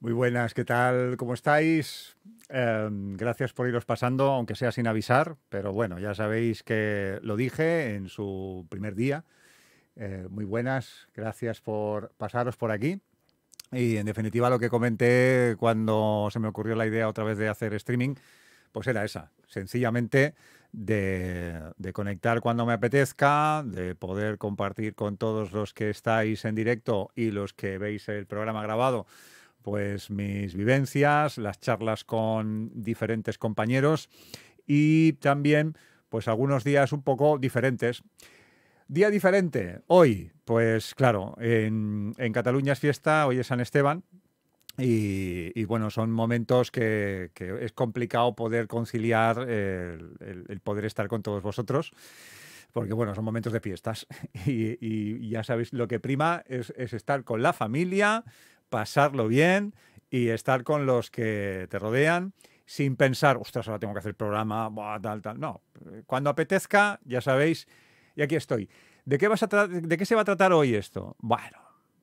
Muy buenas, ¿qué tal? ¿Cómo estáis? Gracias por iros pasando, aunque sea sin avisar, pero bueno, ya sabéis que lo dije en su primer día. Muy buenas, gracias por pasaros por aquí. Y en definitiva lo que comenté cuando se me ocurrió la idea otra vez de hacer streaming, pues era esa, sencillamente de conectar cuando me apetezca, de poder compartir con todos los que estáis en directo y los que veis el programa grabado pues mis vivencias, las charlas con diferentes compañeros y también pues algunos días un poco diferentes. Día diferente, hoy, pues claro, en Cataluña es fiesta, hoy es San Esteban y bueno, son momentos que es complicado poder conciliar el poder estar con todos vosotros porque bueno, son momentos de fiestas y ya sabéis, lo que prima es estar con la familia, pasarlo bien y estar con los que te rodean sin pensar, ostras, ahora tengo que hacer el programa, buah, tal, tal. No, cuando apetezca, ya sabéis, y aquí estoy. ¿De qué se va a tratar hoy esto? Bueno,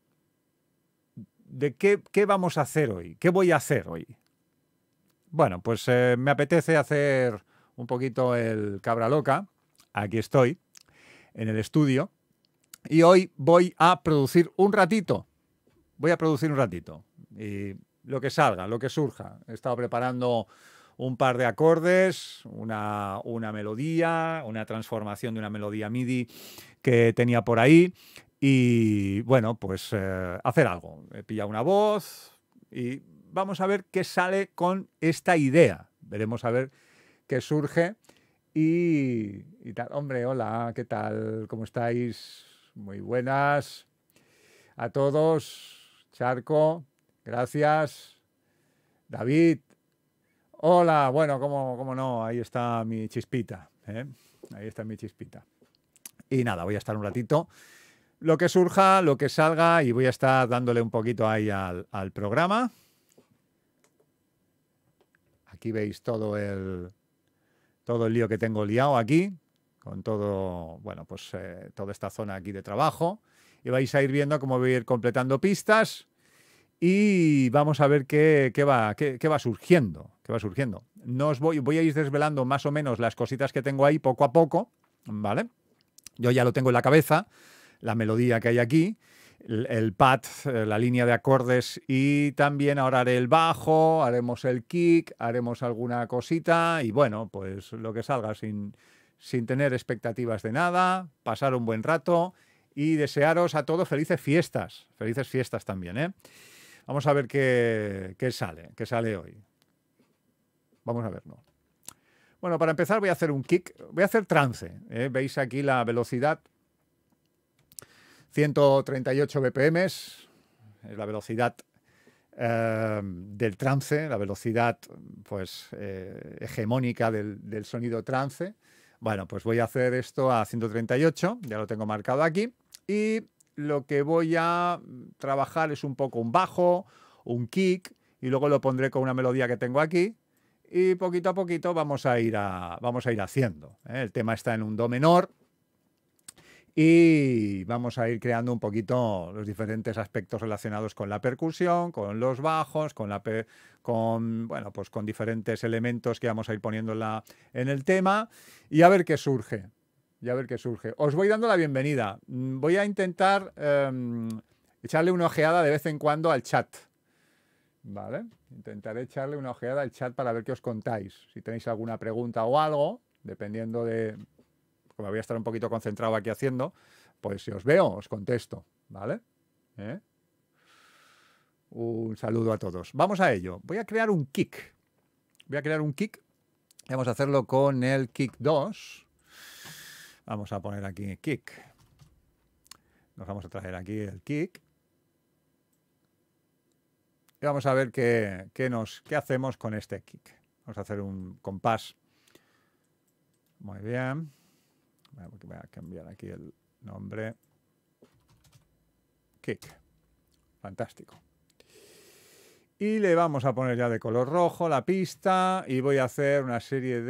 ¿qué vamos a hacer hoy? ¿Qué voy a hacer hoy? Bueno, pues me apetece hacer un poquito el cabra loca. Aquí estoy, en el estudio. Y hoy voy a producir un ratito. Voy a producir un ratito. Y lo que salga, lo que surja. He estado preparando un par de acordes, una melodía, una transformación de una melodía MIDI que tenía por ahí. Y bueno, pues hacer algo. He pillado una voz y vamos a ver qué sale con esta idea. Veremos a ver qué surge. Y tal. Hombre, hola, ¿qué tal? ¿Cómo estáis? Muy buenas a todos. Charco, gracias. David, hola. Bueno, cómo no, ahí está mi chispita. ¿Eh? Ahí está mi chispita. Y nada, voy a estar un ratito. Lo que surja, lo que salga, y voy a estar dándole un poquito ahí al programa. Aquí veis todo el lío que tengo liado aquí, con todo, bueno, pues toda esta zona aquí de trabajo. Y vais a ir viendo cómo voy a ir completando pistas y vamos a ver qué va surgiendo. Qué va surgiendo. No os voy a ir desvelando más o menos las cositas que tengo ahí poco a poco, ¿vale? Yo ya lo tengo en la cabeza, la melodía que hay aquí, el pad, la línea de acordes y también ahora haré el bajo, haremos el kick, haremos alguna cosita y bueno, pues lo que salga sin tener expectativas de nada, pasar un buen rato y desearos a todos felices fiestas también, ¿eh? Vamos a ver qué sale hoy. Vamos a verlo. Bueno, para empezar voy a hacer un kick, voy a hacer trance, ¿eh? Veis aquí la velocidad 138 BPM, es la velocidad del trance, la velocidad pues hegemónica del sonido trance. Bueno, pues voy a hacer esto a 138, ya lo tengo marcado aquí, y lo que voy a trabajar es un poco un bajo, un kick, y luego lo pondré con una melodía que tengo aquí, y poquito a poquito vamos a ir haciendo, ¿eh? El tema está en un do menor, y vamos a ir creando un poquito los diferentes aspectos relacionados con la percusión, con los bajos, bueno, pues con diferentes elementos que vamos a ir poniendo en el tema y a ver qué surge. Y a ver qué surge. Os voy dando la bienvenida. Voy a intentar echarle una ojeada de vez en cuando al chat. ¿Vale? Intentaré echarle una ojeada al chat para ver qué os contáis. Si tenéis alguna pregunta o algo, dependiendo de, como voy a estar un poquito concentrado aquí haciendo, pues si os veo, os contesto, ¿vale? ¿Eh? Un saludo a todos. Vamos a ello. Voy a crear un kick. Vamos a hacerlo con el kick 2. Vamos a poner aquí kick. Nos vamos a traer aquí el kick. Y vamos a ver qué hacemos con este kick. Vamos a hacer un compás. Muy bien. Voy a cambiar aquí el nombre. Kick. Fantástico. Y le vamos a poner ya de color rojo la pista y voy a hacer una serie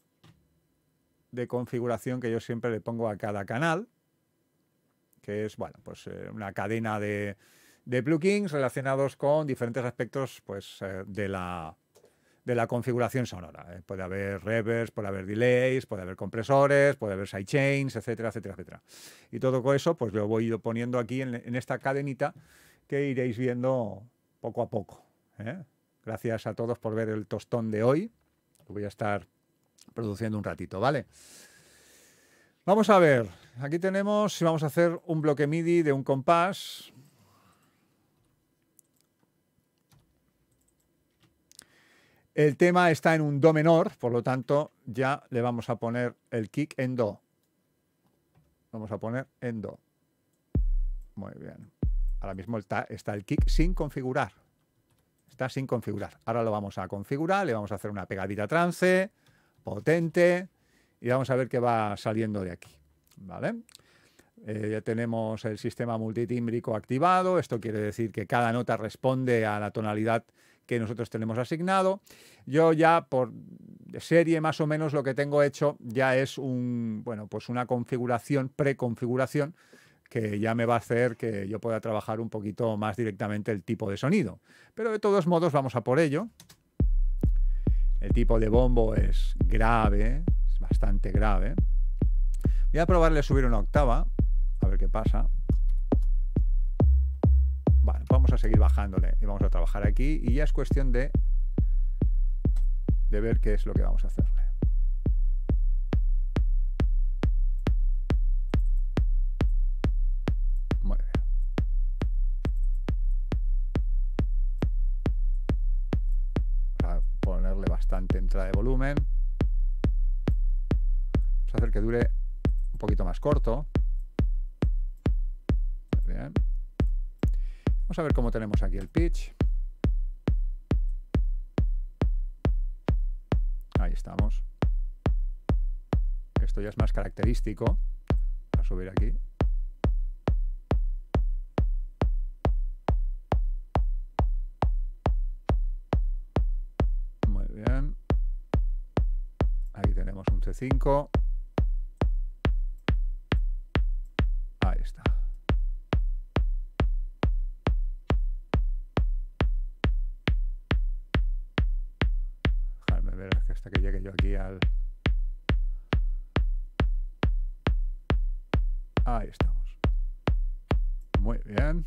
de configuración que yo siempre le pongo a cada canal, que es, bueno, pues una cadena de de plugins relacionados con diferentes aspectos pues, de la configuración sonora. Puede haber reverbs, puede haber delays, puede haber compresores, puede haber sidechains, etcétera, etcétera, etcétera. Y todo eso pues lo voy poniendo aquí en esta cadenita que iréis viendo poco a poco. Gracias a todos por ver el tostón de hoy. Lo voy a estar produciendo un ratito, ¿vale? Vamos a ver. Aquí tenemos, vamos a hacer un bloque MIDI de un compás. El tema está en un do menor, por lo tanto ya le vamos a poner el kick en do. Vamos a poner en do. Muy bien. Ahora mismo está el kick sin configurar. Está sin configurar. Ahora lo vamos a configurar, le vamos a hacer una pegadita trance, potente, y vamos a ver qué va saliendo de aquí. ¿Vale? Ya tenemos el sistema multitímbrico activado. Esto quiere decir que cada nota responde a la tonalidad que nosotros tenemos asignado. Yo ya por serie más o menos lo que tengo hecho ya es pues una configuración, preconfiguración, que ya me va a hacer que yo pueda trabajar un poquito más directamente el tipo de sonido. Pero de todos modos vamos a por ello. El tipo de bombo es grave, es bastante grave. Voy a probarle a subir una octava, a ver qué pasa. Bueno, vamos a seguir bajándole y vamos a trabajar aquí y ya es cuestión de ver qué es lo que vamos a hacerle. Muy bien. Vamos a ponerle bastante entrada de volumen. Vamos a hacer que dure un poquito más corto. Muy bien. Vamos a ver cómo tenemos aquí el pitch. Ahí estamos. Esto ya es más característico. Voy a subir aquí. Muy bien. Aquí tenemos un C5. Ahí está. Déjame ver hasta que llegue yo aquí al... Ahí estamos. Muy bien.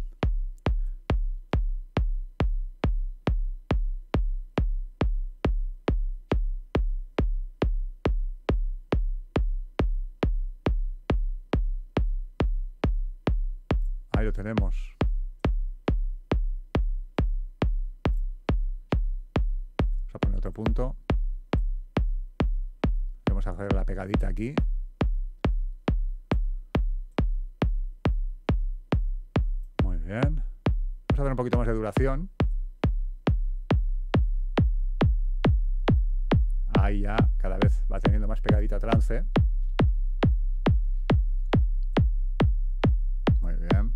Ahí lo tenemos. Vamos a poner otro punto. Vamos a hacer la pegadita aquí. Muy bien. Vamos a dar un poquito más de duración. Ahí ya cada vez va teniendo más pegadita trance. Muy bien.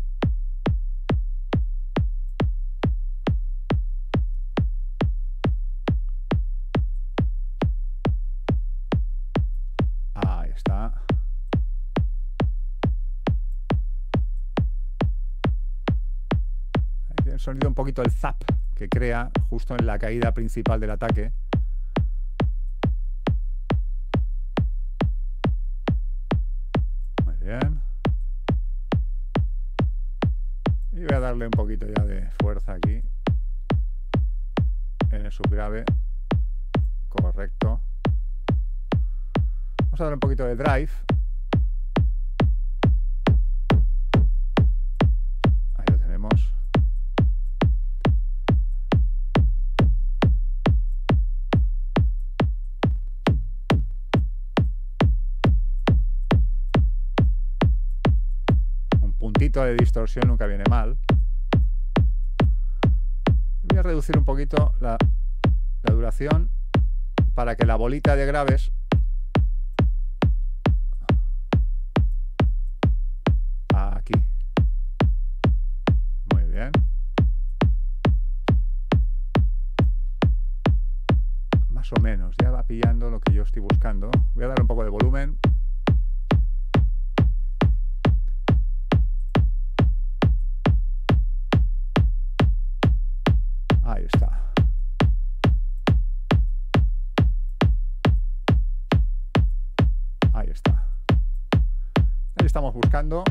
Ahí está. Ahí tiene el sonido un poquito el zap que crea justo en la caída principal del ataque. Muy bien. Y voy a darle un poquito ya de fuerza aquí en el subgrave. Correcto. Vamos a dar un poquito de drive. Ahí lo tenemos. Un puntito de distorsión nunca viene mal. Voy a reducir un poquito la duración para que la bolita de graves aquí. Muy bien. Más o menos, ya va pillando lo que yo estoy buscando. Voy a dar un poco de volumen. está. Ahí está. Ahí estamos buscando.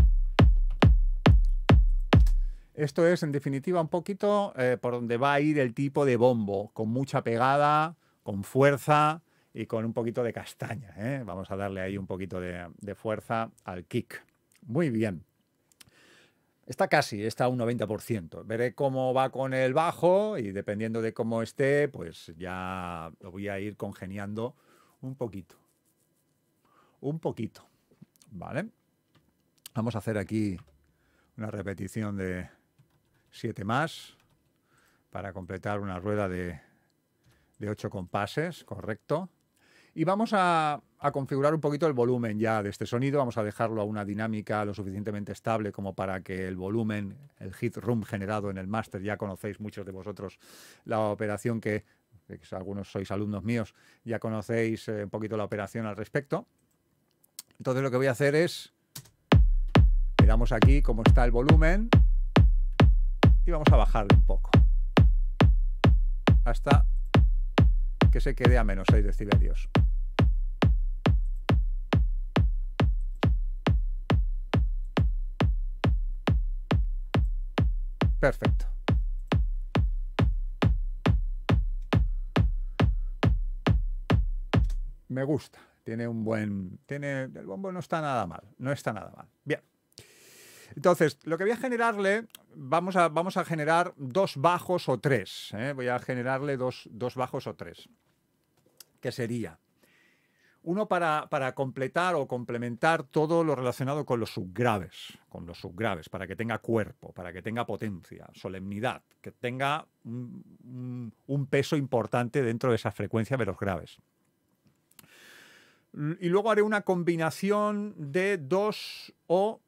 Esto es, en definitiva, un poquito por donde va a ir el tipo de bombo, con mucha pegada, con fuerza y con un poquito de castaña, ¿eh? Vamos a darle ahí un poquito de fuerza al kick. Muy bien. Está a un 90%. Veré cómo va con el bajo y dependiendo de cómo esté, pues ya lo voy a ir congeniando un poquito. Un poquito. ¿Vale? Vamos a hacer aquí una repetición de 7 más para completar una rueda de 8 compases, correcto. Y vamos a configurar un poquito el volumen ya de este sonido. Vamos a dejarlo a una dinámica lo suficientemente estable como para que el volumen, el hit room generado en el máster, ya conocéis muchos de vosotros la operación que algunos sois alumnos míos, ya conocéis un poquito la operación al respecto. Entonces lo que voy a hacer es, miramos aquí cómo está el volumen y vamos a bajarle un poco hasta que se quede a menos 6 decibelios. Perfecto. Me gusta. El bombo no está nada mal. No está nada mal. Bien. Entonces, lo que voy a generarle, vamos a generar 2 bajos o 3. Voy a generarle dos bajos o 3. ¿Qué sería? Uno para completar o complementar todo lo relacionado con los subgraves, para que tenga cuerpo, para que tenga potencia, solemnidad, que tenga un peso importante dentro de esa frecuencia de los graves. Y luego haré una combinación de 2 o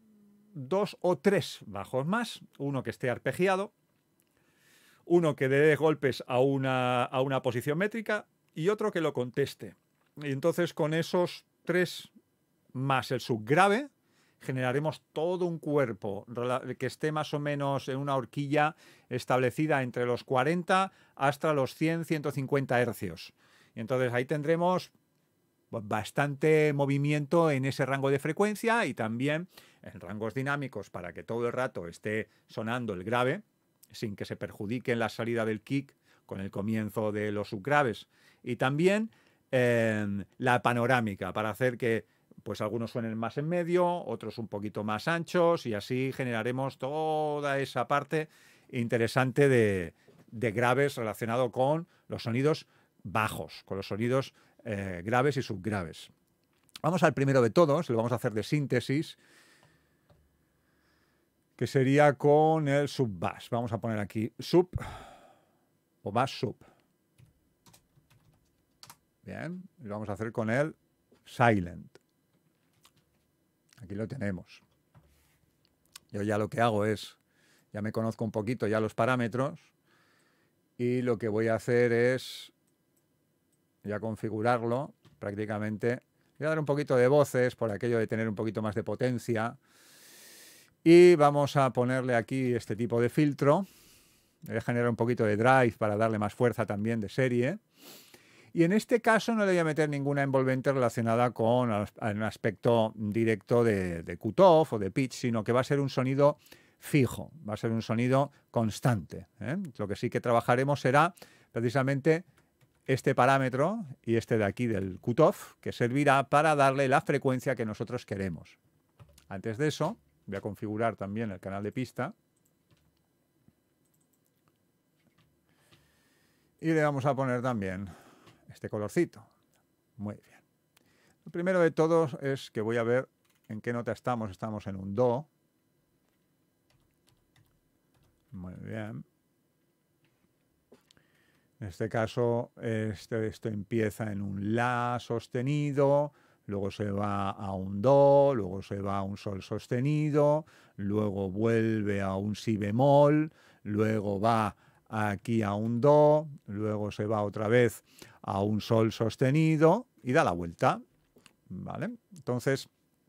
3 bajos más, uno que esté arpegiado, uno que dé golpes a una posición métrica y otro que lo conteste. Y entonces con esos 3 más el subgrave generaremos todo un cuerpo que esté más o menos en una horquilla establecida entre los 40 hasta los 100-150 hercios. Y entonces ahí tendremos bastante movimiento en ese rango de frecuencia y también en rangos dinámicos para que todo el rato esté sonando el grave sin que se perjudique en la salida del kick con el comienzo de los subgraves. Y también la panorámica para hacer que pues algunos suenen más en medio, otros un poquito más anchos y así generaremos toda esa parte interesante de graves relacionado con los sonidos bajos, con los sonidos graves y subgraves. Vamos al primero de todos, lo vamos a hacer de síntesis, que sería con el sub-bass. Vamos a poner aquí sub o bass sub. Bien, y lo vamos a hacer con el silent. Aquí lo tenemos. Yo ya lo que hago es, ya me conozco un poquito ya los parámetros y lo que voy a hacer es ya configurarlo prácticamente. Voy a dar un poquito de voces por aquello de tener un poquito más de potencia. Y vamos a ponerle aquí este tipo de filtro. Voy a generar un poquito de drive para darle más fuerza también de serie. Y en este caso no le voy a meter ninguna envolvente relacionada con un aspecto directo de cutoff o de pitch, sino que va a ser un sonido fijo, va a ser un sonido constante. Lo que sí que trabajaremos será precisamente este parámetro y este de aquí del cutoff, que servirá para darle la frecuencia que nosotros queremos. Antes de eso, voy a configurar también el canal de pista. Y le vamos a poner también este colorcito. Muy bien. Lo primero de todo es que voy a ver en qué nota estamos. Estamos en un Do. Muy bien. En este caso, esto empieza en un La sostenido, luego se va a un Do, luego se va a un Sol sostenido, luego vuelve a un Si bemol, luego va aquí a un Do, luego se va otra vez a un Sol sostenido y da la vuelta. ¿Vale? Entonces,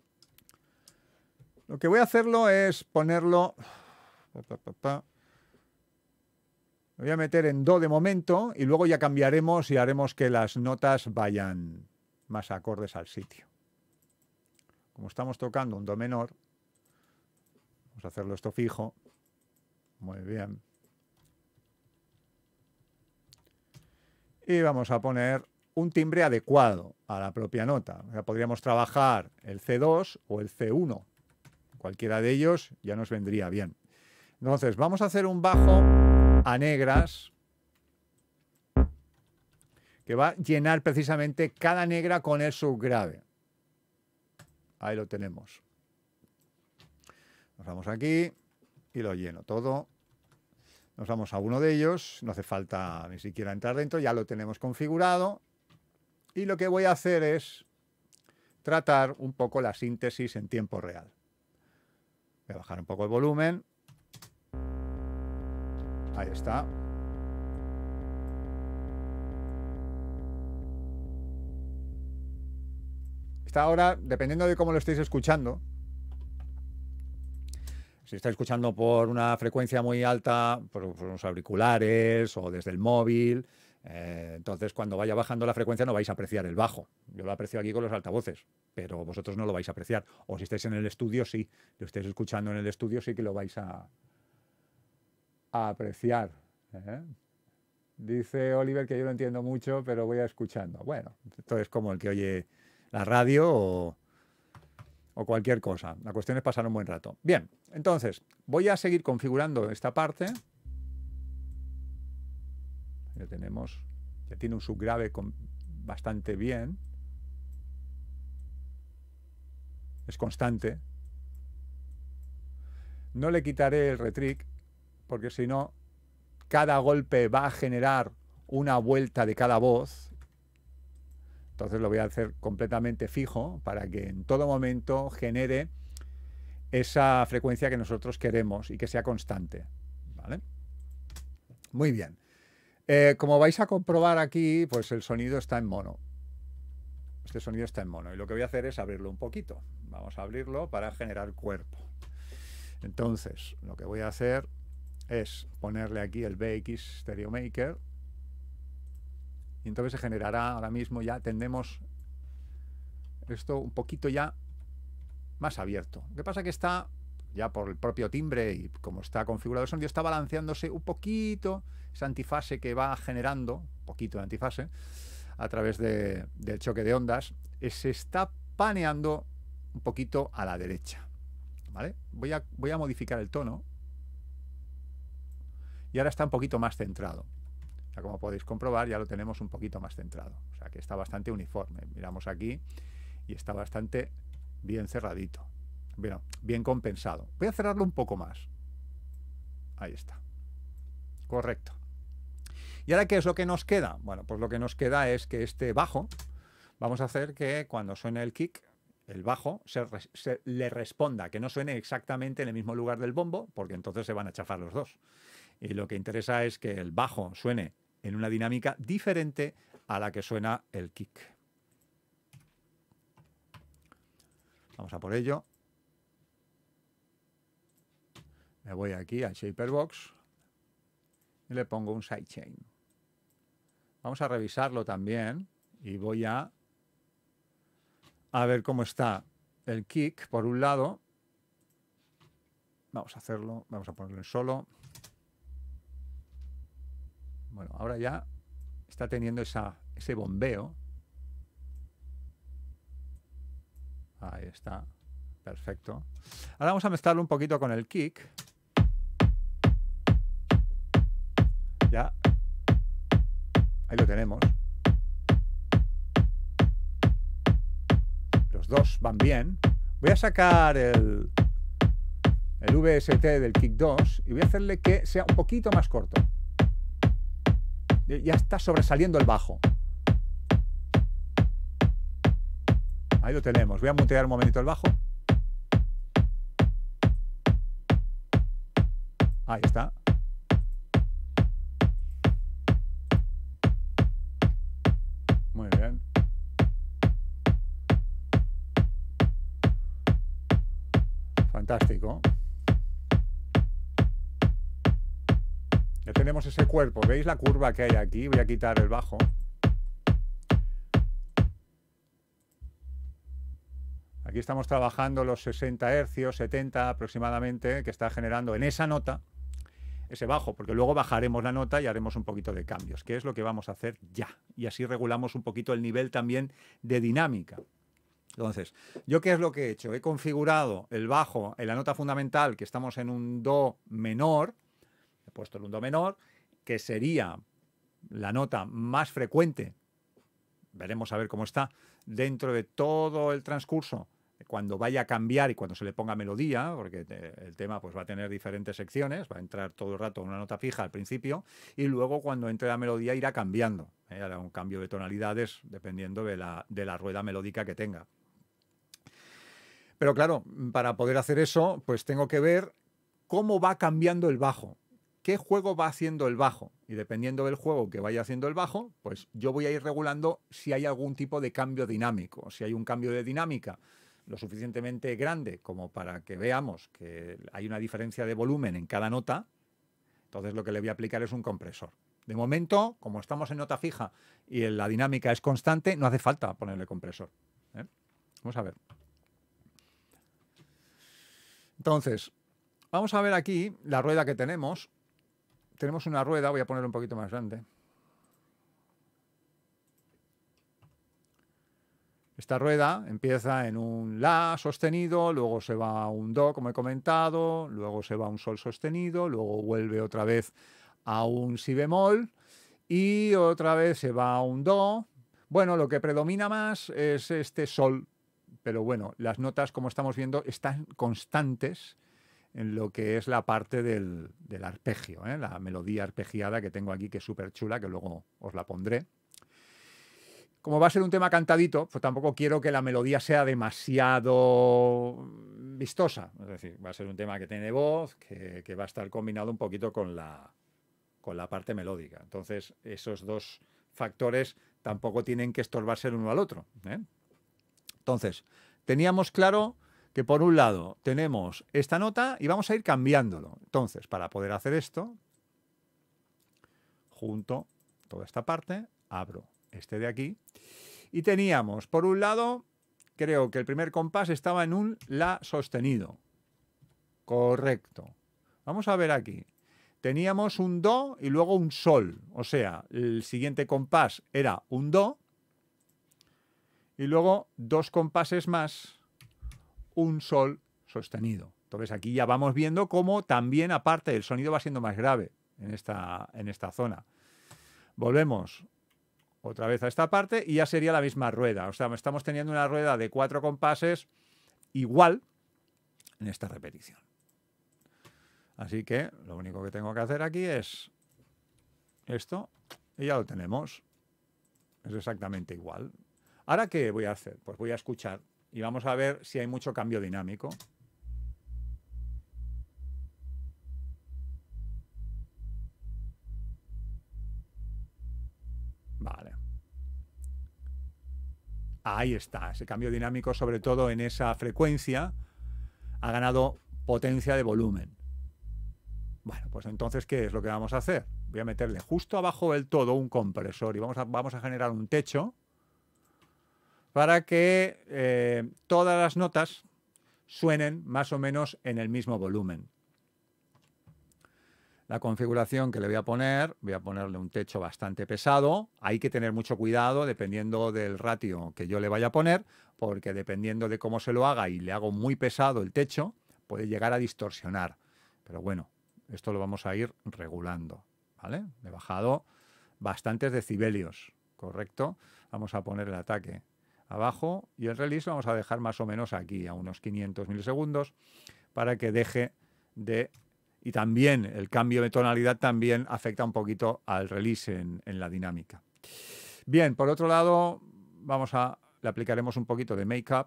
lo que voy a hacerlo es ponerlo Lo voy a meter en do de momento y luego ya cambiaremos y haremos que las notas vayan más acordes al sitio. Como estamos tocando un do menor, vamos a hacerlo esto fijo. Muy bien. Y vamos a poner un timbre adecuado a la propia nota. Ya podríamos trabajar el C2 o el C1. Cualquiera de ellos ya nos vendría bien. Entonces, vamos a hacer un bajo a negras que va a llenar precisamente cada negra con el subgrave. Ahí lo tenemos. Nos vamos aquí y lo lleno todo. Nos vamos a uno de ellos, no hace falta ni siquiera entrar dentro, ya lo tenemos configurado. Y lo que voy a hacer es tratar un poco la síntesis en tiempo real. Voy a bajar un poco el volumen. Ahí está. Está ahora, dependiendo de cómo lo estéis escuchando, si estáis escuchando por una frecuencia muy alta, por unos auriculares o desde el móvil, entonces cuando vaya bajando la frecuencia no vais a apreciar el bajo. Yo lo aprecio aquí con los altavoces, pero vosotros no lo vais a apreciar. O si estáis en el estudio, sí. Si lo estáis escuchando en el estudio, sí que lo vais a apreciar. Dice Oliver que yo lo entiendo mucho, pero voy a escuchando. Bueno, esto es como el que oye la radio o cualquier cosa. La cuestión es pasar un buen rato. Bien, entonces voy a seguir configurando esta parte. Ya tenemos, ya tiene un subgrave bastante bien. Es constante. No le quitaré el retrick, porque si no, cada golpe va a generar una vuelta de cada voz. Entonces lo voy a hacer completamente fijo para que en todo momento genere esa frecuencia que nosotros queremos y que sea constante. ¿Vale? Muy bien. Como vais a comprobar aquí, pues el sonido está en mono. Este sonido está en mono. Y lo que voy a hacer es abrirlo un poquito. Vamos a abrirlo para generar cuerpo. Entonces, lo que voy a hacer es ponerle aquí el BX Stereo Maker. Y entonces se generará, ahora mismo ya tendremos esto un poquito ya más abierto. Lo que pasa es que está, ya por el propio timbre y como está configurado el sonido, está balanceándose un poquito esa antifase que va generando, un poquito de antifase, a través del choque de ondas, se está paneando un poquito a la derecha. ¿Vale? Voy a modificar el tono y ahora está un poquito más centrado. Ya como podéis comprobar, ya lo tenemos un poquito más centrado. O sea que está bastante uniforme. Miramos aquí y está bastante bien cerradito. Bueno, bien compensado. Voy a cerrarlo un poco más. Ahí está. Correcto. ¿Y ahora qué es lo que nos queda? Bueno, pues lo que nos queda es que este bajo, vamos a hacer que cuando suene el kick, el bajo le responda, que no suene exactamente en el mismo lugar del bombo, porque entonces se van a chafar los dos. Y lo que interesa es que el bajo suene en una dinámica diferente a la que suena el kick. Vamos a por ello. Me voy aquí al Shaperbox y le pongo un sidechain. Vamos a revisarlo también y voy a ver cómo está el kick por un lado. Vamos a hacerlo, vamos a ponerlo en solo. Bueno, ahora ya está teniendo ese bombeo. Ahí está. Perfecto. Ahora vamos a mezclarlo un poquito con el kick. Ya. Ahí lo tenemos. Los dos van bien. Voy a sacar el VST del kick 2 y voy a hacerle que sea un poquito más corto. Ya está sobresaliendo el bajo. Ahí lo tenemos. Voy a mutear un momentito el bajo. Ahí está. Muy bien. Fantástico. Ya tenemos ese cuerpo. ¿Veis la curva que hay aquí? Voy a quitar el bajo. Aquí estamos trabajando los 60 hercios, 70 aproximadamente, que está generando en esa nota ese bajo, porque luego bajaremos la nota y haremos un poquito de cambios, que es lo que vamos a hacer ya. Y así regulamos un poquito el nivel también de dinámica. Entonces, ¿yo qué es lo que he hecho? He configurado el bajo en la nota fundamental, que estamos en un do menor, he puesto en un do menor, que sería la nota más frecuente, veremos a ver cómo está, dentro de todo el transcurso, cuando vaya a cambiar y cuando se le ponga melodía, porque el tema pues va a tener diferentes secciones, va a entrar todo el rato una nota fija al principio y luego cuando entre la melodía irá cambiando, hará un cambio de tonalidades dependiendo de la rueda melódica que tenga. Pero claro, para poder hacer eso, pues tengo que ver cómo va cambiando el bajo. ¿Qué juego va haciendo el bajo? Y dependiendo del juego que vaya haciendo el bajo, pues yo voy a ir regulando si hay algún tipo de cambio dinámico. Si hay un cambio de dinámica lo suficientemente grande como para que veamos que hay una diferencia de volumen en cada nota, entonces lo que le voy a aplicar es un compresor. De momento, como estamos en nota fija y la dinámica es constante, no hace falta ponerle compresor. Vamos a ver. Entonces, vamos a ver aquí la rueda que tenemos. Tenemos una rueda, voy a ponerla un poquito más grande. Esta rueda empieza en un La sostenido, luego se va a un Do, como he comentado, luego se va a un Sol sostenido, luego vuelve otra vez a un Si bemol y otra vez se va a un Do. Bueno, lo que predomina más es este Sol, pero bueno, las notas, como estamos viendo, están constantes en lo que es la parte del arpegio, la melodía arpegiada que tengo aquí, que es súper chula, que luego os la pondré. Como va a ser un tema cantadito, pues tampoco quiero que la melodía sea demasiado vistosa. Es decir, va a ser un tema que tiene voz, que va a estar combinado un poquito con la parte melódica. Entonces, esos dos factores tampoco tienen que estorbarse el uno al otro. Entonces, teníamos claro que por un lado tenemos esta nota y vamos a ir cambiándolo. Entonces, para poder hacer esto, junto toda esta parte, abro este de aquí, y teníamos, por un lado, creo que el primer compás estaba en un La sostenido. Correcto. Vamos a ver aquí. Teníamos un Do y luego un Sol. O sea, el siguiente compás era un Do y luego dos compases más, un Sol sostenido. Entonces aquí ya vamos viendo cómo también, aparte, el sonido va siendo más grave en esta zona. Volvemos otra vez a esta parte y ya sería la misma rueda. O sea, estamos teniendo una rueda de 4 compases igual en esta repetición. Así que lo único que tengo que hacer aquí es esto y ya lo tenemos. Es exactamente igual. ¿Ahora qué voy a hacer? Pues voy a escuchar y vamos a ver si hay mucho cambio dinámico. Vale. Ahí está, ese cambio dinámico, sobre todo en esa frecuencia, ha ganado potencia de volumen. Bueno, pues entonces, ¿qué es lo que vamos a hacer? Voy a meterle justo abajo del todo un compresor y vamos a generar un techo para que todas las notas suenen más o menos en el mismo volumen. La configuración que le voy a ponerle un techo bastante pesado. Hay que tener mucho cuidado dependiendo del ratio que yo le vaya a poner, porque dependiendo de cómo se lo haga y le hago muy pesado el techo, puede llegar a distorsionar. Pero bueno, esto lo vamos a ir regulando, ¿vale? Le he bajado bastantes decibelios, ¿correcto? Vamos a poner el ataque abajo y el release lo vamos a dejar más o menos aquí, a unos 500 milisegundos, para que deje de... Y también el cambio de tonalidad también afecta un poquito al release en la dinámica. Bien, por otro lado, le aplicaremos un poquito de make-up.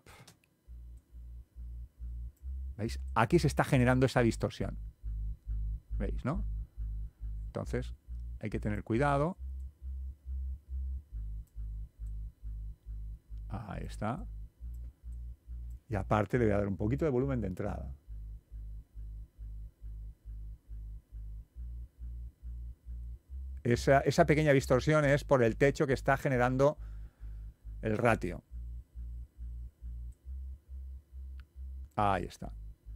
¿Veis? Aquí se está generando esa distorsión. ¿Veis, no? Entonces, hay que tener cuidado. Ahí está. Y aparte le voy a dar un poquito de volumen de entrada. Esa pequeña distorsión es por el techo que está generando el ratio. Ahí está.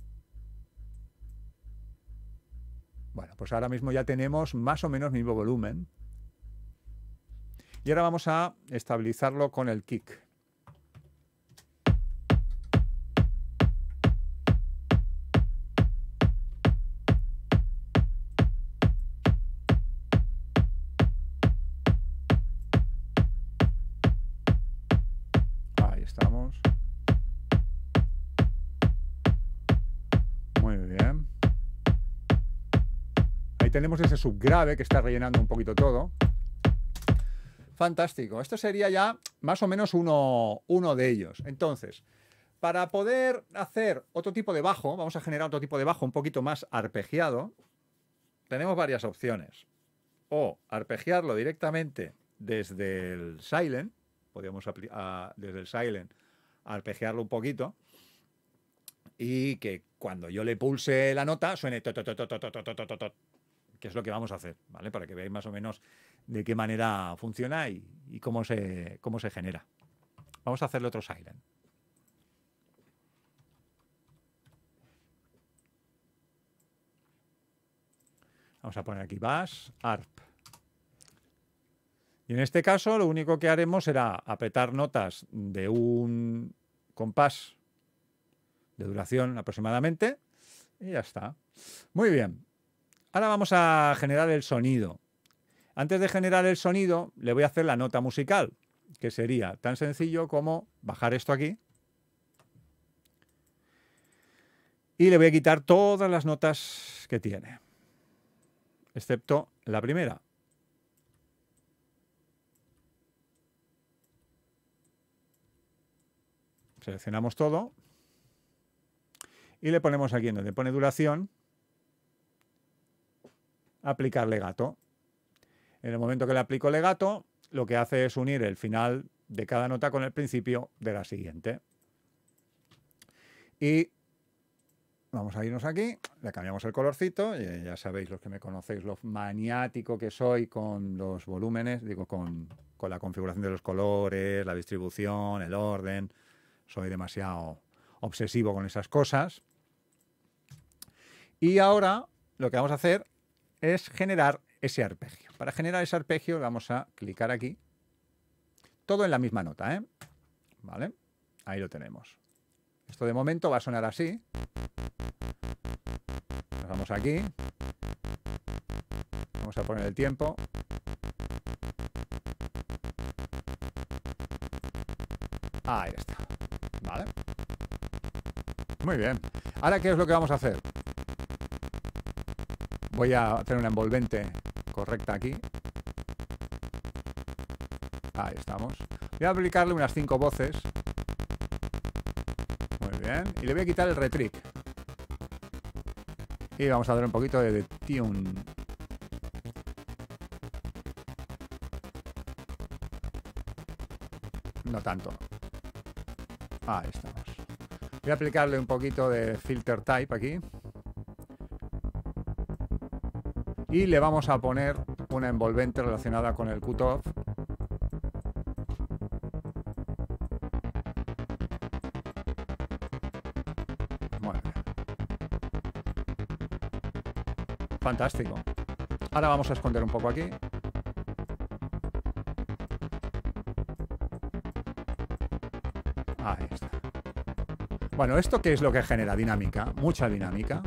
Bueno, pues ahora mismo ya tenemos más o menos el mismo volumen. Y ahora vamos a estabilizarlo con el kick. Ahí estamos. Muy bien. Ahí tenemos ese subgrave que está rellenando un poquito todo. Fantástico. Esto sería ya más o menos uno de ellos. Entonces, para poder hacer otro tipo de bajo, vamos a generar otro tipo de bajo un poquito más arpegiado, tenemos varias opciones. O arpegiarlo directamente desde el Silent, podríamos desde el Silent arpegiarlo un poquito y que cuando yo le pulse la nota suene to, to, to, to, to, to, to, to, to, que es lo que vamos a hacer, ¿vale? Para que veáis más o menos de qué manera funciona y cómo se genera. Vamos a hacerle otro Silent. Vamos a poner aquí bass, arp. Y en este caso lo único que haremos será apretar notas de un compás de duración aproximadamente y ya está. Muy bien. Ahora vamos a generar el sonido. Antes de generar el sonido le voy a hacer la nota musical, que sería tan sencillo como bajar esto aquí y le voy a quitar todas las notas que tiene, excepto la primera. Seleccionamos todo y le ponemos aquí en donde pone duración, aplicar legato. En el momento que le aplico legato, lo que hace es unir el final de cada nota con el principio de la siguiente. Y vamos a irnos aquí, le cambiamos el colorcito, y ya sabéis los que me conocéis lo maniático que soy con los volúmenes, digo con la configuración de los colores, la distribución, el orden. Soy demasiado obsesivo con esas cosas. Y ahora lo que vamos a hacer es generar ese arpegio. Para generar ese arpegio vamos a clicar aquí. Todo en la misma nota, ¿eh? ¿Vale? Ahí lo tenemos. Esto de momento va a sonar así. Nos vamos aquí. Vamos a poner el tiempo. Ahí está. ¿Vale? Muy bien. Ahora, ¿qué es lo que vamos a hacer? Voy a hacer una envolvente correcta aquí. Ahí estamos. Voy a aplicarle unas 5 voces. Muy bien. Y le voy a quitar el retrick. Y vamos a dar un poquito de tune. No tanto. Ahí estamos. Voy a aplicarle un poquito de filter type aquí. Y le vamos a poner una envolvente relacionada con el cutoff. Muy bien. Fantástico. Ahora vamos a esconder un poco aquí. Ahí está. Bueno, ¿esto qué es lo que genera? Dinámica, mucha dinámica.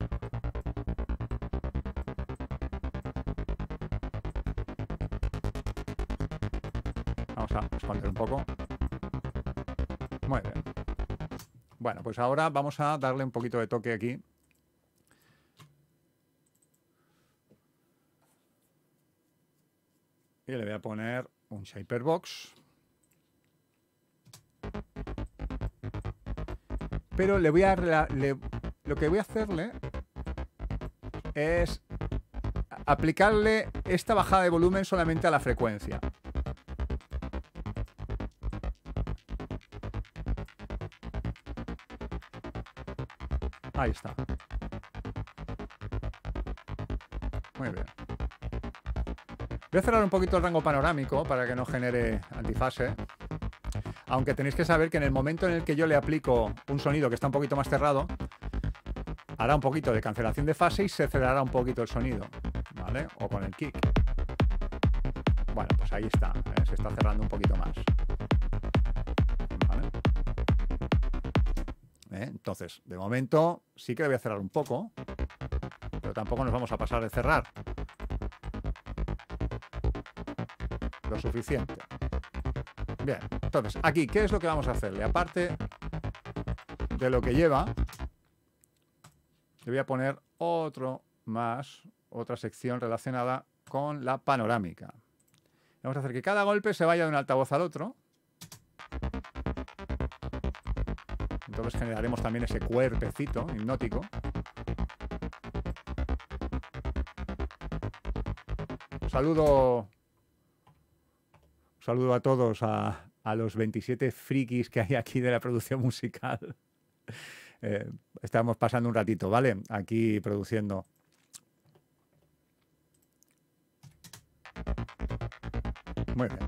Vamos a esconder un poco. Muy bien. Bueno, pues ahora vamos a darle un poquito de toque aquí. Y le voy a poner un shaper box. Pero le voy a lo que voy a hacerle es aplicarle esta bajada de volumen solamente a la frecuencia. Ahí está. Muy bien. Voy a cerrar un poquito el rango panorámico para que no genere antifase. Aunque tenéis que saber que en el momento en el que yo le aplico un sonido que está un poquito más cerrado, hará un poquito de cancelación de fase y se cerrará un poquito el sonido, ¿vale? O con el kick. Bueno, pues ahí está, se está cerrando un poquito más. ¿Vale? Entonces, de momento sí que le voy a cerrar un poco, pero tampoco nos vamos a pasar de cerrar lo suficiente. Bien, entonces, aquí, ¿qué es lo que vamos a hacerle? Aparte de lo que lleva, le voy a poner otra sección relacionada con la panorámica. Vamos a hacer que cada golpe se vaya de un altavoz al otro. Entonces generaremos también ese cuerpecito hipnótico. Un saludo a todos, a los 27 frikis que hay aquí de la producción musical. Estamos pasando un ratito, ¿vale? Aquí produciendo. Muy bien.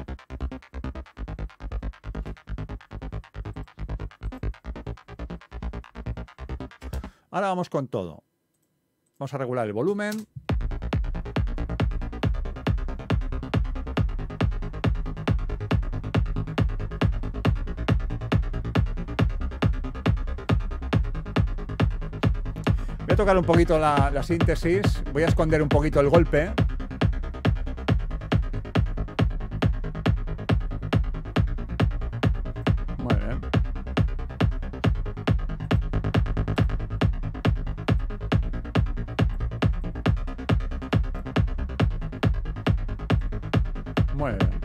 Ahora vamos con todo. Vamos a regular el volumen. Voy a tocar un poquito la síntesis. Voy a esconder un poquito el golpe. Muy bien. Muy bien.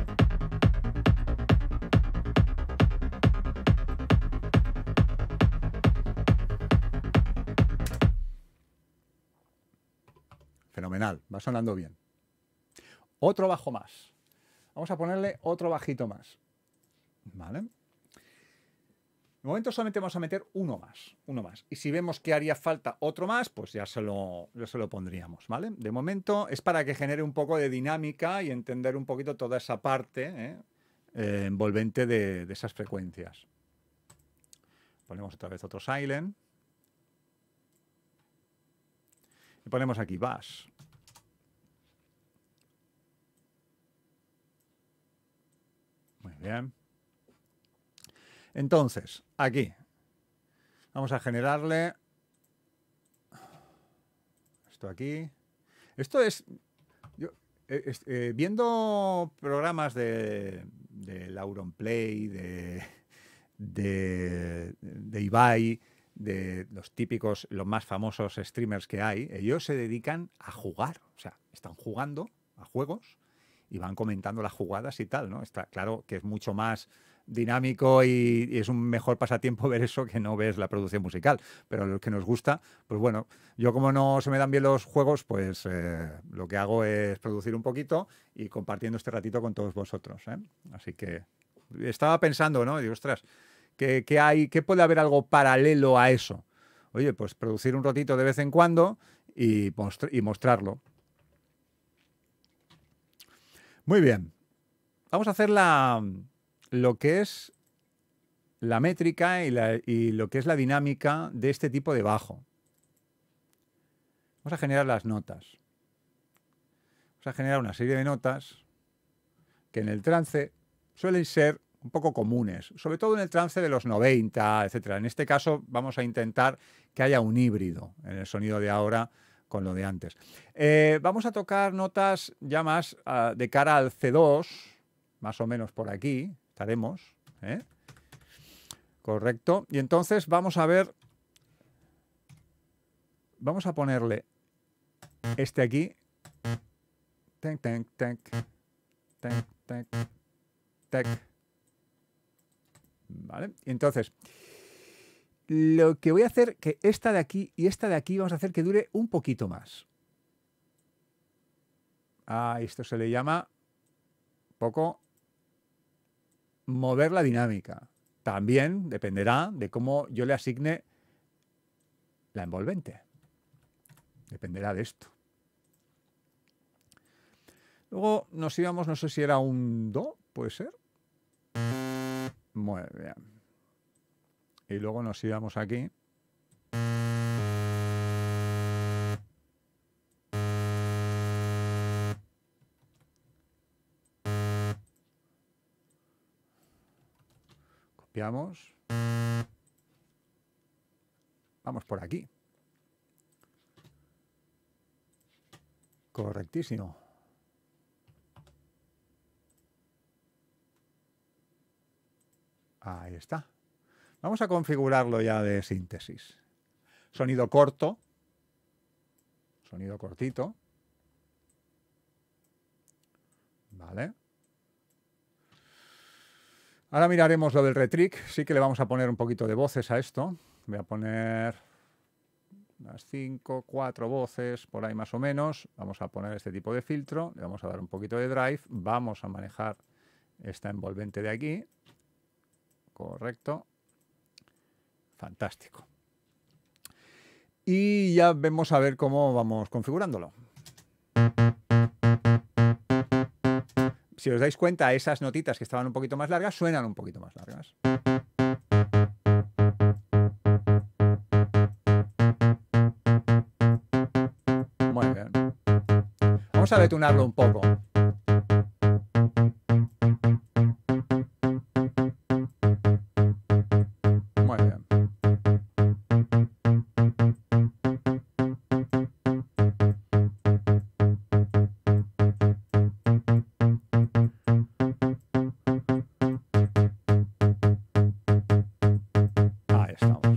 Fenomenal, va sonando bien. Otro bajo más. Vamos a ponerle otro bajito más. ¿Vale? De momento solamente vamos a meter uno más. Y si vemos que haría falta otro más, pues ya se lo pondríamos, ¿vale? De momento es para que genere un poco de dinámica y entender un poquito toda esa parte envolvente de esas frecuencias. Ponemos otra vez otro silent. Y ponemos aquí bass. Muy bien. Entonces, aquí vamos a generarle esto aquí. Esto es... viendo programas de Auronplay, de Ibai, de los típicos, los más famosos streamers que hay, ellos se dedican a jugar. O sea, están jugando a juegos y van comentando las jugadas y tal, ¿no? Está claro que es mucho más dinámico y es un mejor pasatiempo ver eso que no ves la producción musical. Pero a los que nos gusta, pues bueno, yo como no se me dan bien los juegos, pues lo que hago es producir un poquito y compartiendo este ratito con todos vosotros, ¿eh? Así que estaba pensando, ¿no? Y digo, ostras, ¿qué hay? ¿Qué puede haber algo paralelo a eso? Oye, pues producir un ratito de vez en cuando y mostrarlo. Muy bien. Vamos a hacer lo que es la métrica y lo que es la dinámica de este tipo de bajo. Vamos a generar las notas. Vamos a generar una serie de notas que en el trance suelen ser un poco comunes, sobre todo en el trance de los 90, etcétera. En este caso vamos a intentar que haya un híbrido en el sonido de ahora con lo de antes. Vamos a tocar notas ya más de cara al C2, más o menos por aquí estaremos, ¿eh? Correcto. Y entonces vamos a ver, vamos a ponerle este aquí. Tec, tec, tec, tec, tec, tec. ¿Vale? Y entonces, lo que voy a hacer, que esta de aquí y esta de aquí vamos a hacer que dure un poquito más. Esto se le llama poco mover la dinámica. También dependerá de cómo yo le asigne la envolvente. Dependerá de esto. Luego nos íbamos, no sé si era un Do, ¿puede ser? Muy bien. Y luego nos íbamos aquí. Copiamos. Vamos por aquí. Correctísimo. Ahí está. Vamos a configurarlo ya de síntesis. Sonido corto. Sonido cortito. Vale. Ahora miraremos lo del retrick. Sí que le vamos a poner un poquito de voces a esto. Voy a poner unas 5, 4 voces, por ahí más o menos. Vamos a poner este tipo de filtro. Le vamos a dar un poquito de drive. Vamos a manejar esta envolvente de aquí. Correcto. Fantástico. Y ya vemos a ver cómo vamos configurándolo. Si os dais cuenta, esas notitas que estaban un poquito más largas suenan un poquito más largas. Muy bien. Vamos a detunarlo un poco. Muy bien. Ahí estamos.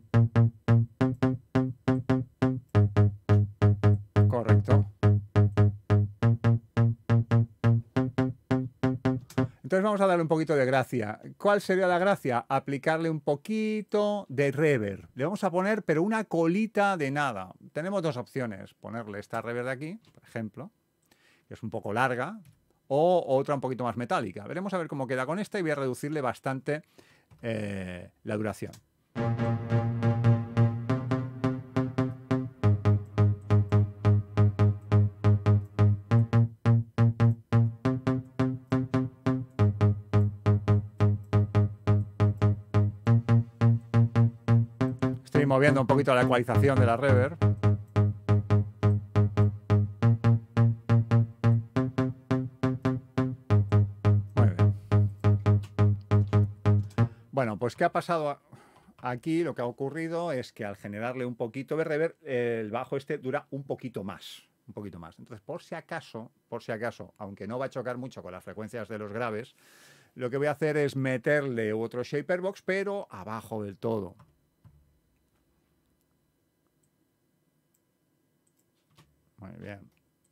Correcto. Entonces vamos a darle un poquito de gracia. ¿Cuál sería la gracia? Aplicarle un poquito de reverb. Le vamos a poner, pero una colita de nada. Tenemos dos opciones. Ponerle esta reverb de aquí, por ejemplo, que es un poco larga, o otra un poquito más metálica. Veremos a ver cómo queda con esta y voy a reducirle bastante la duración. Estoy moviendo un poquito la ecualización de la reverb. Muy bien. Bueno, pues ¿qué ha pasado aquí? Lo que ha ocurrido es que al generarle un poquito de reverb, el bajo este dura un poquito más. Un poquito más. Entonces, por si acaso, aunque no va a chocar mucho con las frecuencias de los graves, lo que voy a hacer es meterle otro shaper box, pero abajo del todo. Muy bien.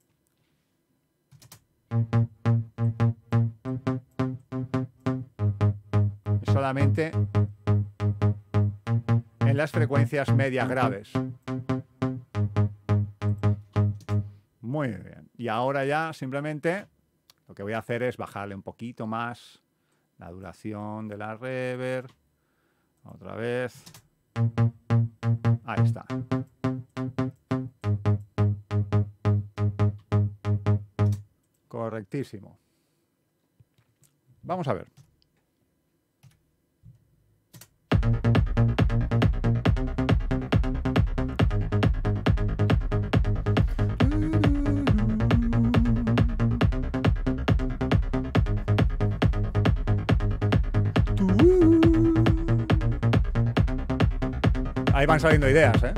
Solamente en las frecuencias medias graves. Muy bien. Y ahora ya simplemente lo que voy a hacer es bajarle un poquito más la duración de la reverb. Otra vez. Ahí está. Correctísimo. Vamos a ver. Ahí van saliendo ideas, ¿eh?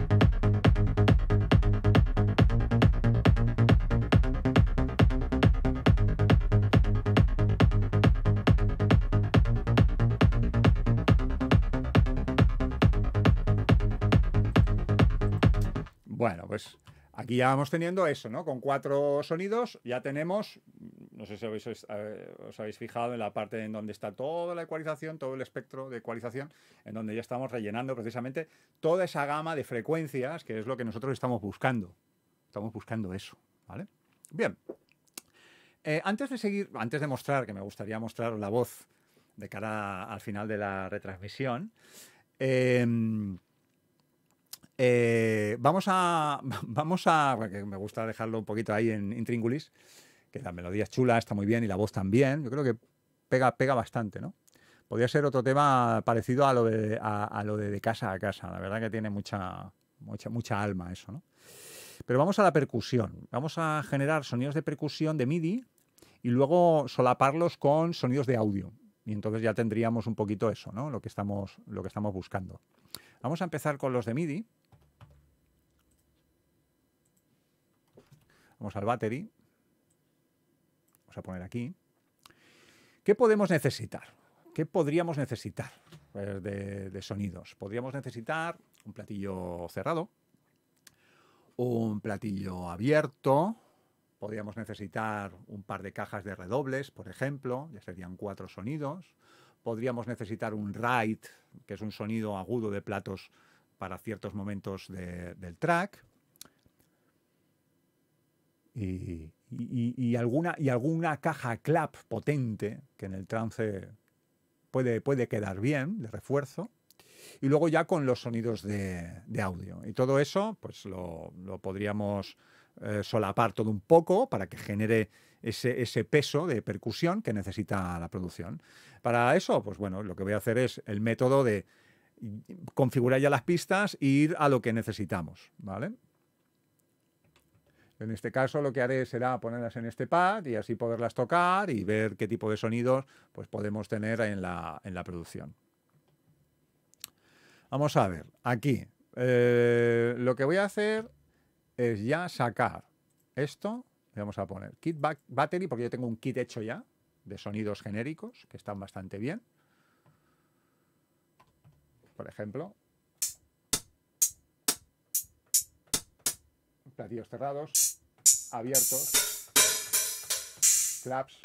Bueno, pues aquí ya vamos teniendo eso, ¿no? Con 4 sonidos ya tenemos, no sé si os habéis fijado en la parte en donde está toda la ecualización, todo el espectro de ecualización, en donde ya estamos rellenando precisamente toda esa gama de frecuencias, que es lo que nosotros estamos buscando. Estamos buscando eso, ¿vale? Bien. Antes de mostrar, que me gustaría mostrar la voz de cara al final de la retransmisión, vamos a, porque me gusta dejarlo un poquito ahí en intríngulis, que la melodía es chula, está muy bien y la voz también. Yo creo que pega bastante, ¿no? Podría ser otro tema parecido a lo de casa a casa. La verdad que tiene mucha alma eso, ¿no? Pero vamos a la percusión. Vamos a generar sonidos de percusión de MIDI y luego solaparlos con sonidos de audio. Y entonces ya tendríamos un poquito eso, ¿no? Lo que estamos buscando. Vamos a empezar con los de MIDI. Vamos al battery. Vamos a poner aquí. ¿Qué podemos necesitar? ¿Qué podríamos necesitar pues, de sonidos? Podríamos necesitar un platillo cerrado, un platillo abierto, podríamos necesitar un par de cajas de redobles, por ejemplo, ya serían 4 sonidos. Podríamos necesitar un ride, que es un sonido agudo de platos para ciertos momentos del track. Y alguna caja clap potente, que en el trance puede quedar bien, de refuerzo. Y luego ya con los sonidos de audio. Y todo eso, pues lo podríamos solapar todo un poco para que genere ese peso de percusión que necesita la producción. Para eso, pues bueno, lo que voy a hacer es el método de configurar ya las pistas e ir a lo que necesitamos, ¿vale? En este caso lo que haré será ponerlas en este pad y así poderlas tocar y ver qué tipo de sonidos pues, podemos tener en la producción. Vamos a ver, aquí lo que voy a hacer es ya sacar esto. Vamos a poner kit battery porque yo tengo un kit hecho ya de sonidos genéricos que están bastante bien. Por ejemplo, platillos cerrados, abiertos, claps.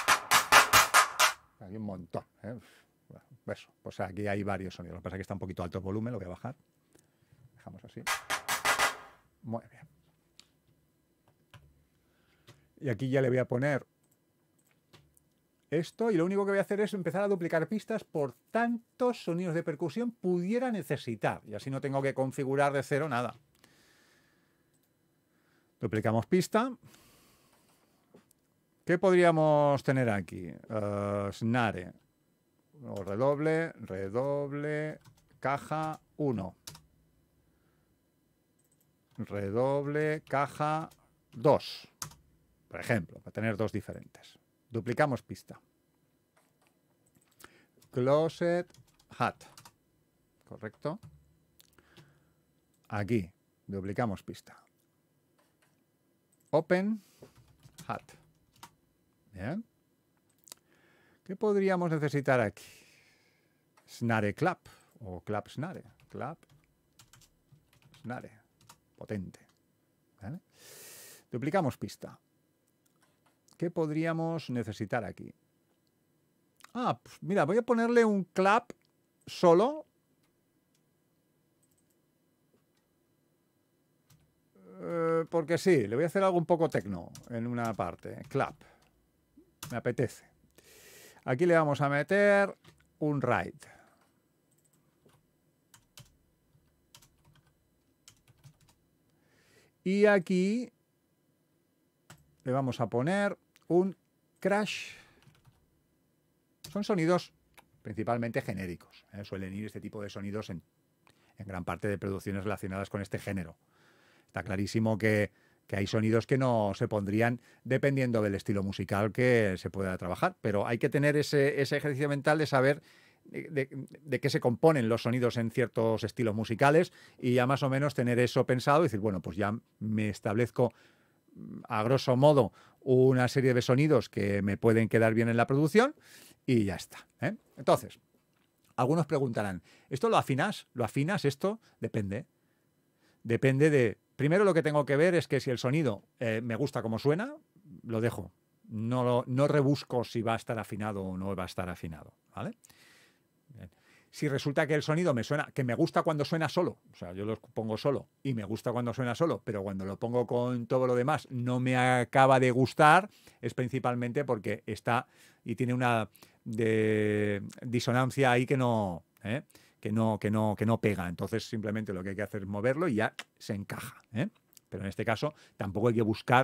Hay un montón, ¿eh? Bueno, eso, pues aquí hay varios sonidos. Lo que pasa es que está un poquito alto el volumen, lo voy a bajar. Dejamos así. Muy bien. Y aquí ya le voy a poner esto y lo único que voy a hacer es empezar a duplicar pistas por tantos sonidos de percusión pudiera necesitar. Y así no tengo que configurar de cero nada. Duplicamos pista. ¿Qué podríamos tener aquí? Snare. O redoble, caja 1. Redoble, caja 2. Por ejemplo, para tener dos diferentes. Duplicamos pista. Closet hat. ¿Correcto? Aquí duplicamos pista. Open hat. Bien. ¿Qué podríamos necesitar aquí? Snare clap o clap snare. Clap snare. Potente. ¿Vale? Duplicamos pista. ¿Qué podríamos necesitar aquí? Ah, pues mira, voy a ponerle un clap solo. Porque sí, le voy a hacer algo un poco tecno en una parte. Clap. Me apetece. Aquí le vamos a meter un ride. Y aquí le vamos a poner un crash. Son sonidos principalmente genéricos, ¿eh? Suelen ir este tipo de sonidos en gran parte de producciones relacionadas con este género. Está clarísimo que hay sonidos que no se pondrían dependiendo del estilo musical que se pueda trabajar, pero hay que tener ese ejercicio mental de saber de qué se componen los sonidos en ciertos estilos musicales y ya más o menos tener eso pensado y decir, bueno, pues ya me establezco a grosso modo una serie de sonidos que me pueden quedar bien en la producción y ya está, ¿eh? Entonces, algunos preguntarán, ¿esto lo afinas? ¿Lo afinas esto? Depende. Depende de... Primero lo que tengo que ver es que si el sonido me gusta como suena, lo dejo. No rebusco si va a estar afinado o no va a estar afinado, ¿vale? Bien. Si resulta que el sonido me suena, que me gusta cuando suena solo, o sea, yo lo pongo solo y me gusta cuando suena solo, pero cuando lo pongo con todo lo demás no me acaba de gustar, es principalmente porque está y tiene una disonancia ahí que no... Que no pega. Entonces simplemente lo que hay que hacer es moverlo y ya se encaja, ¿eh? Pero en este caso tampoco hay que buscar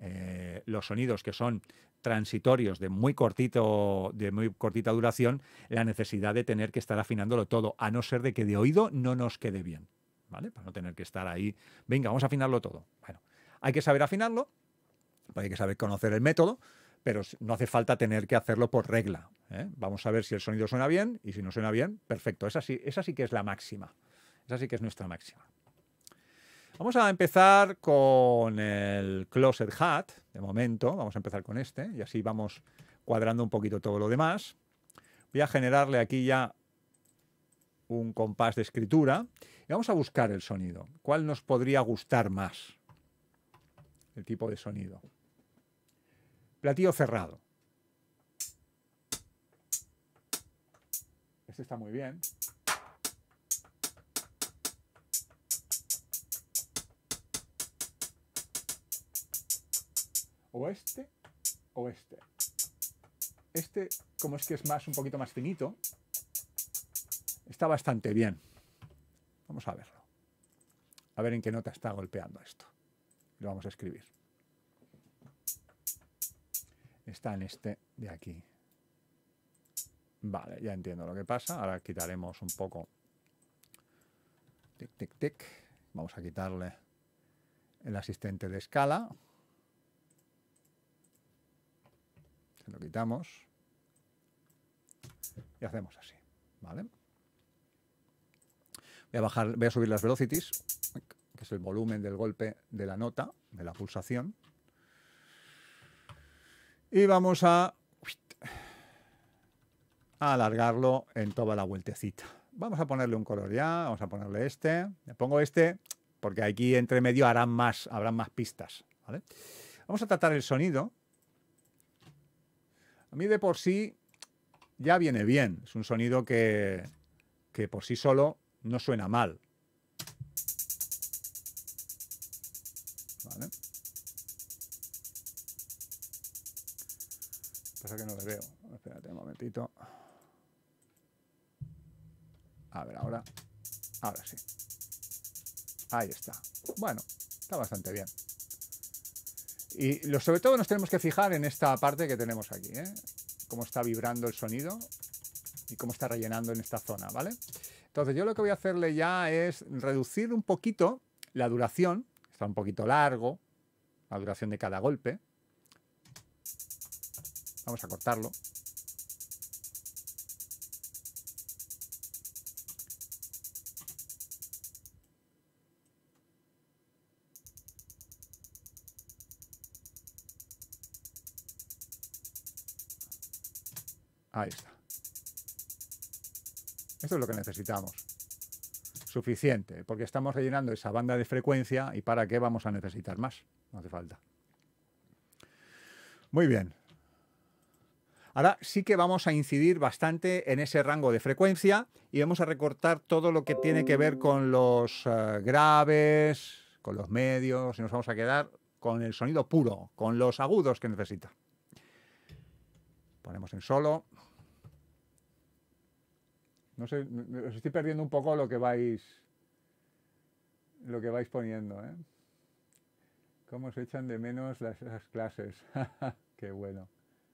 los sonidos que son transitorios de muy cortita duración, la necesidad de tener que estar afinándolo todo, a no ser de que de oído no nos quede bien, ¿vale? Para no tener que estar ahí, venga, vamos a afinarlo todo. Bueno, hay que saber afinarlo, hay que saber conocer el método, pero no hace falta tener que hacerlo por regla, ¿eh? Vamos a ver si el sonido suena bien, y si no suena bien, perfecto. Esa sí que es la máxima. Esa sí que es nuestra máxima. Vamos a empezar con el Closer Hat, de momento. Vamos a empezar con este, y así vamos cuadrando un poquito todo lo demás. Voy a generarle aquí ya un compás de escritura, y vamos a buscar el sonido. ¿Cuál nos podría gustar más? El tipo de sonido. Platillo cerrado. Este está muy bien. O este, o este. Este, como es que es un poquito más finito, está bastante bien. Vamos a verlo. A ver en qué nota está golpeando esto. Lo vamos a escribir. Está en este de aquí. Vale, ya entiendo lo que pasa. Ahora quitaremos un poco. Tic, tic, tic. Vamos a quitarle el asistente de escala. Se lo quitamos. Y hacemos así. ¿Vale? Voy a subir las velocities, que es el volumen del golpe de la nota, de la pulsación. Y vamos a alargarlo en toda la vueltecita. Vamos a ponerle un color ya, vamos a ponerle este. Le pongo este porque aquí entre medio habrán más pistas, ¿vale? Vamos a tratar el sonido. A mí de por sí ya viene bien. Es un sonido que por sí solo no suena mal. ¿Vale? Pasa que no le veo. Espérate un momentito. A ver, ahora sí. Ahí está. Bueno, está bastante bien. Y sobre todo nos tenemos que fijar en esta parte que tenemos aquí, ¿eh? Cómo está vibrando el sonido y cómo está rellenando en esta zona, ¿vale? Entonces yo lo que voy a hacerle ya es reducir un poquito la duración. Está un poquito largo, la duración de cada golpe. Vamos a cortarlo. Ahí está. Esto es lo que necesitamos. Suficiente, porque estamos rellenando esa banda de frecuencia y ¿para qué vamos a necesitar más? No hace falta. Muy bien. Ahora sí que vamos a incidir bastante en ese rango de frecuencia y vamos a recortar todo lo que tiene que ver con los graves, con los medios, y nos vamos a quedar con el sonido puro, con los agudos que necesita. Ponemos en solo. No sé, os estoy perdiendo un poco lo que vais poniendo, ¿eh? Cómo se echan de menos esas clases. Qué bueno.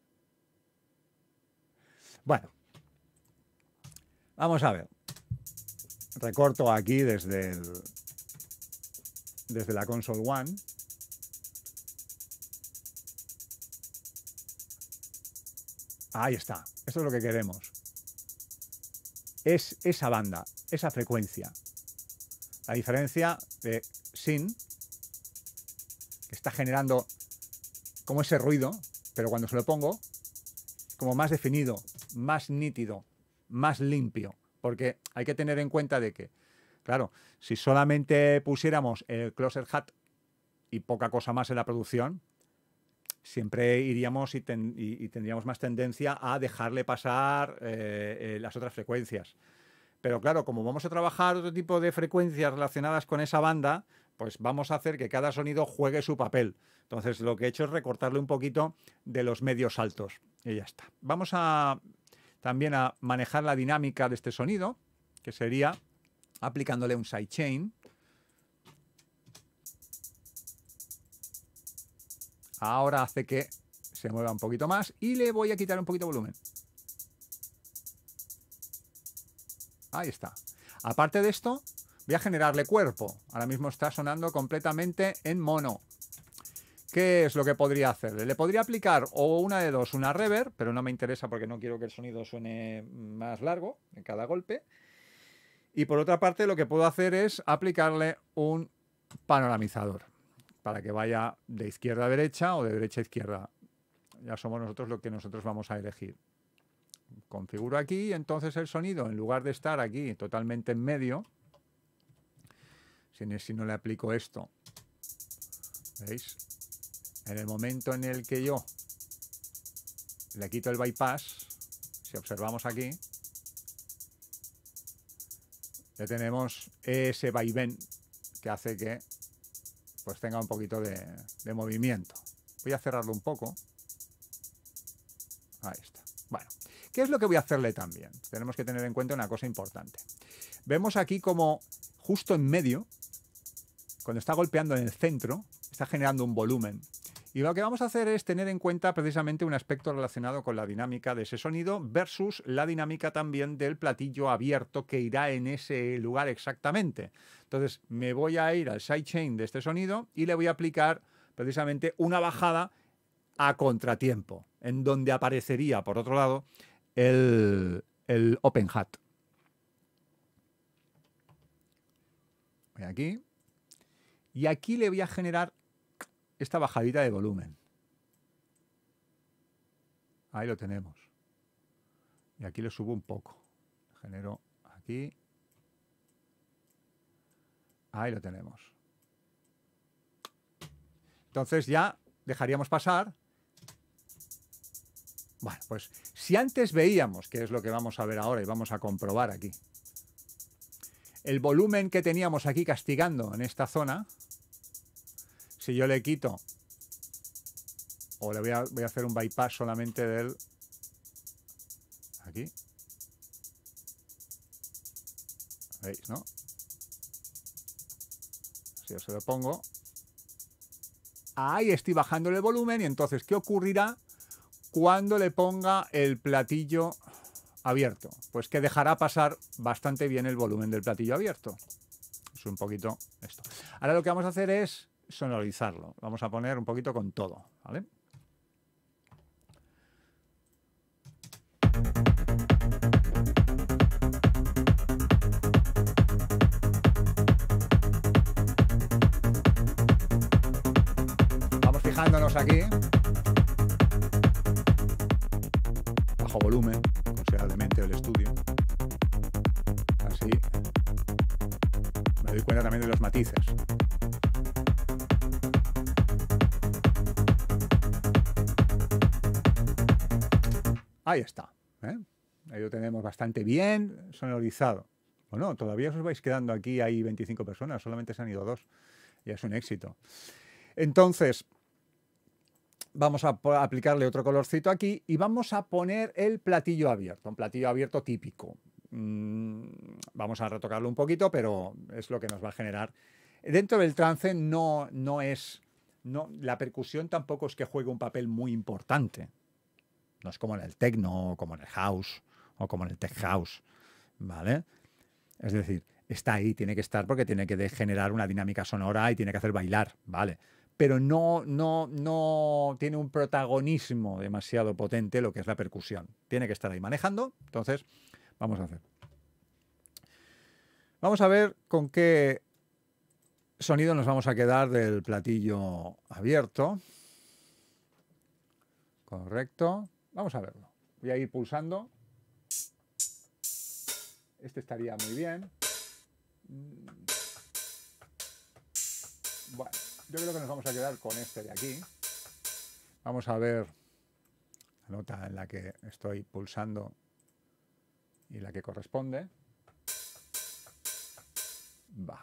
Bueno, vamos a ver. Recorto aquí desde la Console One. Ahí está. Eso es lo que queremos. Es esa banda, esa frecuencia. La diferencia de sin, que está generando como ese ruido, pero cuando se lo pongo, como más definido, más nítido, más limpio. Porque hay que tener en cuenta de que, claro, si solamente pusiéramos el Closer Hat y poca cosa más en la producción, siempre iríamos y tendríamos más tendencia a dejarle pasar las otras frecuencias. Pero claro, como vamos a trabajar otro tipo de frecuencias relacionadas con esa banda, pues vamos a hacer que cada sonido juegue su papel. Entonces lo que he hecho es recortarle un poquito de los medios altos y ya está. Vamos también a manejar la dinámica de este sonido, que sería aplicándole un sidechain. Ahora hace que se mueva un poquito más y le voy a quitar un poquito de volumen. Ahí está. Aparte de esto, voy a generarle cuerpo. Ahora mismo está sonando completamente en mono. ¿Qué es lo que podría hacerle? Le podría aplicar o una de dos, una reverb, pero no me interesa porque no quiero que el sonido suene más largo en cada golpe. Y por otra parte, lo que puedo hacer es aplicarle un panoramizador para que vaya de izquierda a derecha o de derecha a izquierda. Ya somos nosotros lo que nosotros vamos a elegir. Configuro aquí, entonces el sonido, en lugar de estar aquí totalmente en medio, si no le aplico esto, ¿veis? En el momento en el que yo le quito el bypass, si observamos aquí, ya tenemos ese vaivén que hace que pues tenga un poquito de movimiento. Voy a cerrarlo un poco. Ahí está. Bueno, ¿qué es lo que voy a hacerle también? Tenemos que tener en cuenta una cosa importante. Vemos aquí como justo en medio, cuando está golpeando en el centro, está generando un volumen. Y lo que vamos a hacer es tener en cuenta precisamente un aspecto relacionado con la dinámica de ese sonido versus la dinámica también del platillo abierto que irá en ese lugar exactamente. Entonces me voy a ir al sidechain de este sonido y le voy a aplicar precisamente una bajada a contratiempo, en donde aparecería, por otro lado, el open hat. Voy aquí. Y aquí le voy a generar esta bajadita de volumen. Ahí lo tenemos. Y aquí lo subo un poco. Genero aquí. Ahí lo tenemos. Entonces ya dejaríamos pasar. Bueno, pues si antes veíamos, que es lo que vamos a ver ahora y vamos a comprobar aquí, el volumen que teníamos aquí castigando en esta zona, si yo le quito, o le voy a hacer un bypass solamente del... Aquí. ¿Veis, no? Si yo se lo pongo, ahí estoy bajando el volumen y entonces, ¿qué ocurrirá cuando le ponga el platillo abierto? Pues que dejará pasar bastante bien el volumen del platillo abierto. Es un poquito esto. Ahora lo que vamos a hacer es sonorizarlo. Vamos a poner un poquito con todo, ¿vale? Vamos fijándonos aquí. Bajo volumen, considerablemente del estudio. Así me doy cuenta también de los matices. Ahí está. Ahí lo tenemos bastante bien sonorizado. Bueno, todavía os vais quedando aquí, hay 25 personas, solamente se han ido 2. Ya es un éxito. Entonces, vamos a aplicarle otro colorcito aquí y vamos a poner el platillo abierto, un platillo abierto típico. Vamos a retocarlo un poquito, pero es lo que nos va a generar. Dentro del trance la percusión tampoco es que juegue un papel muy importante. No es como en el techno, o como en el house, o como en el tech house, ¿vale? Es decir, está ahí, tiene que estar porque tiene que generar una dinámica sonora y tiene que hacer bailar, ¿vale? Pero no tiene un protagonismo demasiado potente lo que es la percusión. Tiene que estar ahí manejando. Entonces, vamos a hacer. Vamos a ver con qué sonido nos vamos a quedar del platillo abierto. Correcto. Vamos a verlo. Voy a ir pulsando. Este estaría muy bien. Bueno, yo creo que nos vamos a quedar con este de aquí. Vamos a ver la nota en la que estoy pulsando y la que corresponde. Vale.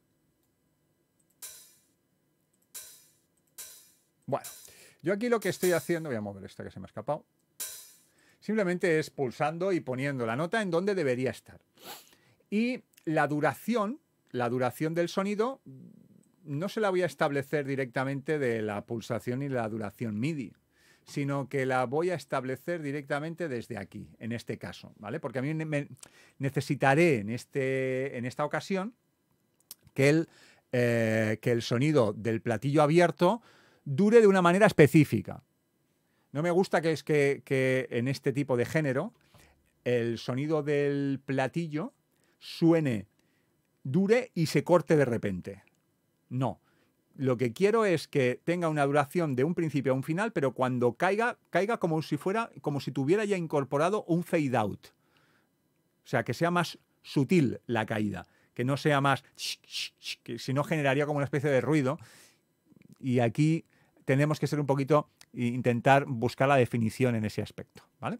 Bueno, yo aquí lo que estoy haciendo, voy a mover esta que se me ha escapado, simplemente es pulsando y poniendo la nota en donde debería estar. Y la duración del sonido no se la voy a establecer directamente de la pulsación y la duración MIDI, sino que la voy a establecer directamente desde aquí, en este caso, ¿vale? Porque a mí necesitaré en esta ocasión que el sonido del platillo abierto dure de una manera específica. No me gusta que en este tipo de género el sonido del platillo suene, dure y se corte de repente. No. Lo que quiero es que tenga una duración de un principio a un final, pero cuando caiga como si tuviera ya incorporado un fade out. O sea, que sea más sutil la caída, que no sea más, que si no generaría como una especie de ruido. Y aquí tenemos que ser un poquito, intentar buscar la definición en ese aspecto, ¿vale?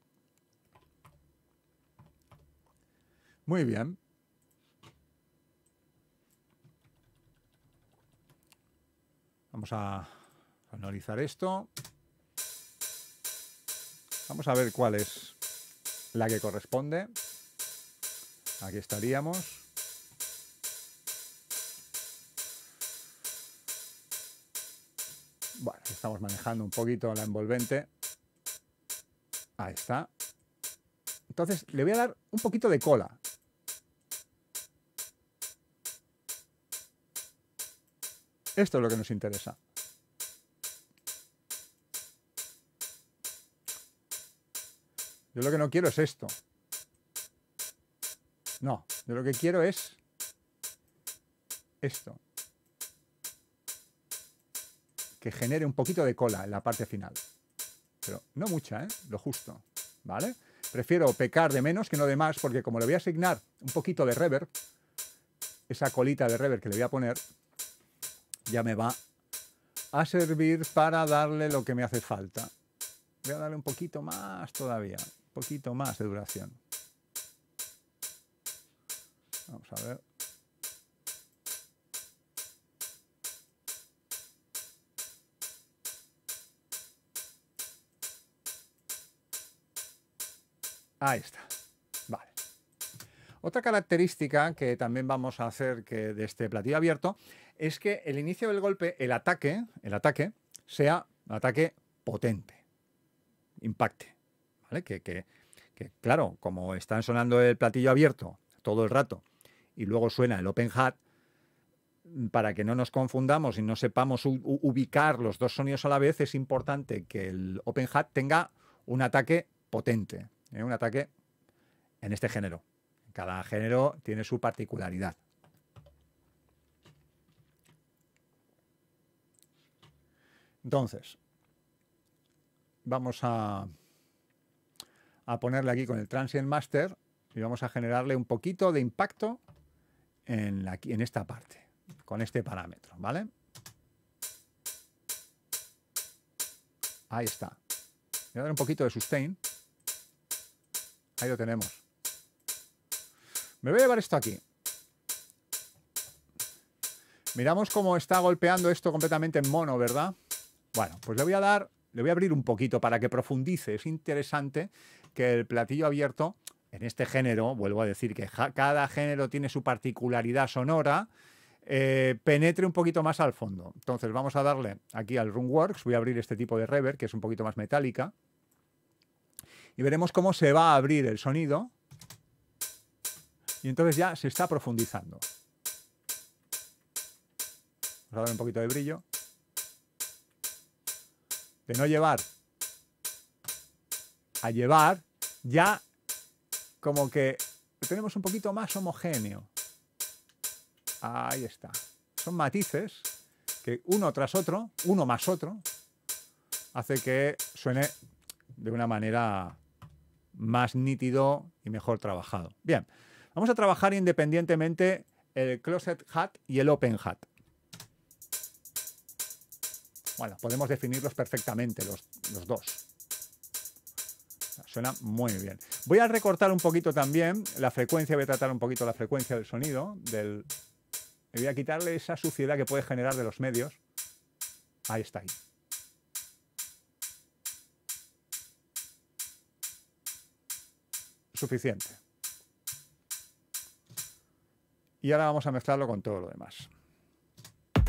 Muy bien. Vamos a analizar esto. Vamos a ver cuál es la que corresponde. Aquí estaríamos. Bueno, estamos manejando un poquito la envolvente. Ahí está. Entonces le voy a dar un poquito de cola. Esto es lo que nos interesa. Yo lo que no quiero es esto. No, yo lo que quiero es esto. Que genere un poquito de cola en la parte final. Pero no mucha, ¿eh? Lo justo, ¿vale? Prefiero pecar de menos que no de más, porque como le voy a asignar un poquito de reverb, esa colita de reverb que le voy a poner, ya me va a servir para darle lo que me hace falta. Voy a darle un poquito más todavía, un poquito más de duración. Vamos a ver. Ahí está. Vale. Otra característica que también vamos a hacer de este platillo abierto es que el inicio del golpe, el ataque sea un ataque potente, impacte, ¿vale? Que claro, como están sonando el platillo abierto todo el rato y luego suena el open hat, para que no nos confundamos y no sepamos ubicar los dos sonidos a la vez, es importante que el open hat tenga un ataque potente, un ataque en este género. Cada género tiene su particularidad. Entonces, vamos a ponerle aquí con el Transient Master y vamos a generarle un poquito de impacto en esta parte, con este parámetro, ¿vale? Ahí está. Voy a dar un poquito de sustain. Ahí lo tenemos. Me voy a llevar esto aquí. Miramos cómo está golpeando esto completamente en mono, ¿verdad? Bueno, pues le voy a abrir un poquito para que profundice. Es interesante que el platillo abierto, en este género, vuelvo a decir que cada género tiene su particularidad sonora, penetre un poquito más al fondo. Entonces vamos a darle aquí al Runworks, voy a abrir este tipo de reverb, que es un poquito más metálica, y veremos cómo se va a abrir el sonido, y entonces ya se está profundizando. Vamos a darle un poquito de brillo. De no llevar a llevar, ya como que lo tenemos un poquito más homogéneo. Ahí está. Son matices que uno tras otro, uno más otro, hace que suene de una manera más nítido y mejor trabajado. Bien, vamos a trabajar independientemente el closed hat y el open hat. Bueno, podemos definirlos perfectamente los dos. Suena muy bien. Voy a recortar un poquito también la frecuencia, voy a tratar un poquito la frecuencia del sonido. Voy a quitarle esa suciedad que puede generar de los medios. Ahí está. Ahí. Suficiente. Y ahora vamos a mezclarlo con todo lo demás.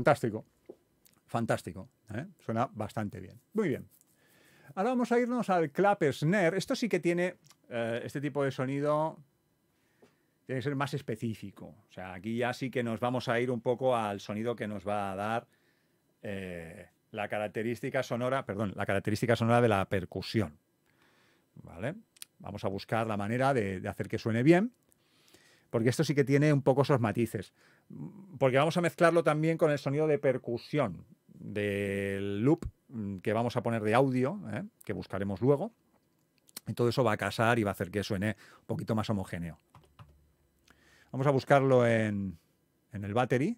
fantástico. Fantástico. Suena bastante bien. Muy bien. Ahora vamos a irnos al clap snare. Esto sí que tiene este tipo de sonido. Tiene que ser más específico. O sea, aquí ya sí que nos vamos a ir un poco al sonido que nos va a dar la característica sonora, la característica sonora de la percusión. ¿Vale? Vamos a buscar la manera de hacer que suene bien, porque esto sí que tiene un poco esos matices. Porque vamos a mezclarlo también con el sonido de percusión del loop que vamos a poner de audio, que buscaremos luego. Y todo eso va a casar y va a hacer que suene un poquito más homogéneo. Vamos a buscarlo en el battery.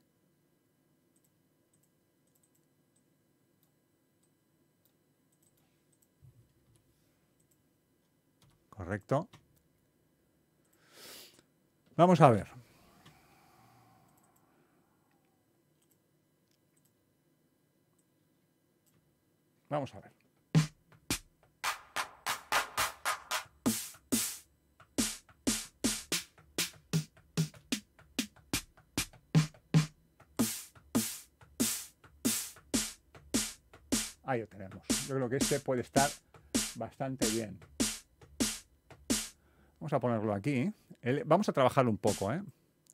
Correcto. Vamos a ver. Vamos a ver. Ahí lo tenemos. Yo creo que este puede estar bastante bien. Vamos a ponerlo aquí. Vamos a trabajarlo un poco, ¿eh?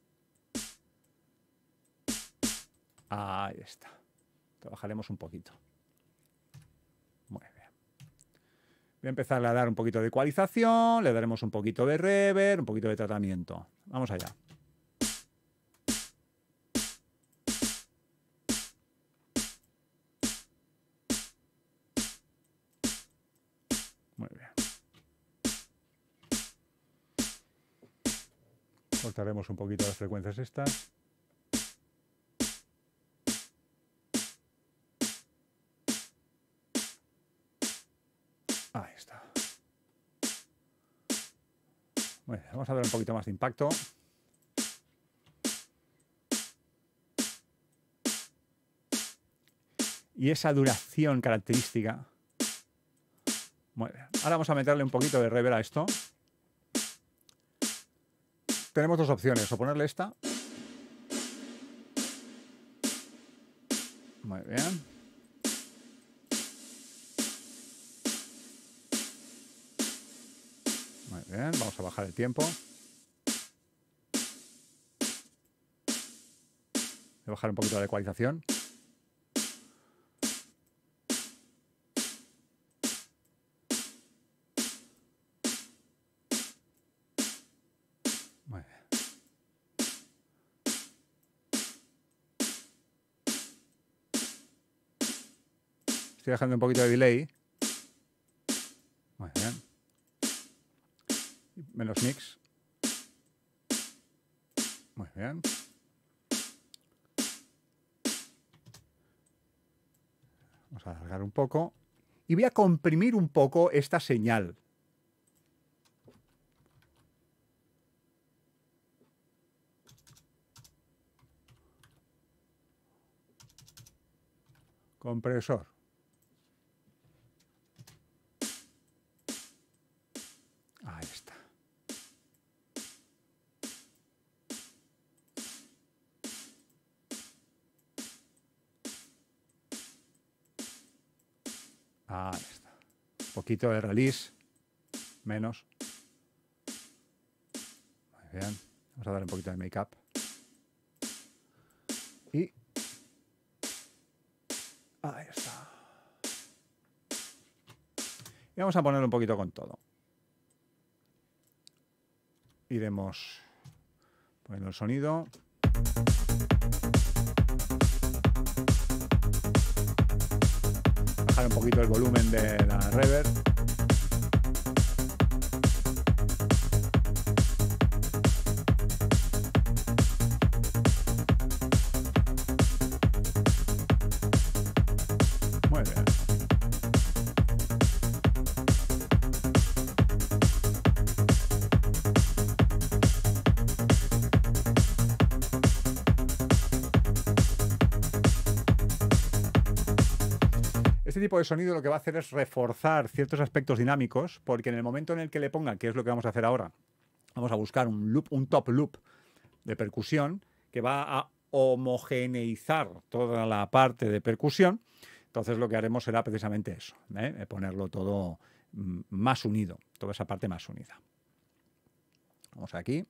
Ahí está. Trabajaremos un poquito. Muy bien. Voy a empezar a dar un poquito de ecualización, le daremos un poquito de reverb, un poquito de tratamiento. Vamos allá. Muy bien. Cortaremos un poquito las frecuencias estas. Ahí está. Muy bien, vamos a dar un poquito más de impacto. Y esa duración característica. Muy bien. Ahora vamos a meterle un poquito de reverb a esto. Tenemos dos opciones, o ponerle esta. Muy bien. Muy bien, vamos a bajar el tiempo. Voy a bajar un poquito la ecualización. Muy bien. Estoy dejando un poquito de delay. Muy bien. Menos mix. Muy bien. Vamos a alargar un poco. Y voy a comprimir un poco esta señal. Compresor. Ahí está. Ahí está. Un poquito de release. Menos. Muy bien. Vamos a dar un poquito de make-up. Y ahí está. Y vamos a ponerlo un poquito con todo. Iremos poniendo el sonido. Bajar un poquito el volumen de la reverb. Muy bien. Este tipo de sonido lo que va a hacer es reforzar ciertos aspectos dinámicos, porque en el momento en el que le ponga, que es lo que vamos a hacer ahora, vamos a buscar un loop, un top loop de percusión que va a homogeneizar toda la parte de percusión, entonces lo que haremos será precisamente eso, ponerlo todo más unido, toda esa parte más unida. Vamos aquí.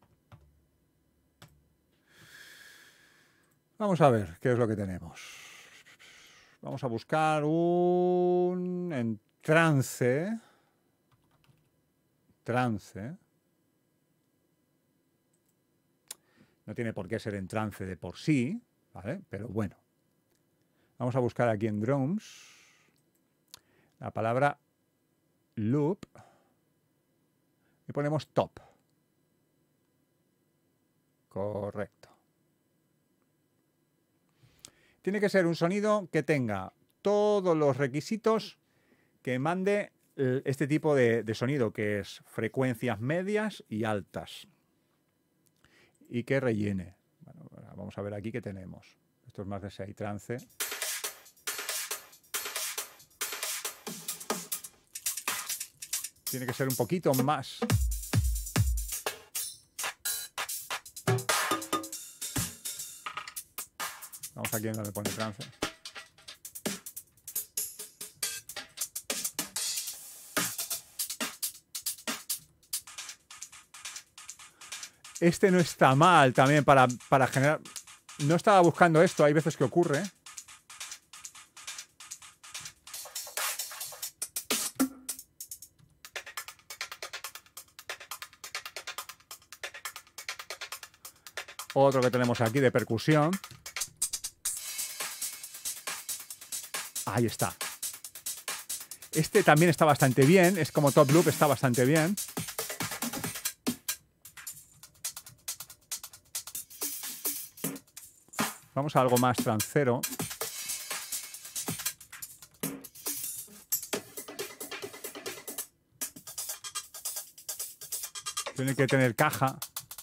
Vamos a ver qué es lo que tenemos. Vamos a buscar un en trance. No tiene por qué ser en trance de por sí, ¿vale? Pero bueno. Vamos a buscar aquí en drums la palabra loop y ponemos top. Correcto. Tiene que ser un sonido que tenga todos los requisitos que mande este tipo de sonido, que es frecuencias medias y altas. Y que rellene. Bueno, vamos a ver aquí qué tenemos. Esto es más de 6 trance. Tiene que ser un poquito más. Vamos aquí en donde pone trance. Este no está mal también para generar... No estaba buscando esto, hay veces que ocurre. Otro que tenemos aquí de percusión. Ahí está. Este también está bastante bien. Es como top loop, está bastante bien. Vamos a algo más trancero. Tiene que tener caja.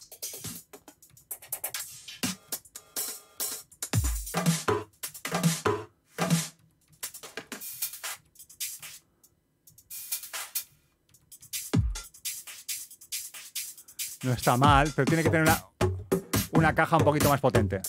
No está mal, pero tiene que tener una caja un poquito más potente.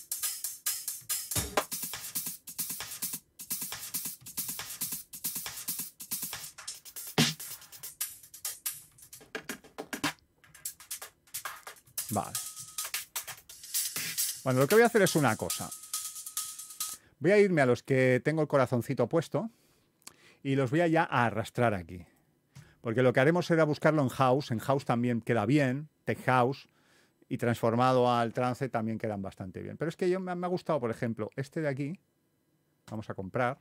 Vale. Bueno, lo que voy a hacer es una cosa. Voy a irme a los que tengo el corazoncito puesto y los voy a ya a arrastrar aquí. Porque lo que haremos será buscarlo en house. En house también queda bien, tech house, y transformado al trance también quedan bastante bien. Pero es que me ha gustado, por ejemplo, este de aquí. Vamos a comprar.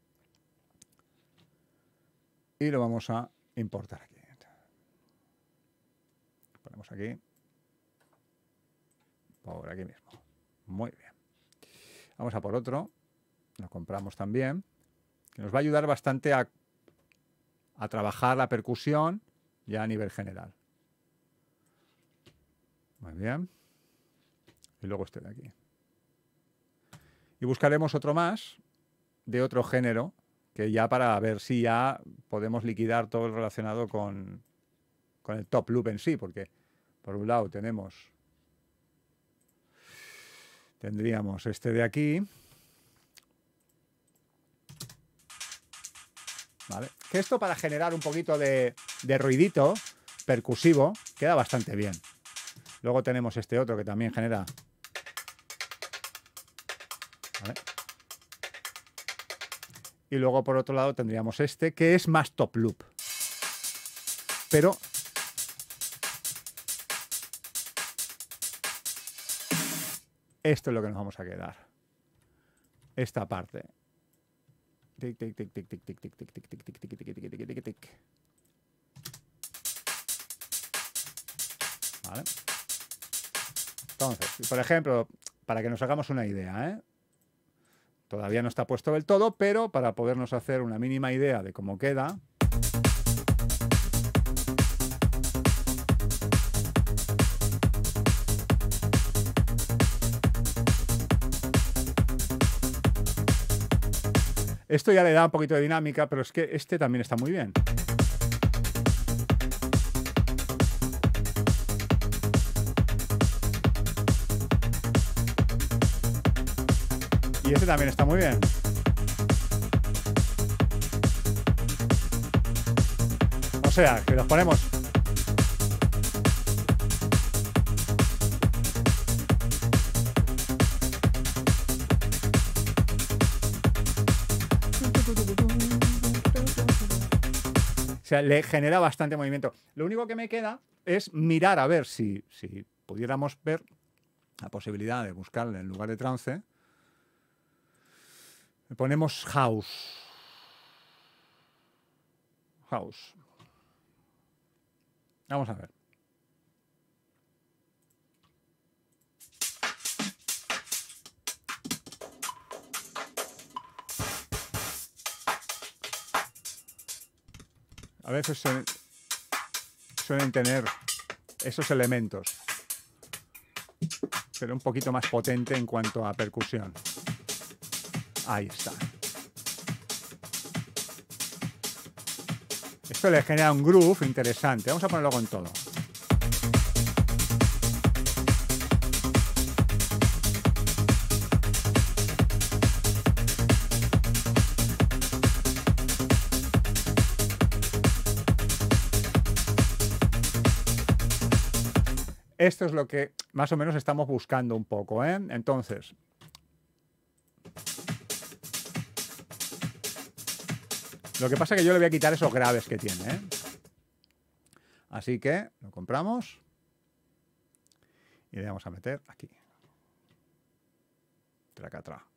Y lo vamos a importar aquí. Lo ponemos aquí. Por aquí mismo. Muy bien. Vamos a por otro. Lo compramos también. Que nos va a ayudar bastante a trabajar la percusión ya a nivel general. Muy bien. Y luego este de aquí. Y buscaremos otro más de otro género, que ya para ver si ya podemos liquidar todo lo relacionado con el top loop en sí, porque por un lado tendríamos este de aquí. ¿Vale? Que esto para generar un poquito de ruidito percusivo queda bastante bien. Luego tenemos este otro que también genera. ¿Vale? Y luego por otro lado tendríamos este que es más top loop. Pero esto es lo que nos vamos a quedar. Esta parte. Tic, tic, tic, tic, tic, tic, tic, tic, tic, tic, tic, tic, tic, tic, tic, tic. ¿Vale? Entonces, por ejemplo, para que nos hagamos una idea, todavía no está puesto del todo, pero para podernos hacer una mínima idea de cómo queda. Esto ya le da un poquito de dinámica, pero es que este también está muy bien. este también está muy bien. O sea, que los ponemos... O sea, le genera bastante movimiento. Lo único que me queda es mirar a ver si pudiéramos ver la posibilidad de buscarle en lugar de trance. Le ponemos house. House. Vamos a ver. A veces suelen tener esos elementos, pero un poquito más potente en cuanto a percusión. Ahí está. Esto le genera un groove interesante. Vamos a ponerlo con todo. Esto es lo que más o menos estamos buscando un poco, ¿eh? Entonces, lo que pasa es que yo le voy a quitar esos graves que tiene, ¿eh? Así que lo compramos y le vamos a meter aquí. Tracatrá.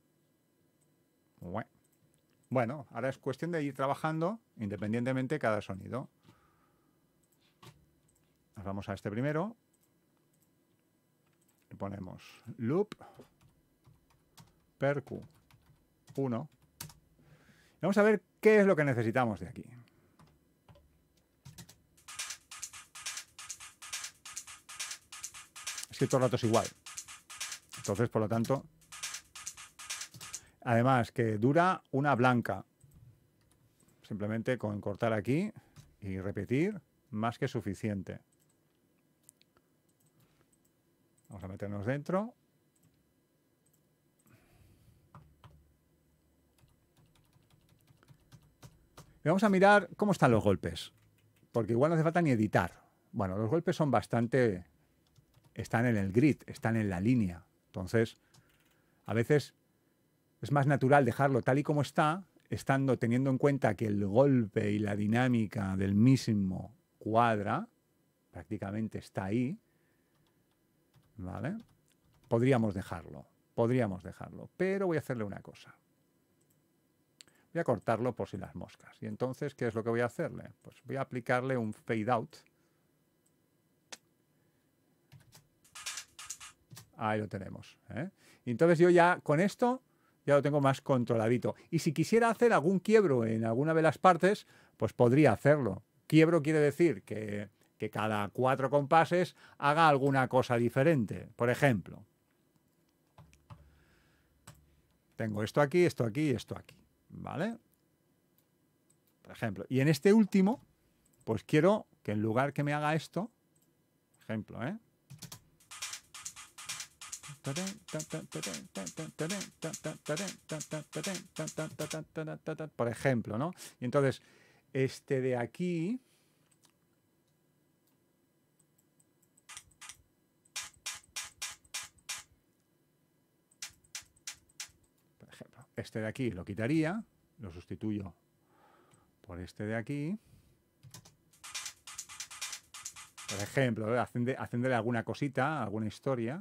Bueno, ahora es cuestión de ir trabajando independientemente cada sonido. Nos vamos a este primero. Le ponemos loop, percu 1. Vamos a ver qué es lo que necesitamos de aquí. Es que todo el rato es igual. Entonces, por lo tanto, además que dura una blanca. Simplemente con cortar aquí y repetir, más que suficiente. Vamos a meternos dentro. Y vamos a mirar cómo están los golpes. Porque igual no hace falta ni editar. Bueno, los golpes son bastante... Están en el grid, están en la línea. Entonces, a veces es más natural dejarlo tal y como está, teniendo en cuenta que el golpe y la dinámica del mismo cuadra, prácticamente está ahí. ¿Vale? Podríamos dejarlo, pero voy a hacerle una cosa. Voy a cortarlo por si las moscas. Y entonces, ¿qué es lo que voy a hacerle? Pues voy a aplicarle un fade out. Ahí lo tenemos, ¿eh? Y entonces yo ya con esto ya lo tengo más controladito. Y si quisiera hacer algún quiebro en alguna de las partes, pues podría hacerlo. Quiebro quiere decir que cada 4 compases haga alguna cosa diferente. Por ejemplo, tengo esto aquí, esto aquí y esto aquí. ¿Vale? Por ejemplo. Y en este último, pues quiero que en lugar que me haga esto, ejemplo, ¿eh? Por ejemplo, ¿no? Y entonces, este de aquí... Por ejemplo, este de aquí lo quitaría, lo sustituyo por este de aquí. Por ejemplo, haciéndole alguna cosita, alguna historia.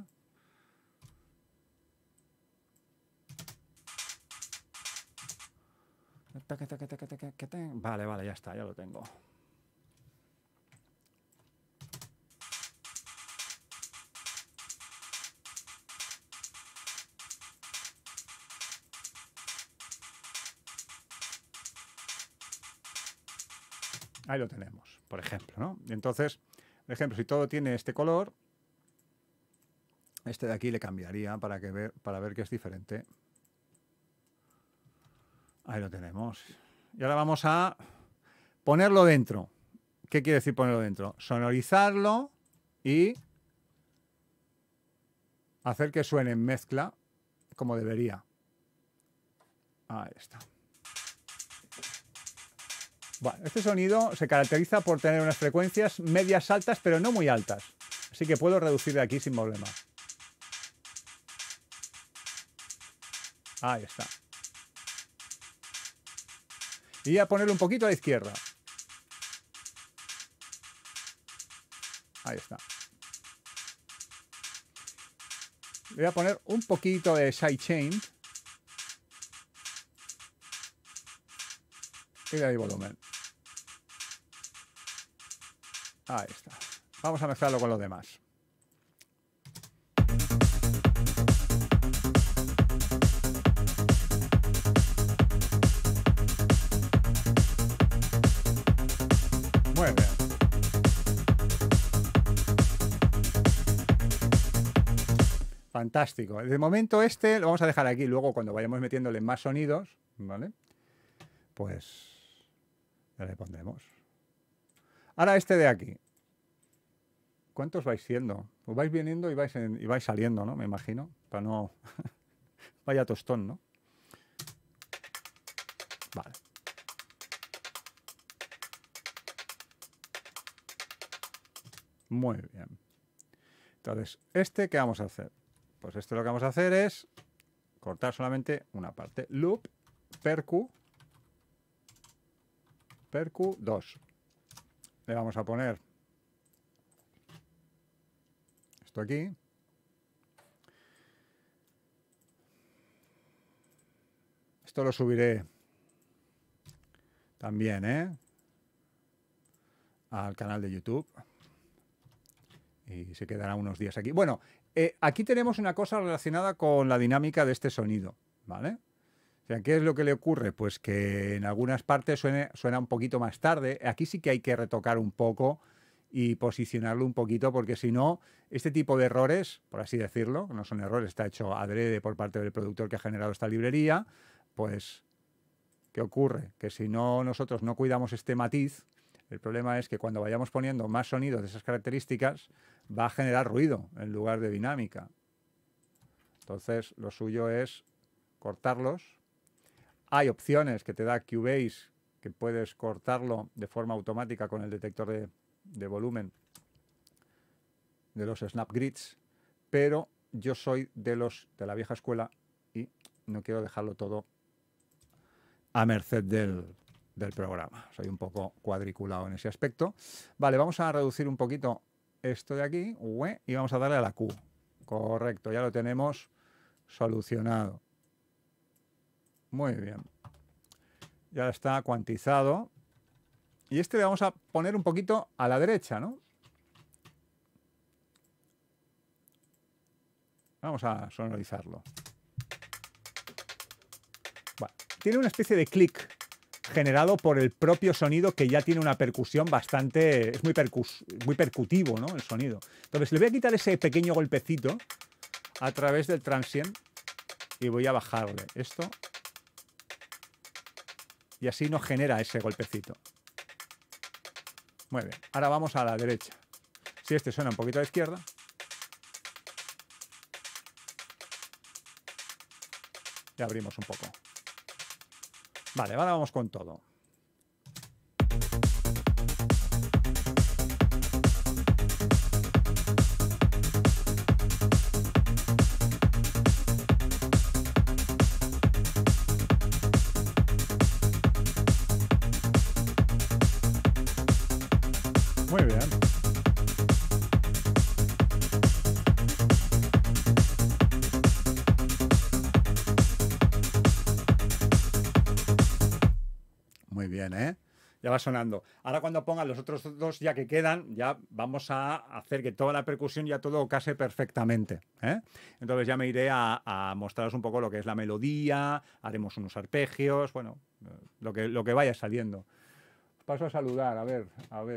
Vale, ya está, ya lo tengo. Ahí lo tenemos, por ejemplo, ¿no? Y entonces, por ejemplo, si todo tiene este color, este de aquí le cambiaría para ver que es diferente. Ahí lo tenemos. Y ahora vamos a ponerlo dentro. ¿Qué quiere decir ponerlo dentro? Sonorizarlo y hacer que suene en mezcla como debería. Ahí está. Bueno, este sonido se caracteriza por tener unas frecuencias medias altas, pero no muy altas. Así que puedo reducir de aquí sin problema. Ahí está. Y voy a ponerlo un poquito a la izquierda. Ahí está. Voy a poner un poquito de sidechain. Y le doy volumen. Ahí está. Vamos a mezclarlo con los demás. Muy bien. Fantástico. De momento este lo vamos a dejar aquí. Luego cuando vayamos metiéndole más sonidos, ¿vale? Pues ya le pondremos. Ahora este de aquí. ¿Cuántos vais siendo? Pues vais viniendo y vais saliendo, ¿no? Me imagino. Para no... Vaya tostón, ¿no? Vale. Muy bien. Entonces, ¿qué vamos a hacer? Pues esto lo que vamos a hacer es cortar solamente una parte. Loop, percu 2. Le vamos a poner esto aquí. Esto lo subiré también, al canal de YouTube. Y se quedará unos días aquí. Bueno, aquí tenemos una cosa relacionada con la dinámica de este sonido, ¿vale? O sea, ¿qué es lo que le ocurre? Pues que en algunas partes suena un poquito más tarde. Aquí sí que hay que retocar un poco y posicionarlo un poquito, porque si no, este tipo de errores, por así decirlo, no son errores, está hecho adrede por parte del productor que ha generado esta librería, pues, ¿qué ocurre? Que si no nosotros no cuidamos este matiz, el problema es que cuando vayamos poniendo más sonidos de esas características, va a generar ruido en lugar de dinámica. Entonces, lo suyo es cortarlos. Hay opciones que te da Cubase, que puedes cortarlo de forma automática con el detector de volumen de los Snap Grids, pero yo soy de la vieja escuela y no quiero dejarlo todo a merced del programa. Soy un poco cuadriculado en ese aspecto. Vale, vamos a reducir un poquito esto de aquí y vamos a darle a la Q. Correcto, ya lo tenemos solucionado. Muy bien. Ya está cuantizado. Y este le vamos a poner un poquito a la derecha, ¿no? Vamos a sonorizarlo. Bueno, tiene una especie de clic generado por el propio sonido, que ya tiene una percusión bastante... Es muy percutivo, ¿no? El sonido. Entonces le voy a quitar ese pequeño golpecito a través del transient y voy a bajarle esto. Y así no genera ese golpecito. Muy bien. Ahora vamos a la derecha. Si este suena un poquito a la izquierda. Y abrimos un poco. Vale, ahora vamos con todo. Muy bien. Muy bien, ¿eh? Ya va sonando. Ahora cuando pongan los otros dos ya que quedan, ya vamos a hacer que toda la percusión ya todo case perfectamente, ¿eh? Entonces ya me iré a mostraros un poco lo que es la melodía, haremos unos arpegios, bueno, lo que vaya saliendo. Paso a saludar, a ver.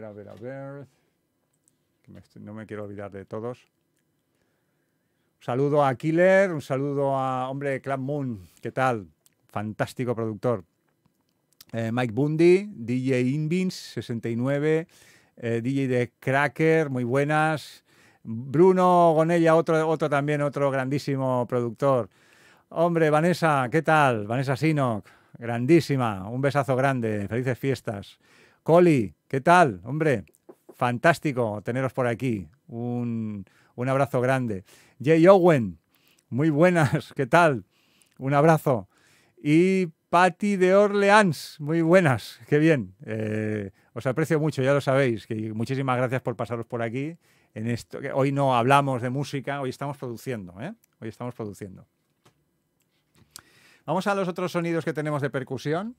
No me quiero olvidar de todos. Un saludo a Killer, un saludo a, hombre, Club Moon, ¿qué tal? Fantástico productor. Mike Bundy, DJ Inbins, 69, DJ de Cracker, muy buenas. Bruno Gonella, otro también, otro grandísimo productor. Hombre, Vanessa, ¿qué tal? Vanessa Sinok, grandísima, un besazo grande, felices fiestas. Coli, ¿qué tal? Hombre, fantástico teneros por aquí, un abrazo grande. Jay Owen, muy buenas, ¿qué tal? Un abrazo. Y Patti de Orleans, muy buenas, qué bien. Os aprecio mucho, ya lo sabéis. Que muchísimas gracias por pasaros por aquí. En esto, que hoy no hablamos de música, hoy estamos produciendo, ¿eh? Hoy estamos produciendo. Vamos a los otros sonidos que tenemos de percusión.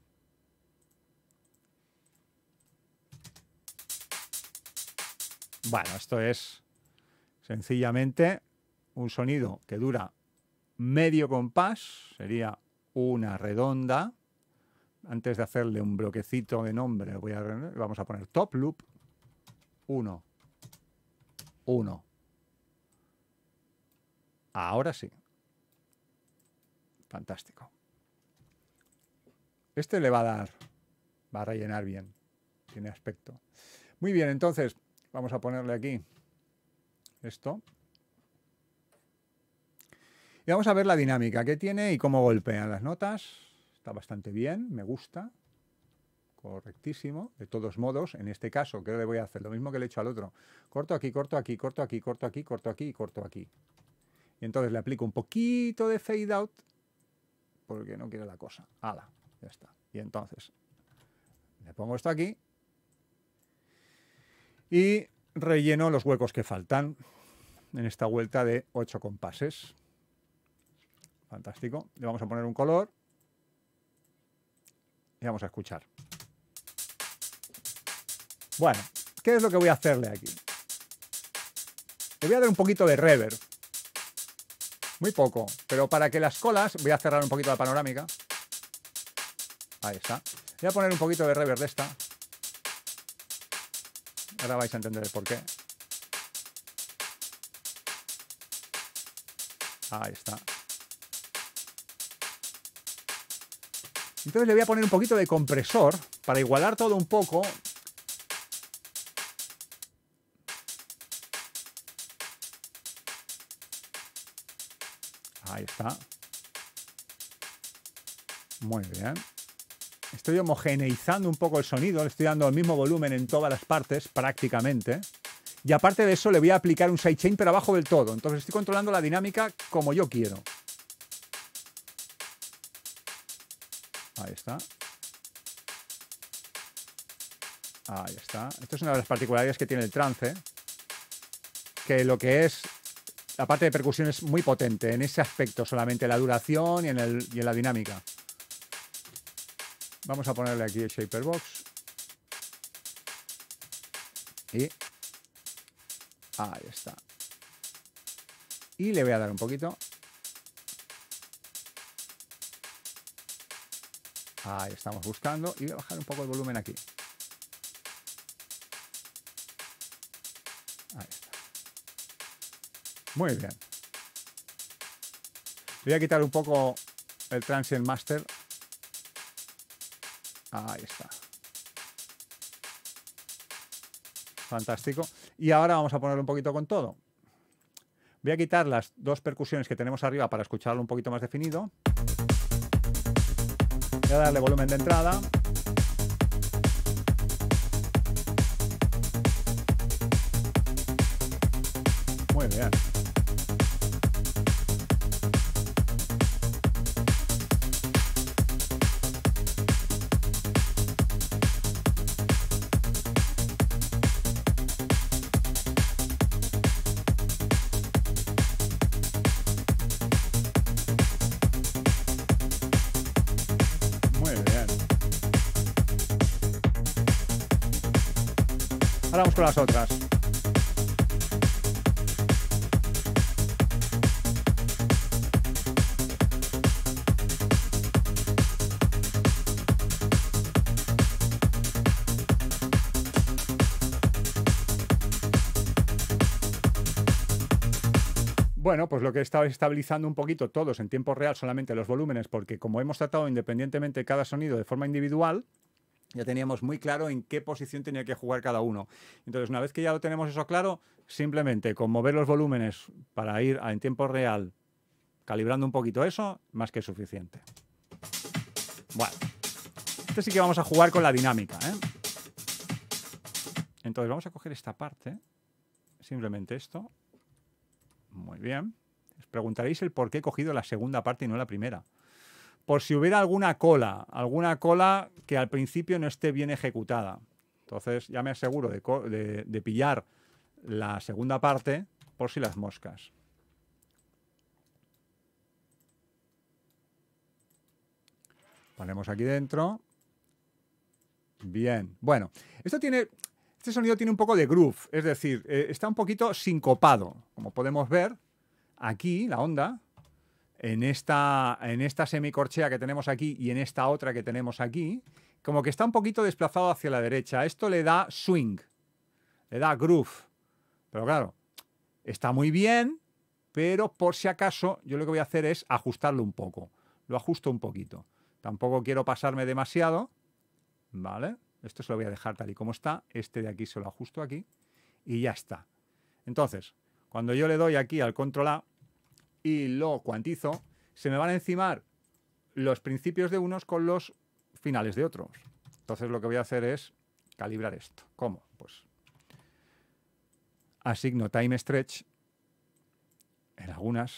Bueno, esto es sencillamente un sonido que dura medio compás, sería una redonda. Antes de hacerle un bloquecito de nombre, vamos a poner top loop 1, 1. Ahora sí. Fantástico. Este le va a dar, va a rellenar bien, tiene aspecto. Muy bien, entonces vamos a ponerle aquí esto. Y vamos a ver la dinámica que tiene y cómo golpean las notas. Está bastante bien, me gusta. Correctísimo. De todos modos, en este caso, ¿qué le voy a hacer? Lo mismo que le he hecho al otro. Corto aquí, corto aquí, corto aquí, corto aquí, corto aquí y corto aquí. Y entonces le aplico un poquito de fade out porque no quiere la cosa. ¡Hala! Ya está. Y entonces le pongo esto aquí y relleno los huecos que faltan en esta vuelta de 8 compases. Fantástico. Le vamos a poner un color y vamos a escuchar. Bueno, ¿qué es lo que voy a hacerle aquí? Le voy a dar un poquito de reverb. Muy poco, pero para que las colas, voy a cerrar un poquito la panorámica. Ahí está. Voy a poner un poquito de reverb de esta. Ahora vais a entender el porqué. Ahí está. Entonces le voy a poner un poquito de compresor para igualar todo un poco. Ahí está. Muy bien. Estoy homogeneizando un poco el sonido, le estoy dando el mismo volumen en todas las partes, prácticamente. Y aparte de eso, le voy a aplicar un sidechain, pero abajo del todo. Entonces estoy controlando la dinámica como yo quiero. Ahí está. Ahí está. Esto es una de las particularidades que tiene el trance, que lo que es la parte de percusión es muy potente en ese aspecto, solamente la duración y en la dinámica. Vamos a ponerle aquí el shaper box. Y ahí está. Y le voy a dar un poquito. Ahí estamos buscando. Y voy a bajar un poco el volumen aquí. Ahí está. Muy bien. Voy a quitar un poco el Transient Master. Ahí está. Fantástico. Y ahora vamos a ponerlo un poquito con todo. Voy a quitar las dos percusiones que tenemos arriba para escucharlo un poquito más definido. Voy a darle volumen de entrada. Muy bien. Ahora vamos con las otras. Bueno, pues lo que he estado estabilizando un poquito todos en tiempo real, solamente los volúmenes, porque como hemos tratado independientemente cada sonido de forma individual, ya teníamos muy claro en qué posición tenía que jugar cada uno. Entonces, una vez que ya lo tenemos eso claro, simplemente con mover los volúmenes para ir en tiempo real Calibrando un poquito eso, más que suficiente. Bueno, este sí que vamos a jugar con la dinámica, ¿eh? Entonces vamos a coger esta parte, simplemente esto. Muy bien. Os preguntaréis el por qué he cogido la segunda parte y no la primera. Por si hubiera alguna cola que al principio no esté bien ejecutada. Entonces ya me aseguro de pillar la segunda parte por si las moscas. Ponemos aquí dentro. Bien. Bueno, este sonido tiene un poco de groove, es decir, está un poquito sincopado. Como podemos ver, aquí la onda, en esta semicorchea que tenemos aquí y en esta otra que tenemos aquí, como que está un poquito desplazado hacia la derecha. Esto le da swing, le da groove. Pero claro, está muy bien, pero por si acaso yo lo que voy a hacer es ajustarlo un poco. Lo ajusto un poquito. Tampoco quiero pasarme demasiado, ¿vale? Esto se lo voy a dejar tal y como está. Este de aquí se lo ajusto aquí y ya está. Entonces, cuando yo le doy aquí al control A y lo cuantizo, se me van a encimar los principios de unos con los finales de otros. Entonces lo que voy a hacer es calibrar esto. ¿Cómo? Pues asigno time stretch en algunas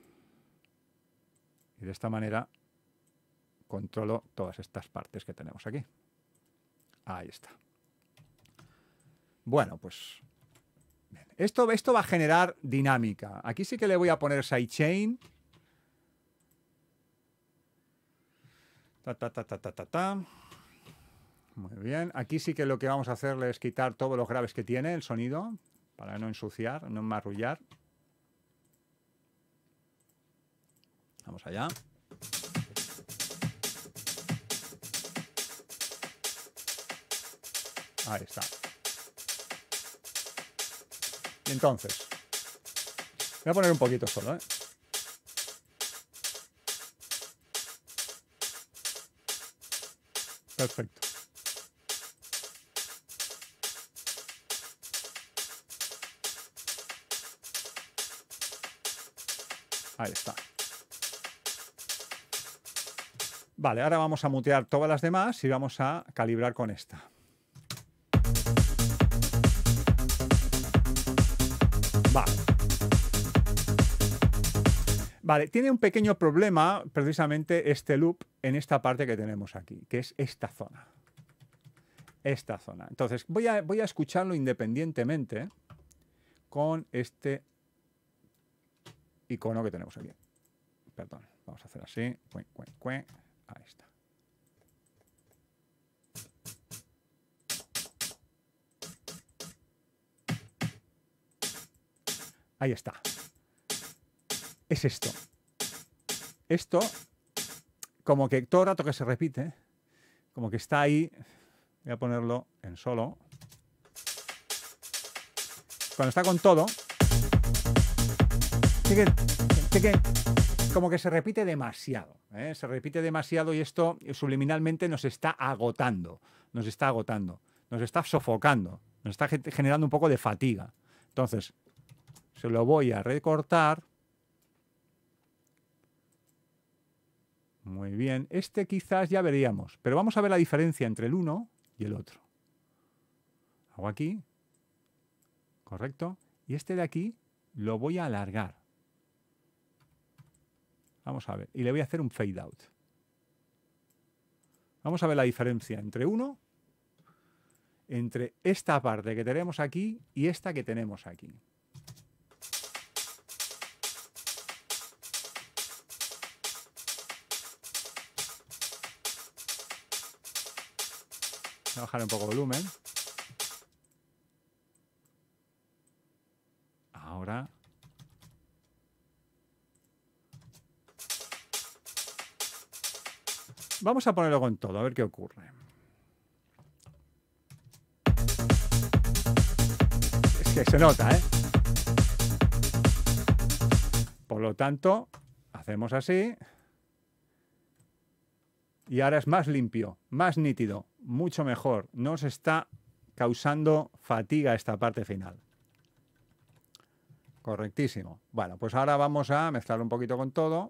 y de esta manera controlo todas estas partes que tenemos aquí. Ahí está. Bueno, pues bien. Esto va a generar dinámica. Aquí sí que le voy a poner sidechain. Muy bien. Aquí sí que lo que vamos a hacerle es quitar todos los graves que tiene el sonido para no ensuciar, no marrullar. Vamos allá. Ahí está. Y entonces, voy a poner un poquito solo, ¿eh? Perfecto. Ahí está. Vale, ahora vamos a mutear todas las demás y vamos a calibrar con esta. Vale, tiene un pequeño problema precisamente este loop en esta parte que tenemos aquí, que es esta zona. Esta zona. Entonces voy a escucharlo independientemente con este icono que tenemos aquí. Perdón, vamos a hacer así. Ahí está. Ahí está. Es esto. Esto, como que todo el rato que se repite, como que está ahí. Voy a ponerlo en solo. Cuando está con todo, como que se repite demasiado, ¿eh? Se repite demasiado y esto subliminalmente nos está agotando, nos está sofocando, nos está generando un poco de fatiga. Entonces, se lo voy a recortar. Muy bien. Este quizás ya veríamos, pero vamos a ver la diferencia entre el uno y el otro. Hago aquí. Correcto. Y este de aquí lo voy a alargar. Vamos a ver. Y le voy a hacer un fade out. Vamos a ver la diferencia entre entre esta parte que tenemos aquí y esta que tenemos aquí. Voy a bajar un poco el volumen. Ahora. Vamos a ponerlo con todo, a ver qué ocurre. Es que se nota, ¿eh? Por lo tanto, hacemos así. Y ahora es más limpio, más nítido, mucho mejor. No se está causando fatiga esta parte final. Correctísimo. Bueno, pues ahora vamos a mezclar un poquito con todo.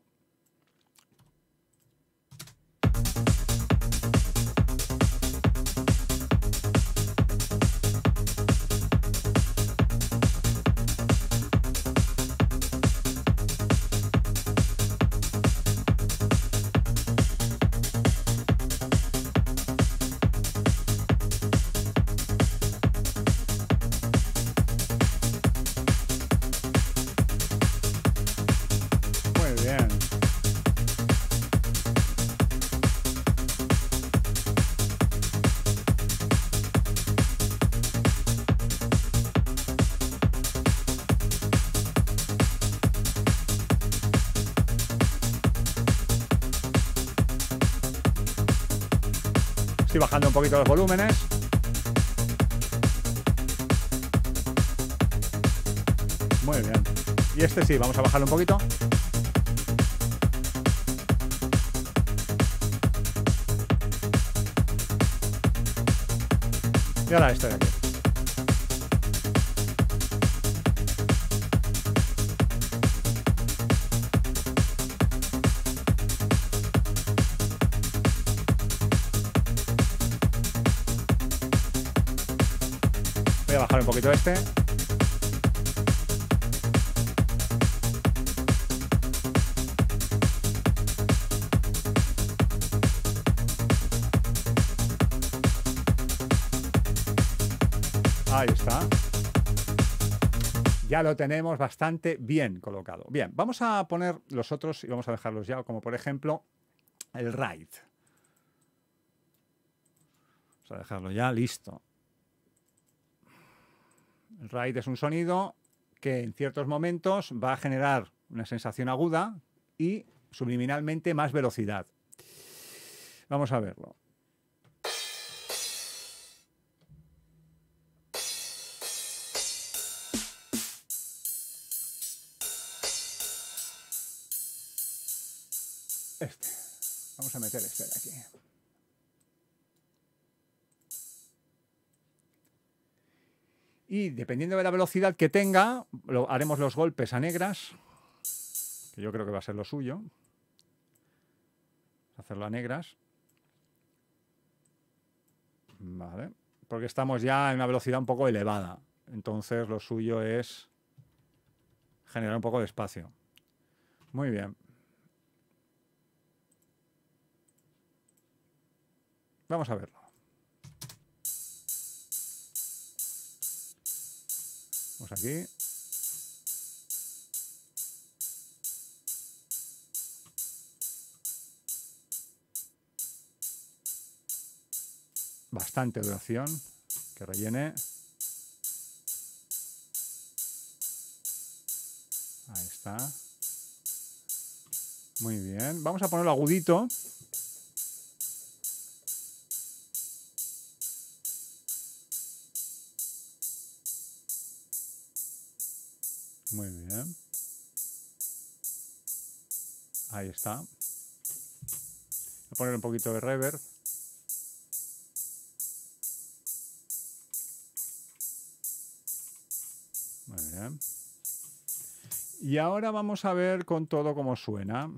Estoy bajando un poquito los volúmenes. Muy bien. Y este sí, vamos a bajarlo un poquito. Y ahora este de aquí. Voy a bajar un poquito este. Ahí está. Ya lo tenemos bastante bien colocado. Bien, vamos a poner los otros y vamos a dejarlos ya, como por ejemplo el ride. Vamos a dejarlo ya listo. El ride es un sonido que en ciertos momentos va a generar una sensación aguda y subliminalmente más velocidad. Vamos a verlo. Este. Vamos a meter este de aquí. Y dependiendo de la velocidad que tenga, haremos los golpes a negras, que yo creo que va a ser lo suyo. Hacerlo a negras. Vale. Porque estamos ya en una velocidad un poco elevada. Entonces lo suyo es generar un poco de espacio. Muy bien. Vamos a verlo. Vamos aquí. Bastante duración. Que rellene. Ahí está. Muy bien. Vamos a ponerlo agudito. Muy bien. Ahí está. Voy a poner un poquito de reverb. Muy bien. Y ahora vamos a ver con todo cómo suena.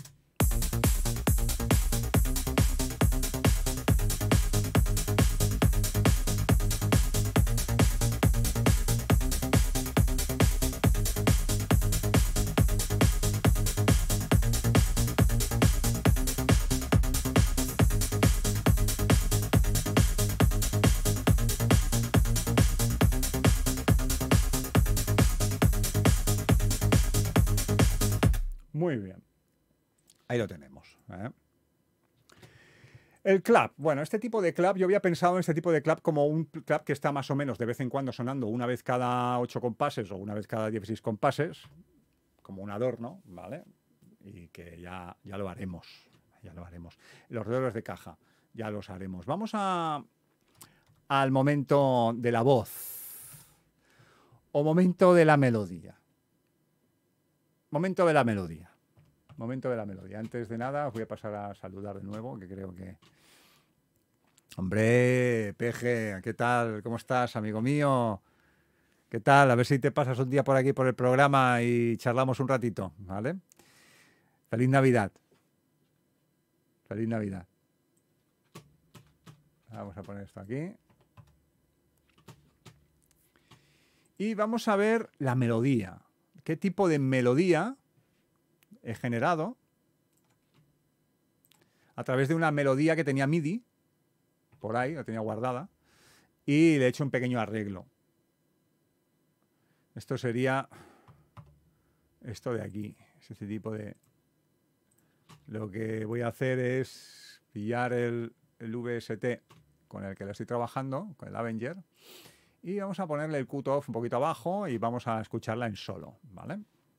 Muy bien. Ahí lo tenemos. El clap. Bueno, este tipo de clap, yo había pensado en este tipo de clap como un clap que está más o menos de vez en cuando sonando una vez cada 8 compases o una vez cada 16 compases, como un adorno, ¿vale? Y que ya lo haremos. Ya lo haremos. Los dedos de caja, ya los haremos. Vamos al momento de la voz. O momento de la melodía. Momento de la melodía. Momento de la melodía. Antes de nada, os voy a pasar a saludar de nuevo, que creo que... Hombre, Peje, ¿qué tal? ¿Cómo estás, amigo mío? ¿Qué tal? A ver si te pasas un día por aquí por el programa y charlamos un ratito, ¿vale? Feliz Navidad. Feliz Navidad. Vamos a poner esto aquí. Y vamos a ver la melodía. ¿Qué tipo de melodía he generado a través de una melodía que tenía MIDI, por ahí, la tenía guardada, y le he hecho un pequeño arreglo. Esto sería esto de aquí, es este tipo de... Lo que voy a hacer es pillar el VST con el que le estoy trabajando, con el Avenger, y vamos a ponerle el cutoff un poquito abajo y vamos a escucharla en solo, ¿vale?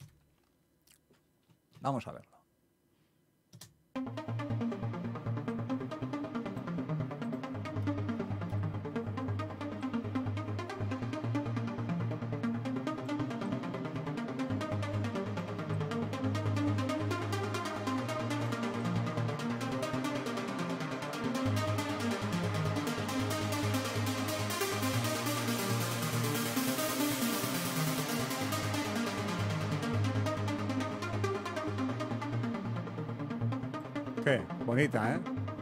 Vamos a verlo. Qué bonita, ¿eh?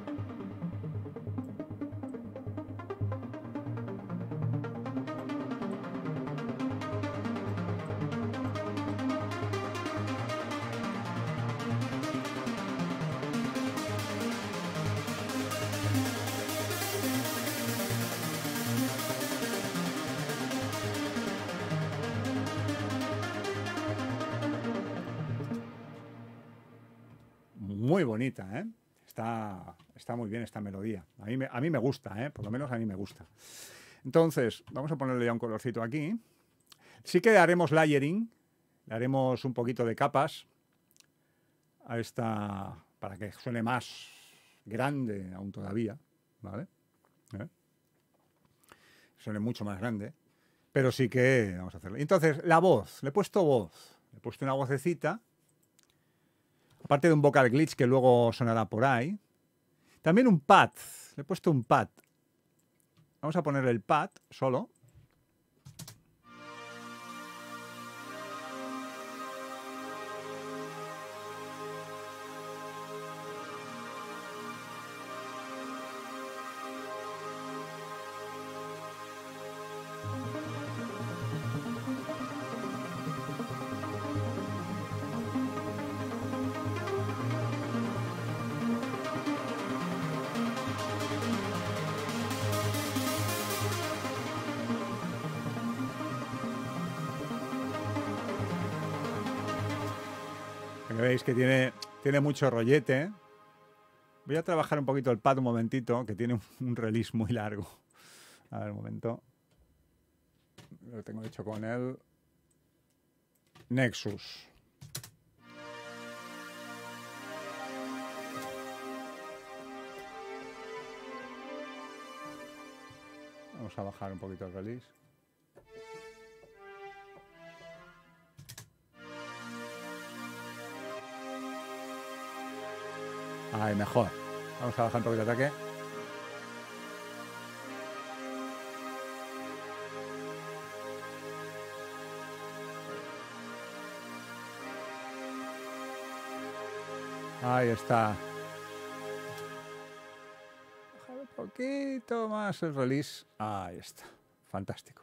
Muy bonita, ¿eh? Está muy bien esta melodía. A mí me gusta, ¿eh? Por lo menos a mí me gusta. Entonces, vamos a ponerle ya un colorcito aquí. Sí que haremos layering, le haremos un poquito de capas a esta, para que suene más grande aún todavía, ¿vale? Suene mucho más grande, pero sí que vamos a hacerlo. Entonces, la voz, le he puesto voz, le he puesto una vocecita, aparte de un vocal glitch que luego sonará por ahí. También un pad, le he puesto un pad. Vamos a ponerle el pad solo. Veis que tiene mucho rollete. Voy a trabajar un poquito el pad un momentito, que tiene un release muy largo. A ver, un momento. Lo tengo hecho con el Nexus. Vamos a bajar un poquito el release. Ahí, mejor. Vamos a bajar un poquito el ataque. Ahí está. Bajar un poquito más el release. Ahí está. Fantástico.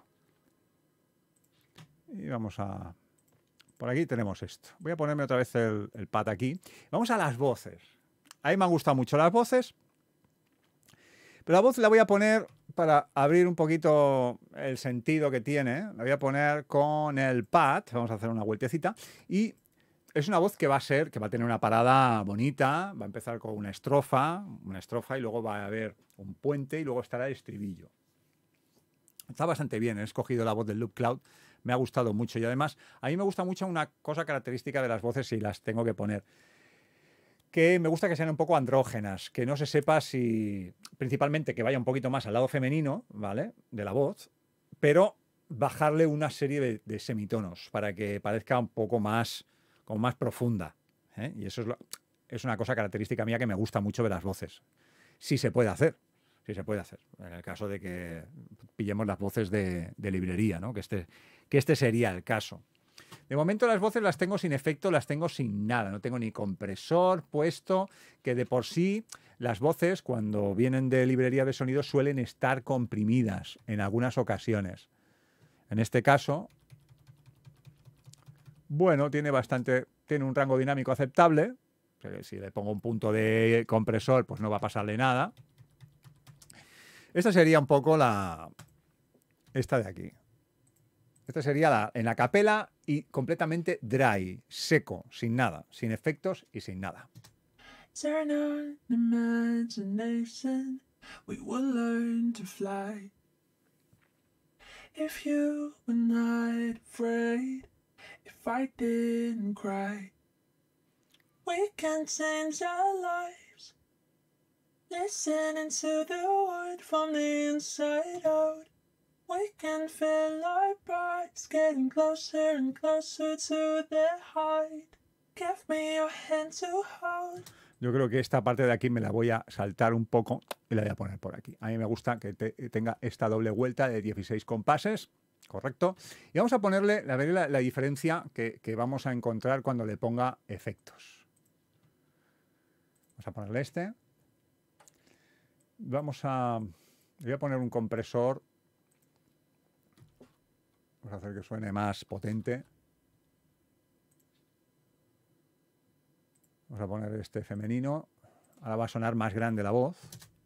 Y vamos a... Por aquí tenemos esto. Voy a ponerme otra vez el pad aquí. Vamos a las voces. A mí me han gustado mucho las voces. Pero la voz la voy a poner para abrir un poquito el sentido que tiene. La voy a poner con el pad. Vamos a hacer una vueltecita. Y es una voz que va a tener una parada bonita. Va a empezar con una estrofa y luego va a haber un puente y luego estará el estribillo. Está bastante bien. He escogido la voz del Loop Cloud. Me ha gustado mucho. Y además, a mí me gusta mucho una cosa característica de las voces si las tengo que poner. Que me gusta que sean un poco andrógenas, que no se sepa si, principalmente que vaya un poquito más al lado femenino, ¿vale? De la voz, pero bajarle una serie de semitonos para que parezca un poco más, como más profunda, Y eso es una cosa característica mía que me gusta mucho de las voces. Si se puede hacer. Sí se puede hacer, en el caso de que pillemos las voces de librería, ¿no? Que este sería el caso. De momento las voces las tengo sin efecto, las tengo sin nada, no tengo ni compresor puesto, que de por sí las voces cuando vienen de librería de sonido suelen estar comprimidas en algunas ocasiones. En este caso, bueno, tiene un rango dinámico aceptable. Si le pongo un punto de compresor, pues no va a pasarle nada. Esta sería un poco esta de aquí. Esta sería en la capela y completamente dry, seco, sin nada, sin efectos y sin nada. Turn on imagination, we will learn to fly. If you were not afraid, if I didn't cry, we can change our lives. Listening to the world from the inside out. We can feel our bodies getting closer and closer to their height. Give me your hand to hold. Yo creo que esta parte de aquí me la voy a saltar un poco y la voy a poner por aquí. A mí me gusta que tenga esta doble vuelta de 16 compases, correcto. Y vamos a ponerle la diferencia que vamos a encontrar cuando le ponga efectos. Vamos a ponerle este. Le voy a poner un compresor. Vamos a hacer que suene más potente. Vamos a poner este femenino. Ahora va a sonar más grande la voz.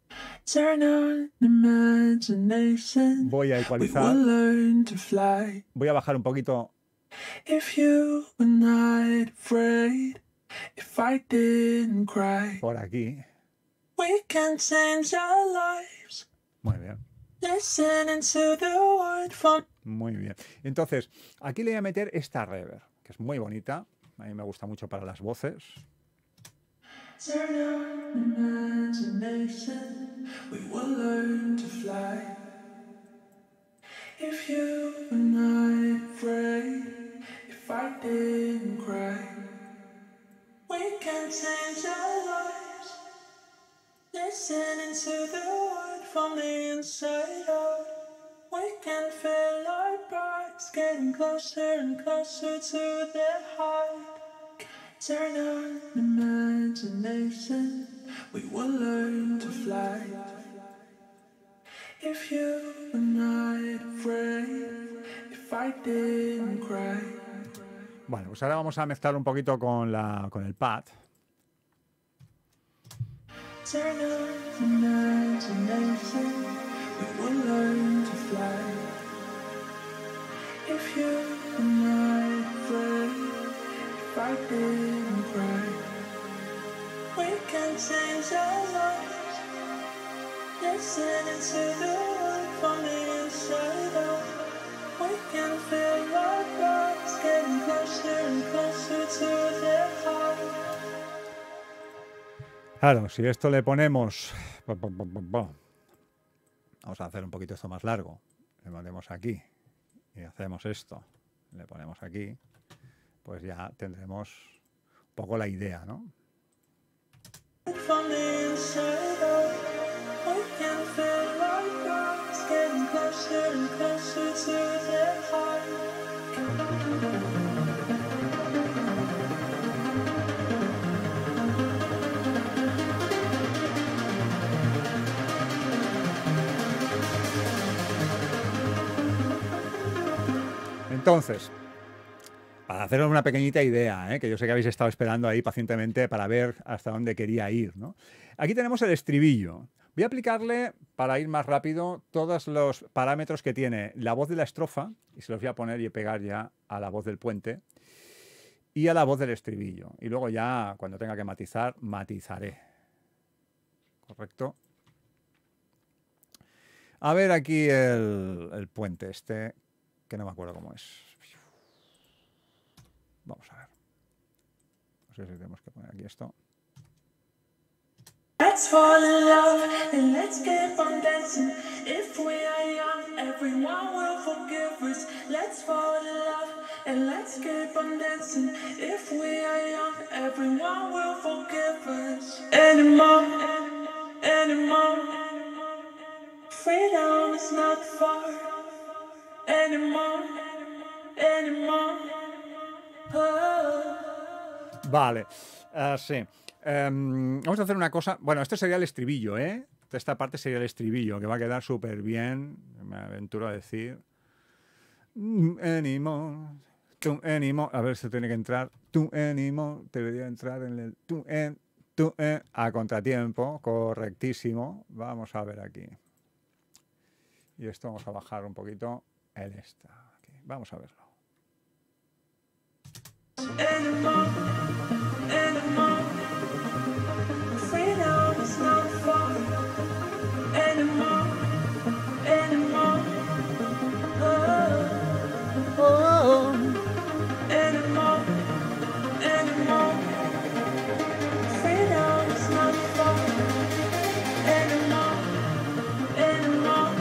Voy a ecualizar. Voy a bajar un poquito. Por aquí. Muy bien. Muy bien. Entonces, aquí le voy a meter esta reverb, que es muy bonita. A mí me gusta mucho para las voces. Turn on imagination, we will learn to fly. If you were not afraid, if I didn't cry, we can change our lives. Listening to the world from the inside out. We can feel our bodies getting closer and closer to their height. Turn on imagination, we will learn to fly. If you were not afraid, if I didn't cry. Bueno, pues ahora vamos a mezclar un poquito con el pad. Turn on imagination, we will learn to fly. If you were not afraid, if I didn't cry, we can change our lives. Listening to the world from the inside out. We can feel our bodies getting closer and closer to their heart. Claro, si esto le ponemos... Vamos a hacer un poquito esto más largo. Le ponemos aquí y hacemos esto. Le ponemos aquí. Pues ya tendremos un poco la idea, ¿no? Entonces, para haceros una pequeñita idea, que yo sé que habéis estado esperando ahí pacientemente para ver hasta dónde quería ir, ¿no? Aquí tenemos el estribillo. Voy a aplicarle, para ir más rápido, todos los parámetros que tiene la voz de la estrofa, y se los voy a poner y pegar ya a la voz del puente, y a la voz del estribillo. Y luego ya, cuando tenga que matizar, matizaré. ¿Correcto? A ver aquí el puente este, que no me acuerdo cómo es. Vamos a ver. No sé si tenemos que poner aquí esto. Let's fall in love and let's keep on dancing. If we are young, everyone will forgive us. Let's fall in love and let's keep on dancing. If we are young, everyone will forgive us. Anymore, anymore, Freedom is not far anymore, anymore. Oh. Vale, sí. Vamos a hacer una cosa. Bueno, esto sería el estribillo, ¿eh? Esta parte sería el estribillo, que va a quedar súper bien. Me aventuro a decir. Anymore. Tu anymore. A ver si tiene que entrar. Tu anymore. Debería entrar en el. A contratiempo. Correctísimo. Vamos a ver aquí. Y esto vamos a bajar un poquito el esta. Aquí. Vamos a verlo. Anymore, anymore. Freedom is not far anymore, anymore. Oh, anymore, anymore. Freedom is not far anymore, anymore.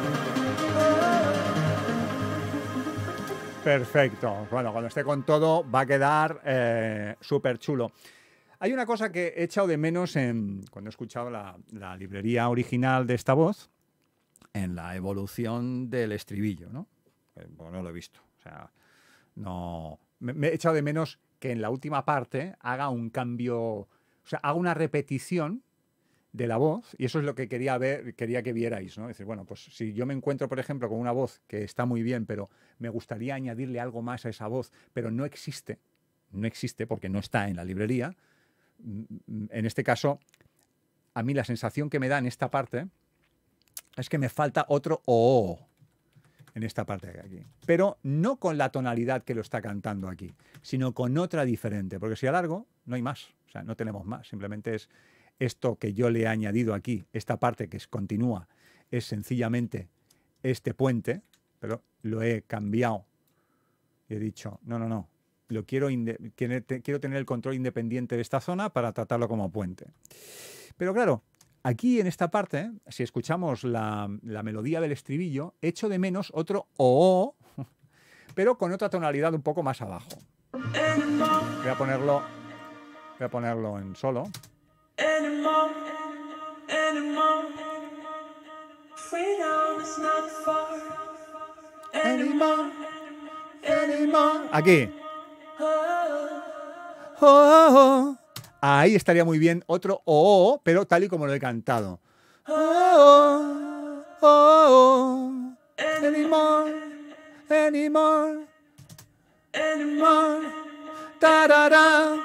Perfecto. Bueno, cuando esté con todo va a quedar súper chulo. Hay una cosa que he echado de menos cuando he escuchado la librería original de esta voz, en la evolución del estribillo, ¿no? Bueno, no lo he visto. O sea, no. Me he echado de menos que en la última parte haga un cambio, o sea, haga una repetición de la voz, y eso es lo que quería que vierais, ¿no? Es decir, bueno, pues si yo me encuentro, por ejemplo, con una voz que está muy bien, pero me gustaría añadirle algo más a esa voz, pero no existe porque no está en la librería. En este caso, a mí la sensación que me da en esta parte es que me falta otro o en esta parte de aquí. Pero no con la tonalidad que lo está cantando aquí, sino con otra diferente, porque si alargo, no hay más, o sea, no tenemos más, simplemente es esto que yo le he añadido aquí, esta parte que continúa, es sencillamente este puente, pero lo he cambiado y he dicho, no, quiero tener el control independiente de esta zona para tratarlo como puente. Pero claro, aquí en esta parte, si escuchamos la melodía del estribillo, echo de menos otro o, pero con otra tonalidad un poco más abajo. Voy a ponerlo en solo. Anymore, anymore. Freedom is not far anymore, anymore. Aquí. Ahí estaría muy bien otro o, pero tal y como lo he cantado. Anymore, anymore, anymore. Ta-da-da.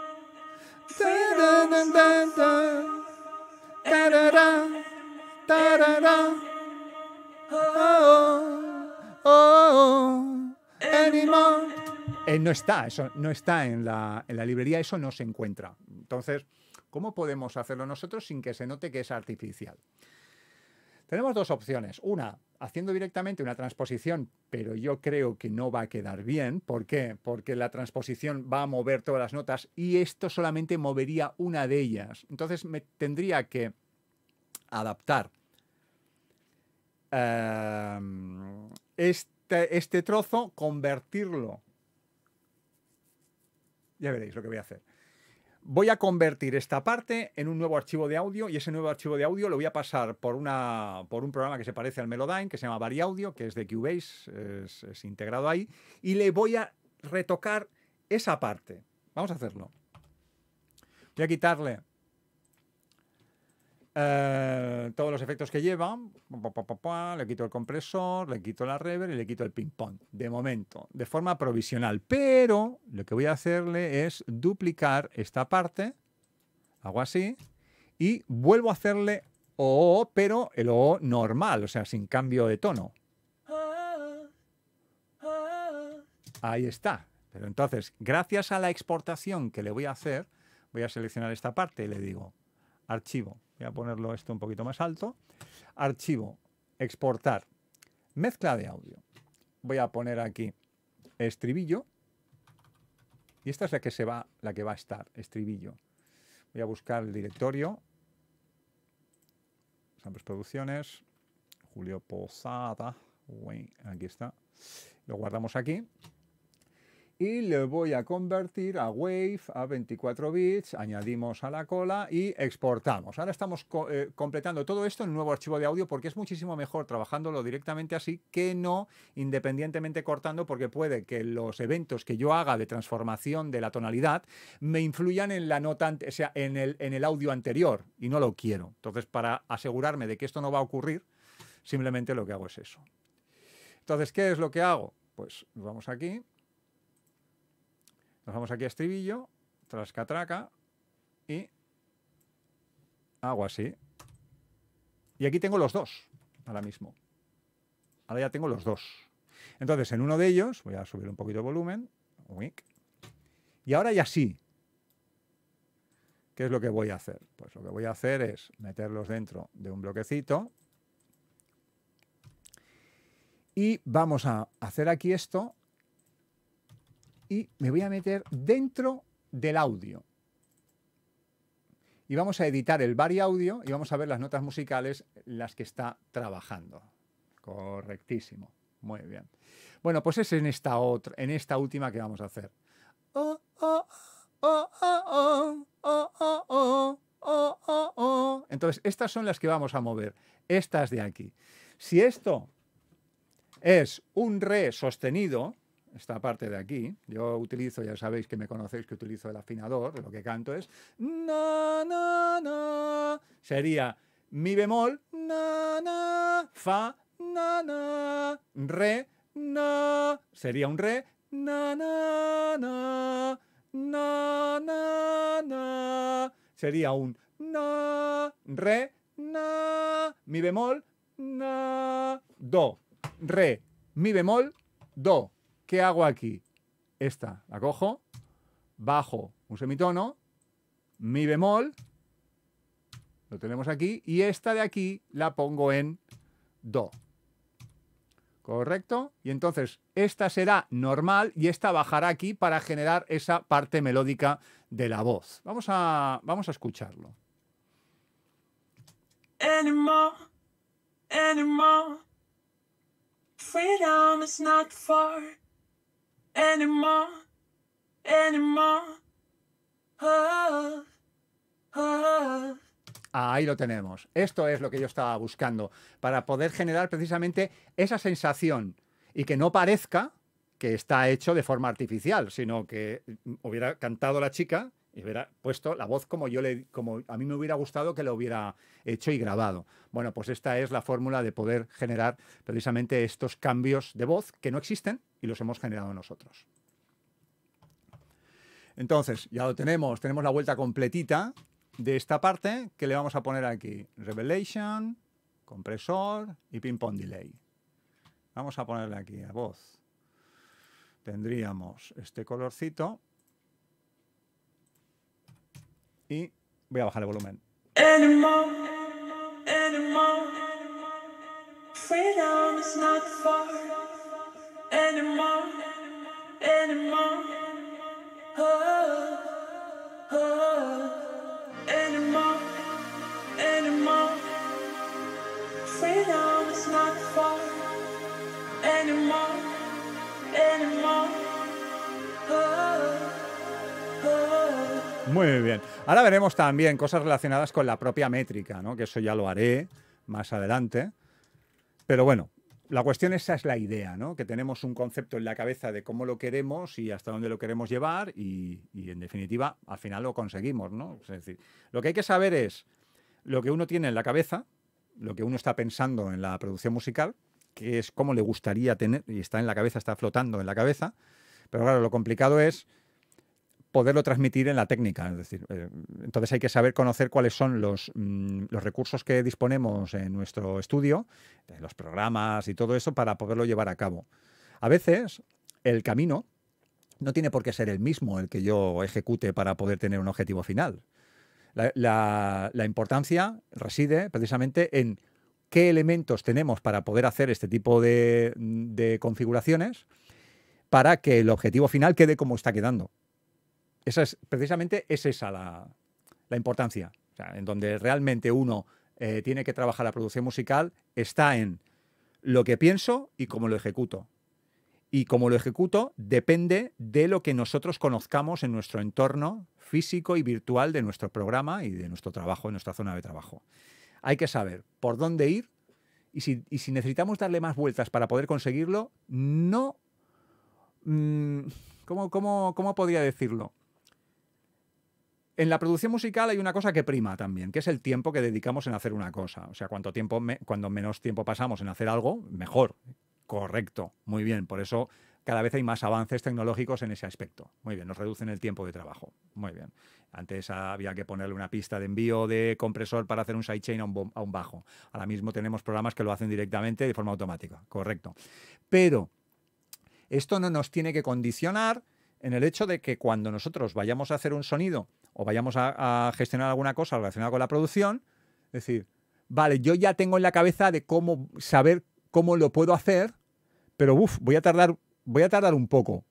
No está, eso no está en la librería, eso no se encuentra. Entonces, ¿cómo podemos hacerlo nosotros sin que se note que es artificial? Tenemos dos opciones. Una, haciendo directamente una transposición, pero yo creo que no va a quedar bien. ¿Por qué? Porque la transposición va a mover todas las notas y esto solamente movería una de ellas. Entonces me tendría que adaptar este trozo, convertirlo. Ya veréis lo que voy a hacer. Voy a convertir esta parte en un nuevo archivo de audio y ese nuevo archivo de audio lo voy a pasar por un programa que se parece al Melodyne, que se llama VariAudio, que es de Cubase, es integrado ahí, y le voy a retocar esa parte. Vamos a hacerlo. Voy a quitarle todos los efectos que lleva, le quito el compresor, le quito la reverb y le quito el ping-pong, de momento, de forma provisional. Pero lo que voy a hacerle es duplicar esta parte, hago así, y vuelvo a hacerle O, pero el O normal, o sea, sin cambio de tono. Ahí está. Pero entonces, gracias a la exportación que le voy a hacer, voy a seleccionar esta parte y le digo, archivo. Voy a ponerlo esto un poquito más alto. Archivo, exportar, mezcla de audio. Voy a poner aquí estribillo. Y esta es la que va a estar, estribillo. Voy a buscar el directorio. Samples Producciones. Julio Posada. Aquí está. Lo guardamos aquí. y le voy a convertir a Wave a 24 bits, añadimos a la cola y exportamos. Ahora estamos completando todo esto en un nuevo archivo de audio porque es muchísimo mejor trabajándolo directamente así que no independientemente cortando, porque puede que los eventos que yo haga de transformación de la tonalidad me influyan en la nota, o sea, en el audio anterior, y no lo quiero. Entonces, para asegurarme de que esto no va a ocurrir, simplemente lo que hago es eso. Entonces, ¿qué es lo que hago? Pues vamos aquí. Nos vamos aquí a estribillo, trascatraca, y hago así. Y aquí tengo los dos, ahora mismo. Ahora ya tengo los dos. Entonces, en uno de ellos, voy a subir un poquito de volumen. Y ahora ya sí. ¿Qué es lo que voy a hacer? Pues lo que voy a hacer es meterlos dentro de un bloquecito. Y vamos a hacer aquí esto. Y me voy a meter dentro del audio. Y vamos a editar el Vari Audio y vamos a ver las notas musicales en las que está trabajando. Correctísimo. Muy bien. Bueno, pues es en esta última que vamos a hacer. Entonces, estas son las que vamos a mover. Estas de aquí. Si esto es un re sostenido, esta parte de aquí, yo utilizo, ya sabéis que me conocéis que utilizo el afinador, lo que canto es na, na, na, sería mi bemol, na, na, fa, na, na, re, na, sería un re, na, na, na, na, na, na, sería un na, re, na, mi bemol, na, do, re, mi bemol, do. ¿Qué hago aquí? Esta la cojo, bajo un semitono, mi bemol, lo tenemos aquí, y esta de aquí la pongo en do. ¿Correcto? Y entonces esta será normal y esta bajará aquí para generar esa parte melódica de la voz. Vamos a escucharlo. Anymore, anymore. Freedom is not far. Anymore, anymore. Oh, oh. Ahí lo tenemos. Esto es lo que yo estaba buscando para poder generar precisamente esa sensación y que no parezca que está hecho de forma artificial, sino que hubiera cantado la chica y hubiera puesto la voz como a mí me hubiera gustado que lo hubiera hecho y grabado. Bueno, pues esta es la fórmula de poder generar precisamente estos cambios de voz que no existen y los hemos generado nosotros. Entonces, ya lo tenemos la vuelta completita de esta parte que le vamos a poner aquí. Revelation, compresor y ping-pong delay. Vamos a ponerle aquí a voz. Tendríamos este colorcito. Y voy a bajar el volumen. Anymore, anymore. Freedom is not far. Anymore, anymore. Oh, oh. Anymore, anymore. Freedom is not far. Anymore, anymore. Oh, oh. Muy bien. Ahora veremos también cosas relacionadas con la propia métrica, ¿no? Que eso ya lo haré más adelante. Pero bueno, la cuestión esa es la idea, ¿no? Que tenemos un concepto en la cabeza de cómo lo queremos y hasta dónde lo queremos llevar y en definitiva, al final lo conseguimos, ¿no? Es decir, lo que hay que saber es lo que uno tiene en la cabeza, lo que uno está pensando en la producción musical, que es cómo le gustaría tener, y está en la cabeza, está flotando en la cabeza, pero claro, lo complicado es poderlo transmitir en la técnica, es decir, entonces hay que saber conocer cuáles son los recursos que disponemos en nuestro estudio, los programas y todo eso para poderlo llevar a cabo. A veces el camino no tiene por qué ser el mismo el que yo ejecute para poder tener un objetivo final. La importancia reside precisamente en qué elementos tenemos para poder hacer este tipo de configuraciones para que el objetivo final quede como está quedando. Precisamente es esa la importancia. O sea, en donde realmente uno tiene que trabajar la producción musical está en lo que pienso y cómo lo ejecuto. Y como lo ejecuto, depende de lo que nosotros conozcamos en nuestro entorno físico y virtual de nuestro programa y de nuestro trabajo, en nuestra zona de trabajo. Hay que saber por dónde ir y si necesitamos darle más vueltas para poder conseguirlo, no... ¿Cómo podría decirlo? En la producción musical hay una cosa que prima también, que es el tiempo que dedicamos en hacer una cosa. O sea, cuando menos tiempo pasamos en hacer algo, mejor. Correcto, muy bien. Por eso cada vez hay más avances tecnológicos en ese aspecto. Muy bien, nos reducen el tiempo de trabajo. Muy bien. Antes había que ponerle una pista de envío de compresor para hacer un sidechain a un bajo. Ahora mismo tenemos programas que lo hacen directamente de forma automática. Correcto. Pero esto no nos tiene que condicionar en el hecho de que cuando nosotros vayamos a hacer un sonido o vayamos a gestionar alguna cosa relacionada con la producción, es decir, vale, yo ya tengo en la cabeza de cómo saber cómo lo puedo hacer, pero voy a tardar un poco.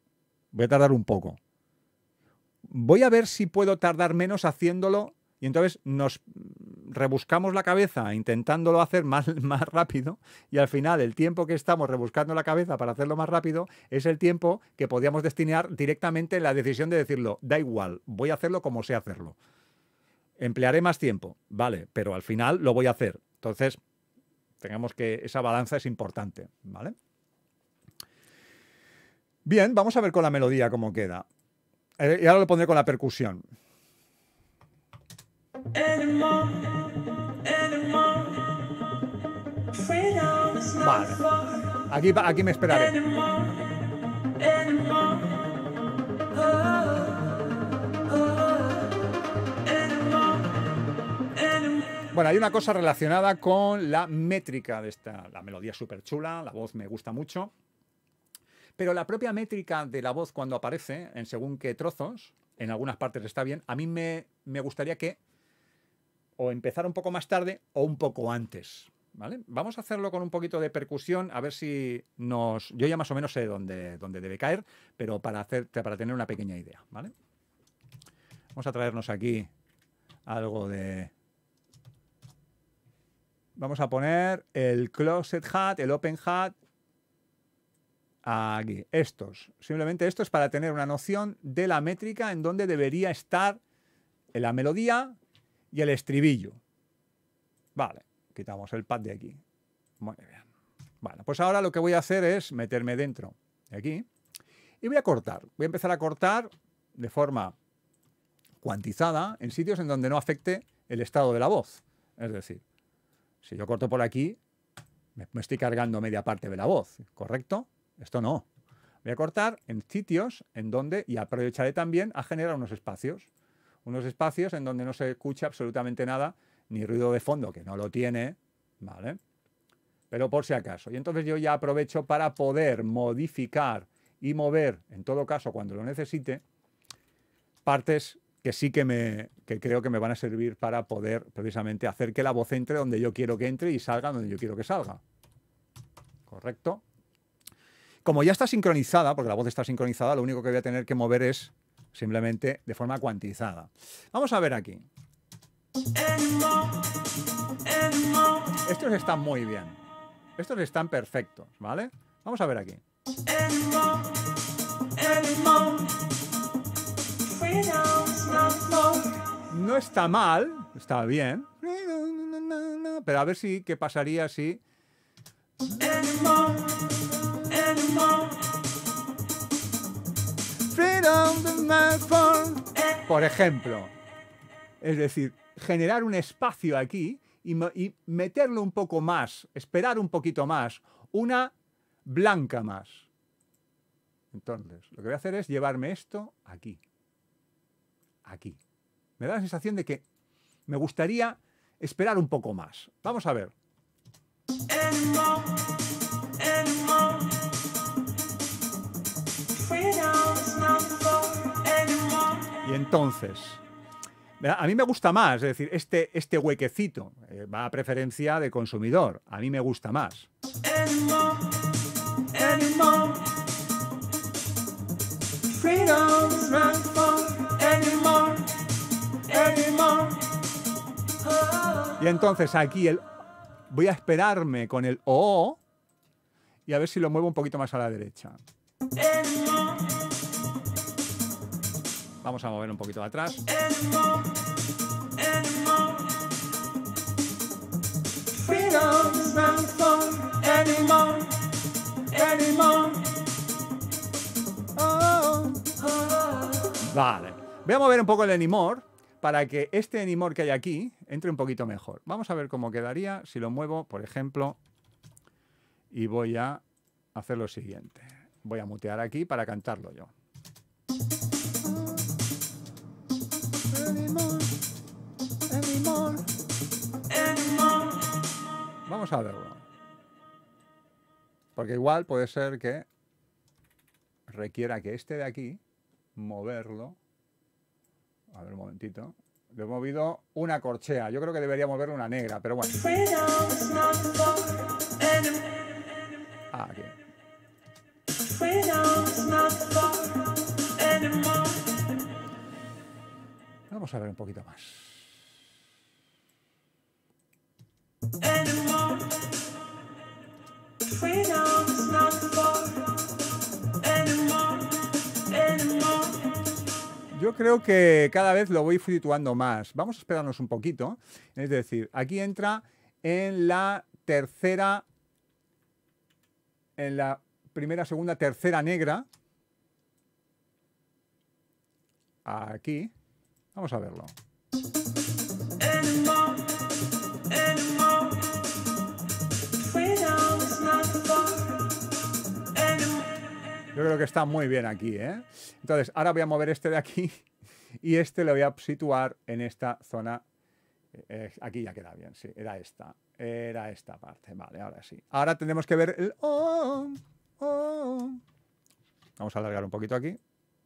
Voy a ver si puedo tardar menos haciéndolo y entonces nos rebuscamos la cabeza intentándolo hacer más rápido y al final el tiempo que estamos rebuscando la cabeza para hacerlo más rápido es el tiempo que podíamos destinar directamente en la decisión de decirlo, da igual, voy a hacerlo como sé hacerlo. Emplearé más tiempo, vale, pero al final lo voy a hacer. Entonces, tengamos que esa balanza es importante, ¿vale? Bien, vamos a ver con la melodía cómo queda. Y ahora lo pondré con la percusión. Vale. Aquí me esperaré. Bueno, hay una cosa relacionada con la métrica de la melodía es súper chula, la voz me gusta mucho, pero la propia métrica de la voz cuando aparece en según qué trozos, en algunas partes está bien, a mí me gustaría que o empezara un poco más tarde o un poco antes, ¿vale? Vamos a hacerlo con un poquito de percusión, a ver si yo ya más o menos sé dónde debe caer, pero para tener una pequeña idea, ¿vale? Vamos a traernos aquí algo de... Vamos a poner el closet hat, el open hat, aquí, simplemente esto es para tener una noción de la métrica en donde debería estar la melodía y el estribillo. Vale, quitamos el pad de aquí. Muy bien. Bueno, pues ahora lo que voy a hacer es meterme dentro de aquí y voy a cortar. Voy a empezar a cortar de forma cuantizada en sitios en donde no afecte el estado de la voz. Es decir, si yo corto por aquí, me estoy cargando media parte de la voz, ¿correcto? Esto no. Voy a cortar en sitios en donde, y aprovecharé también a generar unos espacios en donde no se escucha absolutamente nada, ni ruido de fondo, que no lo tiene, ¿vale? Pero por si acaso. Y entonces yo ya aprovecho para poder modificar y mover, en todo caso, cuando lo necesite, partes que sí que creo que me van a servir para poder precisamente hacer que la voz entre donde yo quiero que entre y salga donde yo quiero que salga. ¿Correcto? Como ya está sincronizada, porque la voz está sincronizada, lo único que voy a tener que mover es simplemente de forma cuantizada. Vamos a ver aquí. Estos están muy bien. Estos están perfectos, ¿vale? Vamos a ver aquí. No está mal, está bien. Pero a ver qué pasaría si... Por ejemplo, es decir, generar un espacio aquí y meterlo un poco más, esperar un poquito más, una blanca más. Entonces, lo que voy a hacer es llevarme esto aquí. Aquí. Me da la sensación de que me gustaría esperar un poco más. Vamos a ver. Y entonces, a mí me gusta más, es decir, este huequecito va a preferencia de consumidor. A mí me gusta más. Y entonces aquí voy a esperarme con el O y a ver si lo muevo un poquito más a la derecha. anymore, Vamos a mover un poquito atrás. anymore, anymore. Freedom's not fun anymore, anymore. Oh, oh. Vale. Voy a mover un poco el anymore para que este anymore que hay aquí entre un poquito mejor. Vamos a ver cómo quedaría si lo muevo, por ejemplo, y voy a hacer lo siguiente. Voy a mutear aquí para cantarlo yo. Anymore, anymore. Anymore. Vamos a verlo. Porque igual puede ser que requiera que este de aquí, moverlo. A ver un momentito. Le he movido una corchea. Yo creo que debería moverle una negra, pero bueno. Freedom's not fun anymore. Aquí. Freedom's not fun anymore. Vamos a ver un poquito más. Anymore. Freedom's not fun anymore, anymore. Yo creo que cada vez lo voy situando más. Vamos a esperarnos un poquito. Es decir, aquí entra en la tercera, en la primera, segunda, tercera negra. Aquí. Vamos a verlo. Anymore, anymore. Freedom's not fun anymore. Yo creo que está muy bien aquí, ¿eh? Entonces, ahora voy a mover este de aquí y este lo voy a situar en esta zona. Aquí ya queda bien, sí, era esta. Era esta parte, vale, ahora sí. Ahora tenemos que ver el... oh, oh. Vamos a alargar un poquito aquí.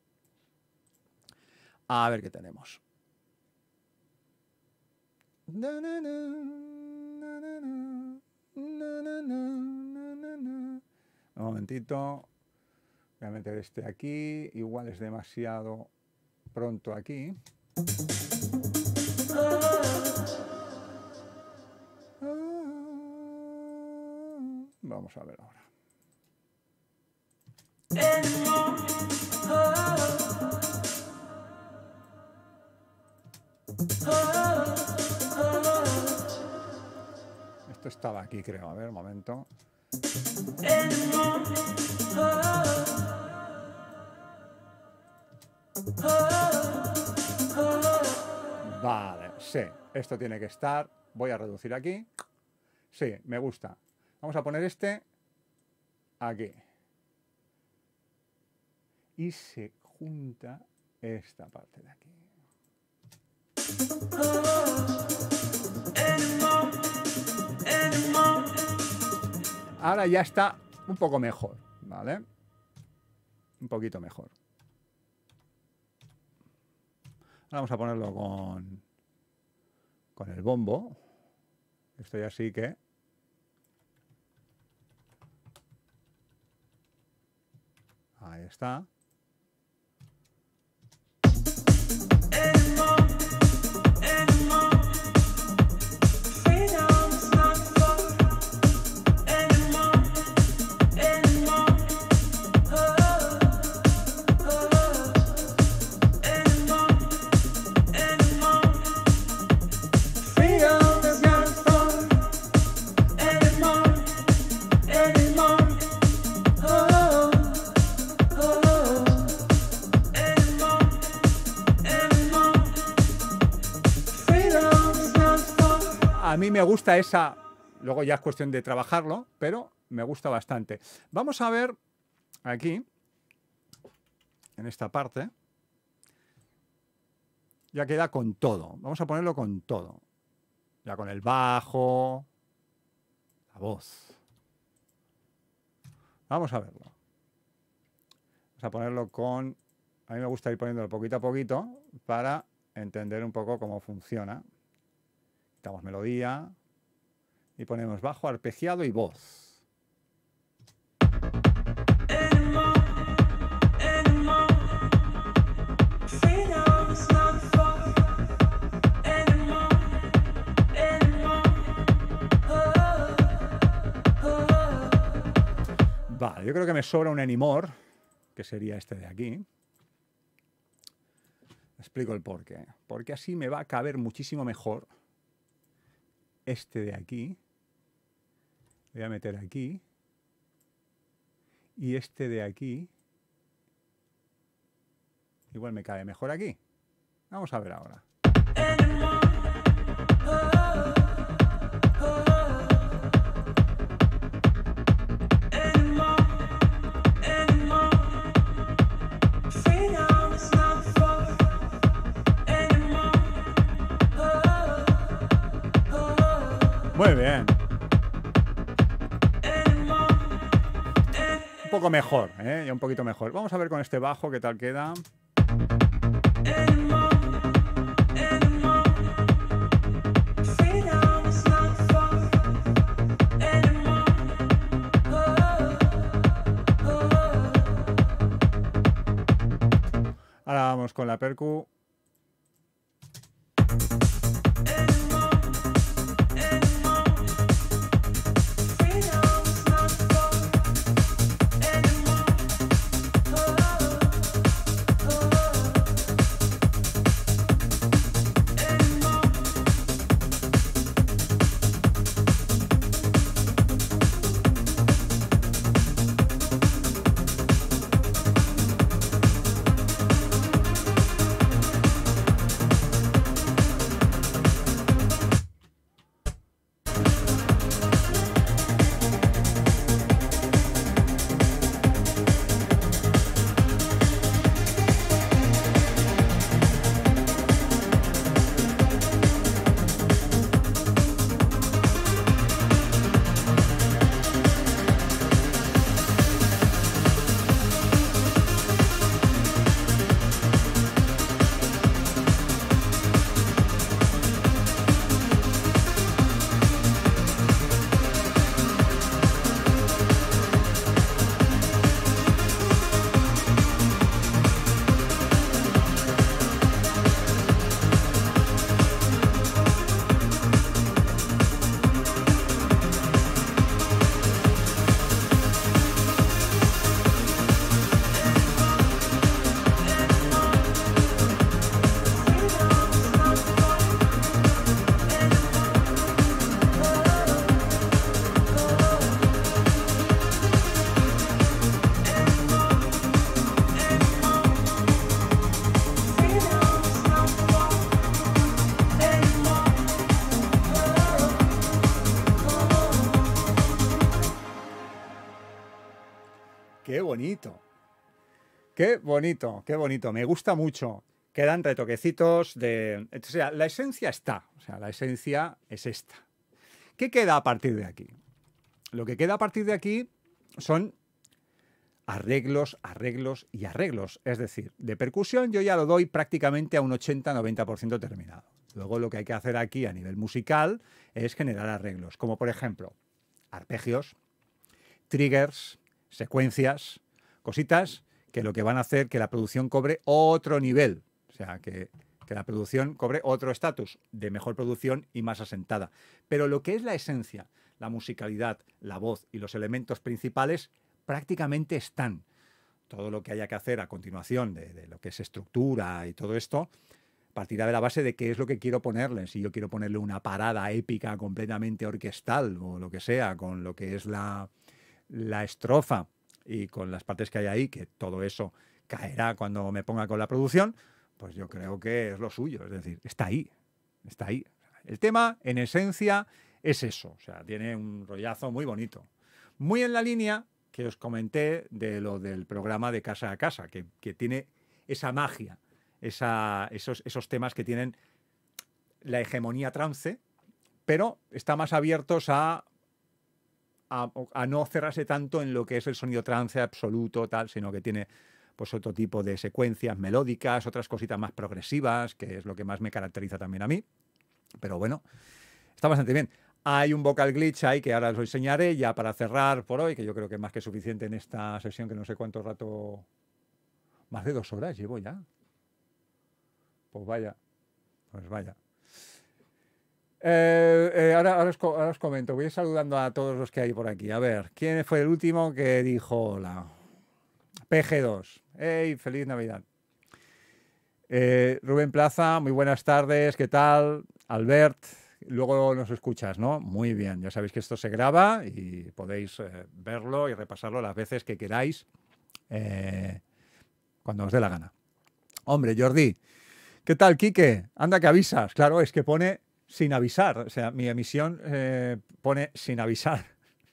A ver qué tenemos. Un momentito. Voy a meter este aquí. Igual es demasiado pronto aquí. Vamos a ver ahora. Esto estaba aquí, creo. A ver, un momento. Vale, sí, esto tiene que estar. Voy a reducir aquí. Sí, me gusta. Vamos a poner este aquí. Y se junta esta parte de aquí. Ahora ya está un poco mejor, ¿vale? Un poquito mejor. Ahora vamos a ponerlo con el bombo. Estoy así que... Ahí está. A mí me gusta esa, luego ya es cuestión de trabajarlo, pero me gusta bastante. Vamos a ver aquí, en esta parte, ya queda con todo. Vamos a ponerlo con todo. Ya con el bajo, la voz. Vamos a verlo. Vamos a ponerlo con... A mí me gusta ir poniéndolo poquito a poquito para entender un poco cómo funciona. Quitamos melodía y ponemos bajo, arpegiado y voz. Vale, yo creo que me sobra un anymore que sería este de aquí. Explico el porqué. Porque así me va a caber muchísimo mejor este de aquí. Voy a meter aquí. Y este de aquí. Igual me cabe mejor aquí. Vamos a ver ahora. Muy bien. Un poco mejor, ya un poquito mejor. Vamos a ver con este bajo qué tal queda. Ahora vamos con la percu. Qué bonito. Qué bonito, qué bonito. Me gusta mucho. Quedan retoquecitos de... O sea, la esencia está. O sea, la esencia es esta. ¿Qué queda a partir de aquí? Lo que queda a partir de aquí son arreglos, arreglos y arreglos. Es decir, de percusión yo ya lo doy prácticamente a un 80-90% terminado. Luego lo que hay que hacer aquí a nivel musical es generar arreglos. Como por ejemplo, arpegios, triggers, secuencias, cositas que lo que van a hacer que la producción cobre otro nivel. O sea, que la producción cobre otro estatus de mejor producción y más asentada. Pero lo que es la esencia, la musicalidad, la voz y los elementos principales prácticamente están. Todo lo que haya que hacer a continuación de lo que es estructura y todo esto partirá de la base de qué es lo que quiero ponerle. Si yo quiero ponerle una parada épica completamente orquestal o lo que sea, con lo que es la estrofa y con las partes que hay ahí, que todo eso caerá cuando me ponga con la producción, pues yo creo que es lo suyo. Es decir, está ahí, está ahí. El tema, en esencia, es eso. O sea, tiene un rollazo muy bonito. Muy en la línea que os comenté de lo del programa de Casa a Casa, que tiene esa magia, esos temas que tienen la hegemonía trance, pero está más abiertos a no cerrarse tanto en lo que es el sonido trance absoluto, tal, sino que tiene pues otro tipo de secuencias melódicas, otras cositas más progresivas, que es lo que más me caracteriza también a mí. Pero bueno, está bastante bien. Hay un vocal glitch ahí que ahora os lo enseñaré ya para cerrar por hoy, que yo creo que es más que suficiente en esta sesión, que no sé cuánto rato, más de 2 horas llevo ya. Pues vaya, pues vaya. Ahora os comento, voy saludando a todos los que hay por aquí. A ver, ¿quién fue el último que dijo hola? PG2. ¡Hey! ¡Feliz Navidad! Rubén Plaza, muy buenas tardes. ¿Qué tal? Albert, luego nos escuchas, ¿no? Muy bien. Ya sabéis que esto se graba y podéis verlo y repasarlo las veces que queráis, cuando os dé la gana. Hombre, Jordi, ¿qué tal, Quique? Anda que avisas. Claro, es que pone sin avisar. O sea, mi emisión pone sin avisar.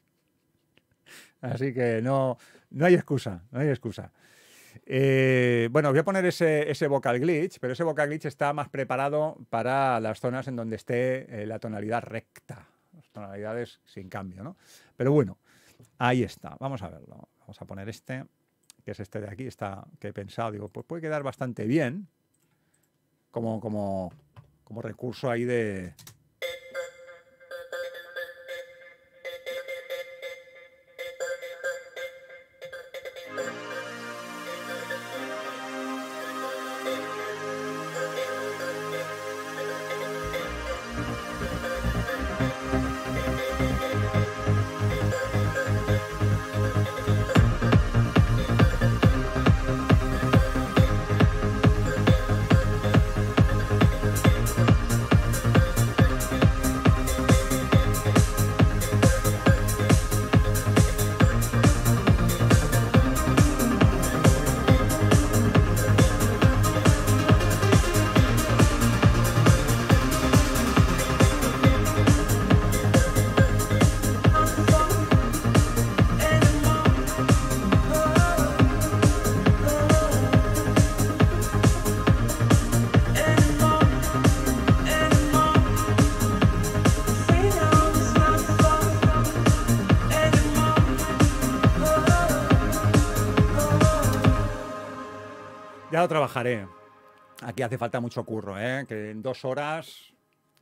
Así que no hay excusa, no hay excusa. Bueno, os voy a poner ese vocal glitch, pero ese vocal glitch está más preparado para las zonas en donde esté la tonalidad recta, las tonalidades sin cambio, ¿no? Pero bueno, ahí está, vamos a verlo. Vamos a poner este, que es este de aquí, que he pensado, digo, pues puede quedar bastante bien como recurso ahí de... Ya lo trabajaré. Aquí hace falta mucho curro, ¿eh? Que en 2 horas,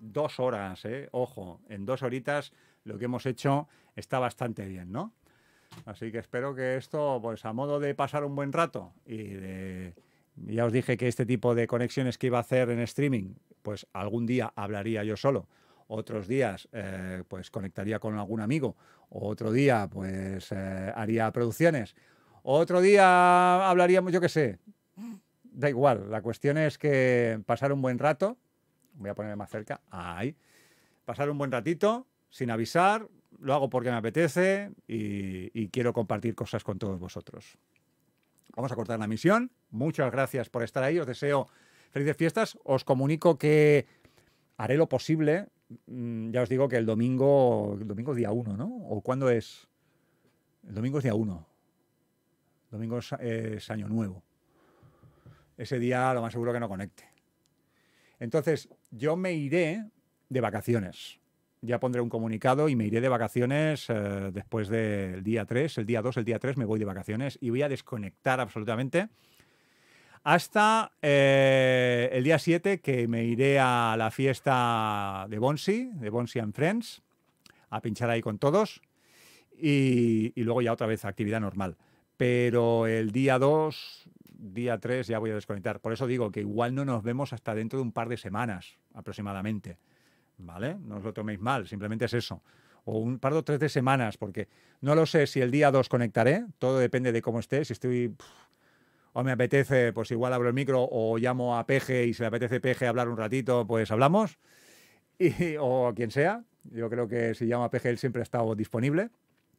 ojo, en 2 horitas lo que hemos hecho está bastante bien, ¿no? Así que espero que esto, pues a modo de pasar un buen rato ya os dije que este tipo de conexiones que iba a hacer en streaming, pues algún día hablaría yo solo, otros días pues conectaría con algún amigo, otro día pues haría producciones, otro día hablaríamos, yo qué sé. Da igual, la cuestión es que pasar un buen rato, voy a ponerme más cerca, ahí, pasar un buen ratito, sin avisar, lo hago porque me apetece y quiero compartir cosas con todos vosotros. Vamos a cortar la emisión, muchas gracias por estar ahí, os deseo felices fiestas, os comunico que haré lo posible, ya os digo que el domingo es día 1, ¿no? ¿O cuándo es? El domingo es día 1, domingo es Año Nuevo. Ese día lo más seguro que no conecte. Entonces, yo me iré de vacaciones. Ya pondré un comunicado y me iré de vacaciones después del día 3, el día 2, el día 3 me voy de vacaciones y voy a desconectar absolutamente hasta el día 7, que me iré a la fiesta de Bonsi and Friends, a pinchar ahí con todos y luego ya otra vez actividad normal. Pero el día 2... día 3 ya voy a desconectar. Por eso digo que igual no nos vemos hasta dentro de un par de semanas, aproximadamente. ¿Vale? No os lo toméis mal, simplemente es eso. O un par o 3 de semanas, porque no lo sé si el día 2 conectaré, todo depende de cómo esté. Si estoy... o me apetece, pues igual abro el micro o llamo a Peje y si le apetece Peje hablar un ratito, pues hablamos. O a quien sea. Yo creo que si llamo a Peje él siempre ha estado disponible.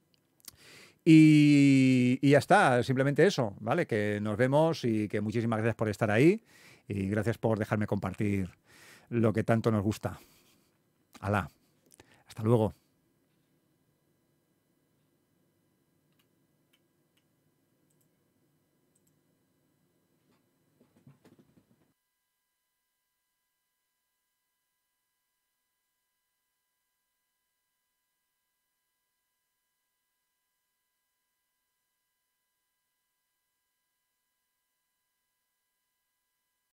Y ya está, simplemente eso, ¿vale? Que nos vemos y que muchísimas gracias por estar ahí y gracias por dejarme compartir lo que tanto nos gusta. Alá, hasta luego.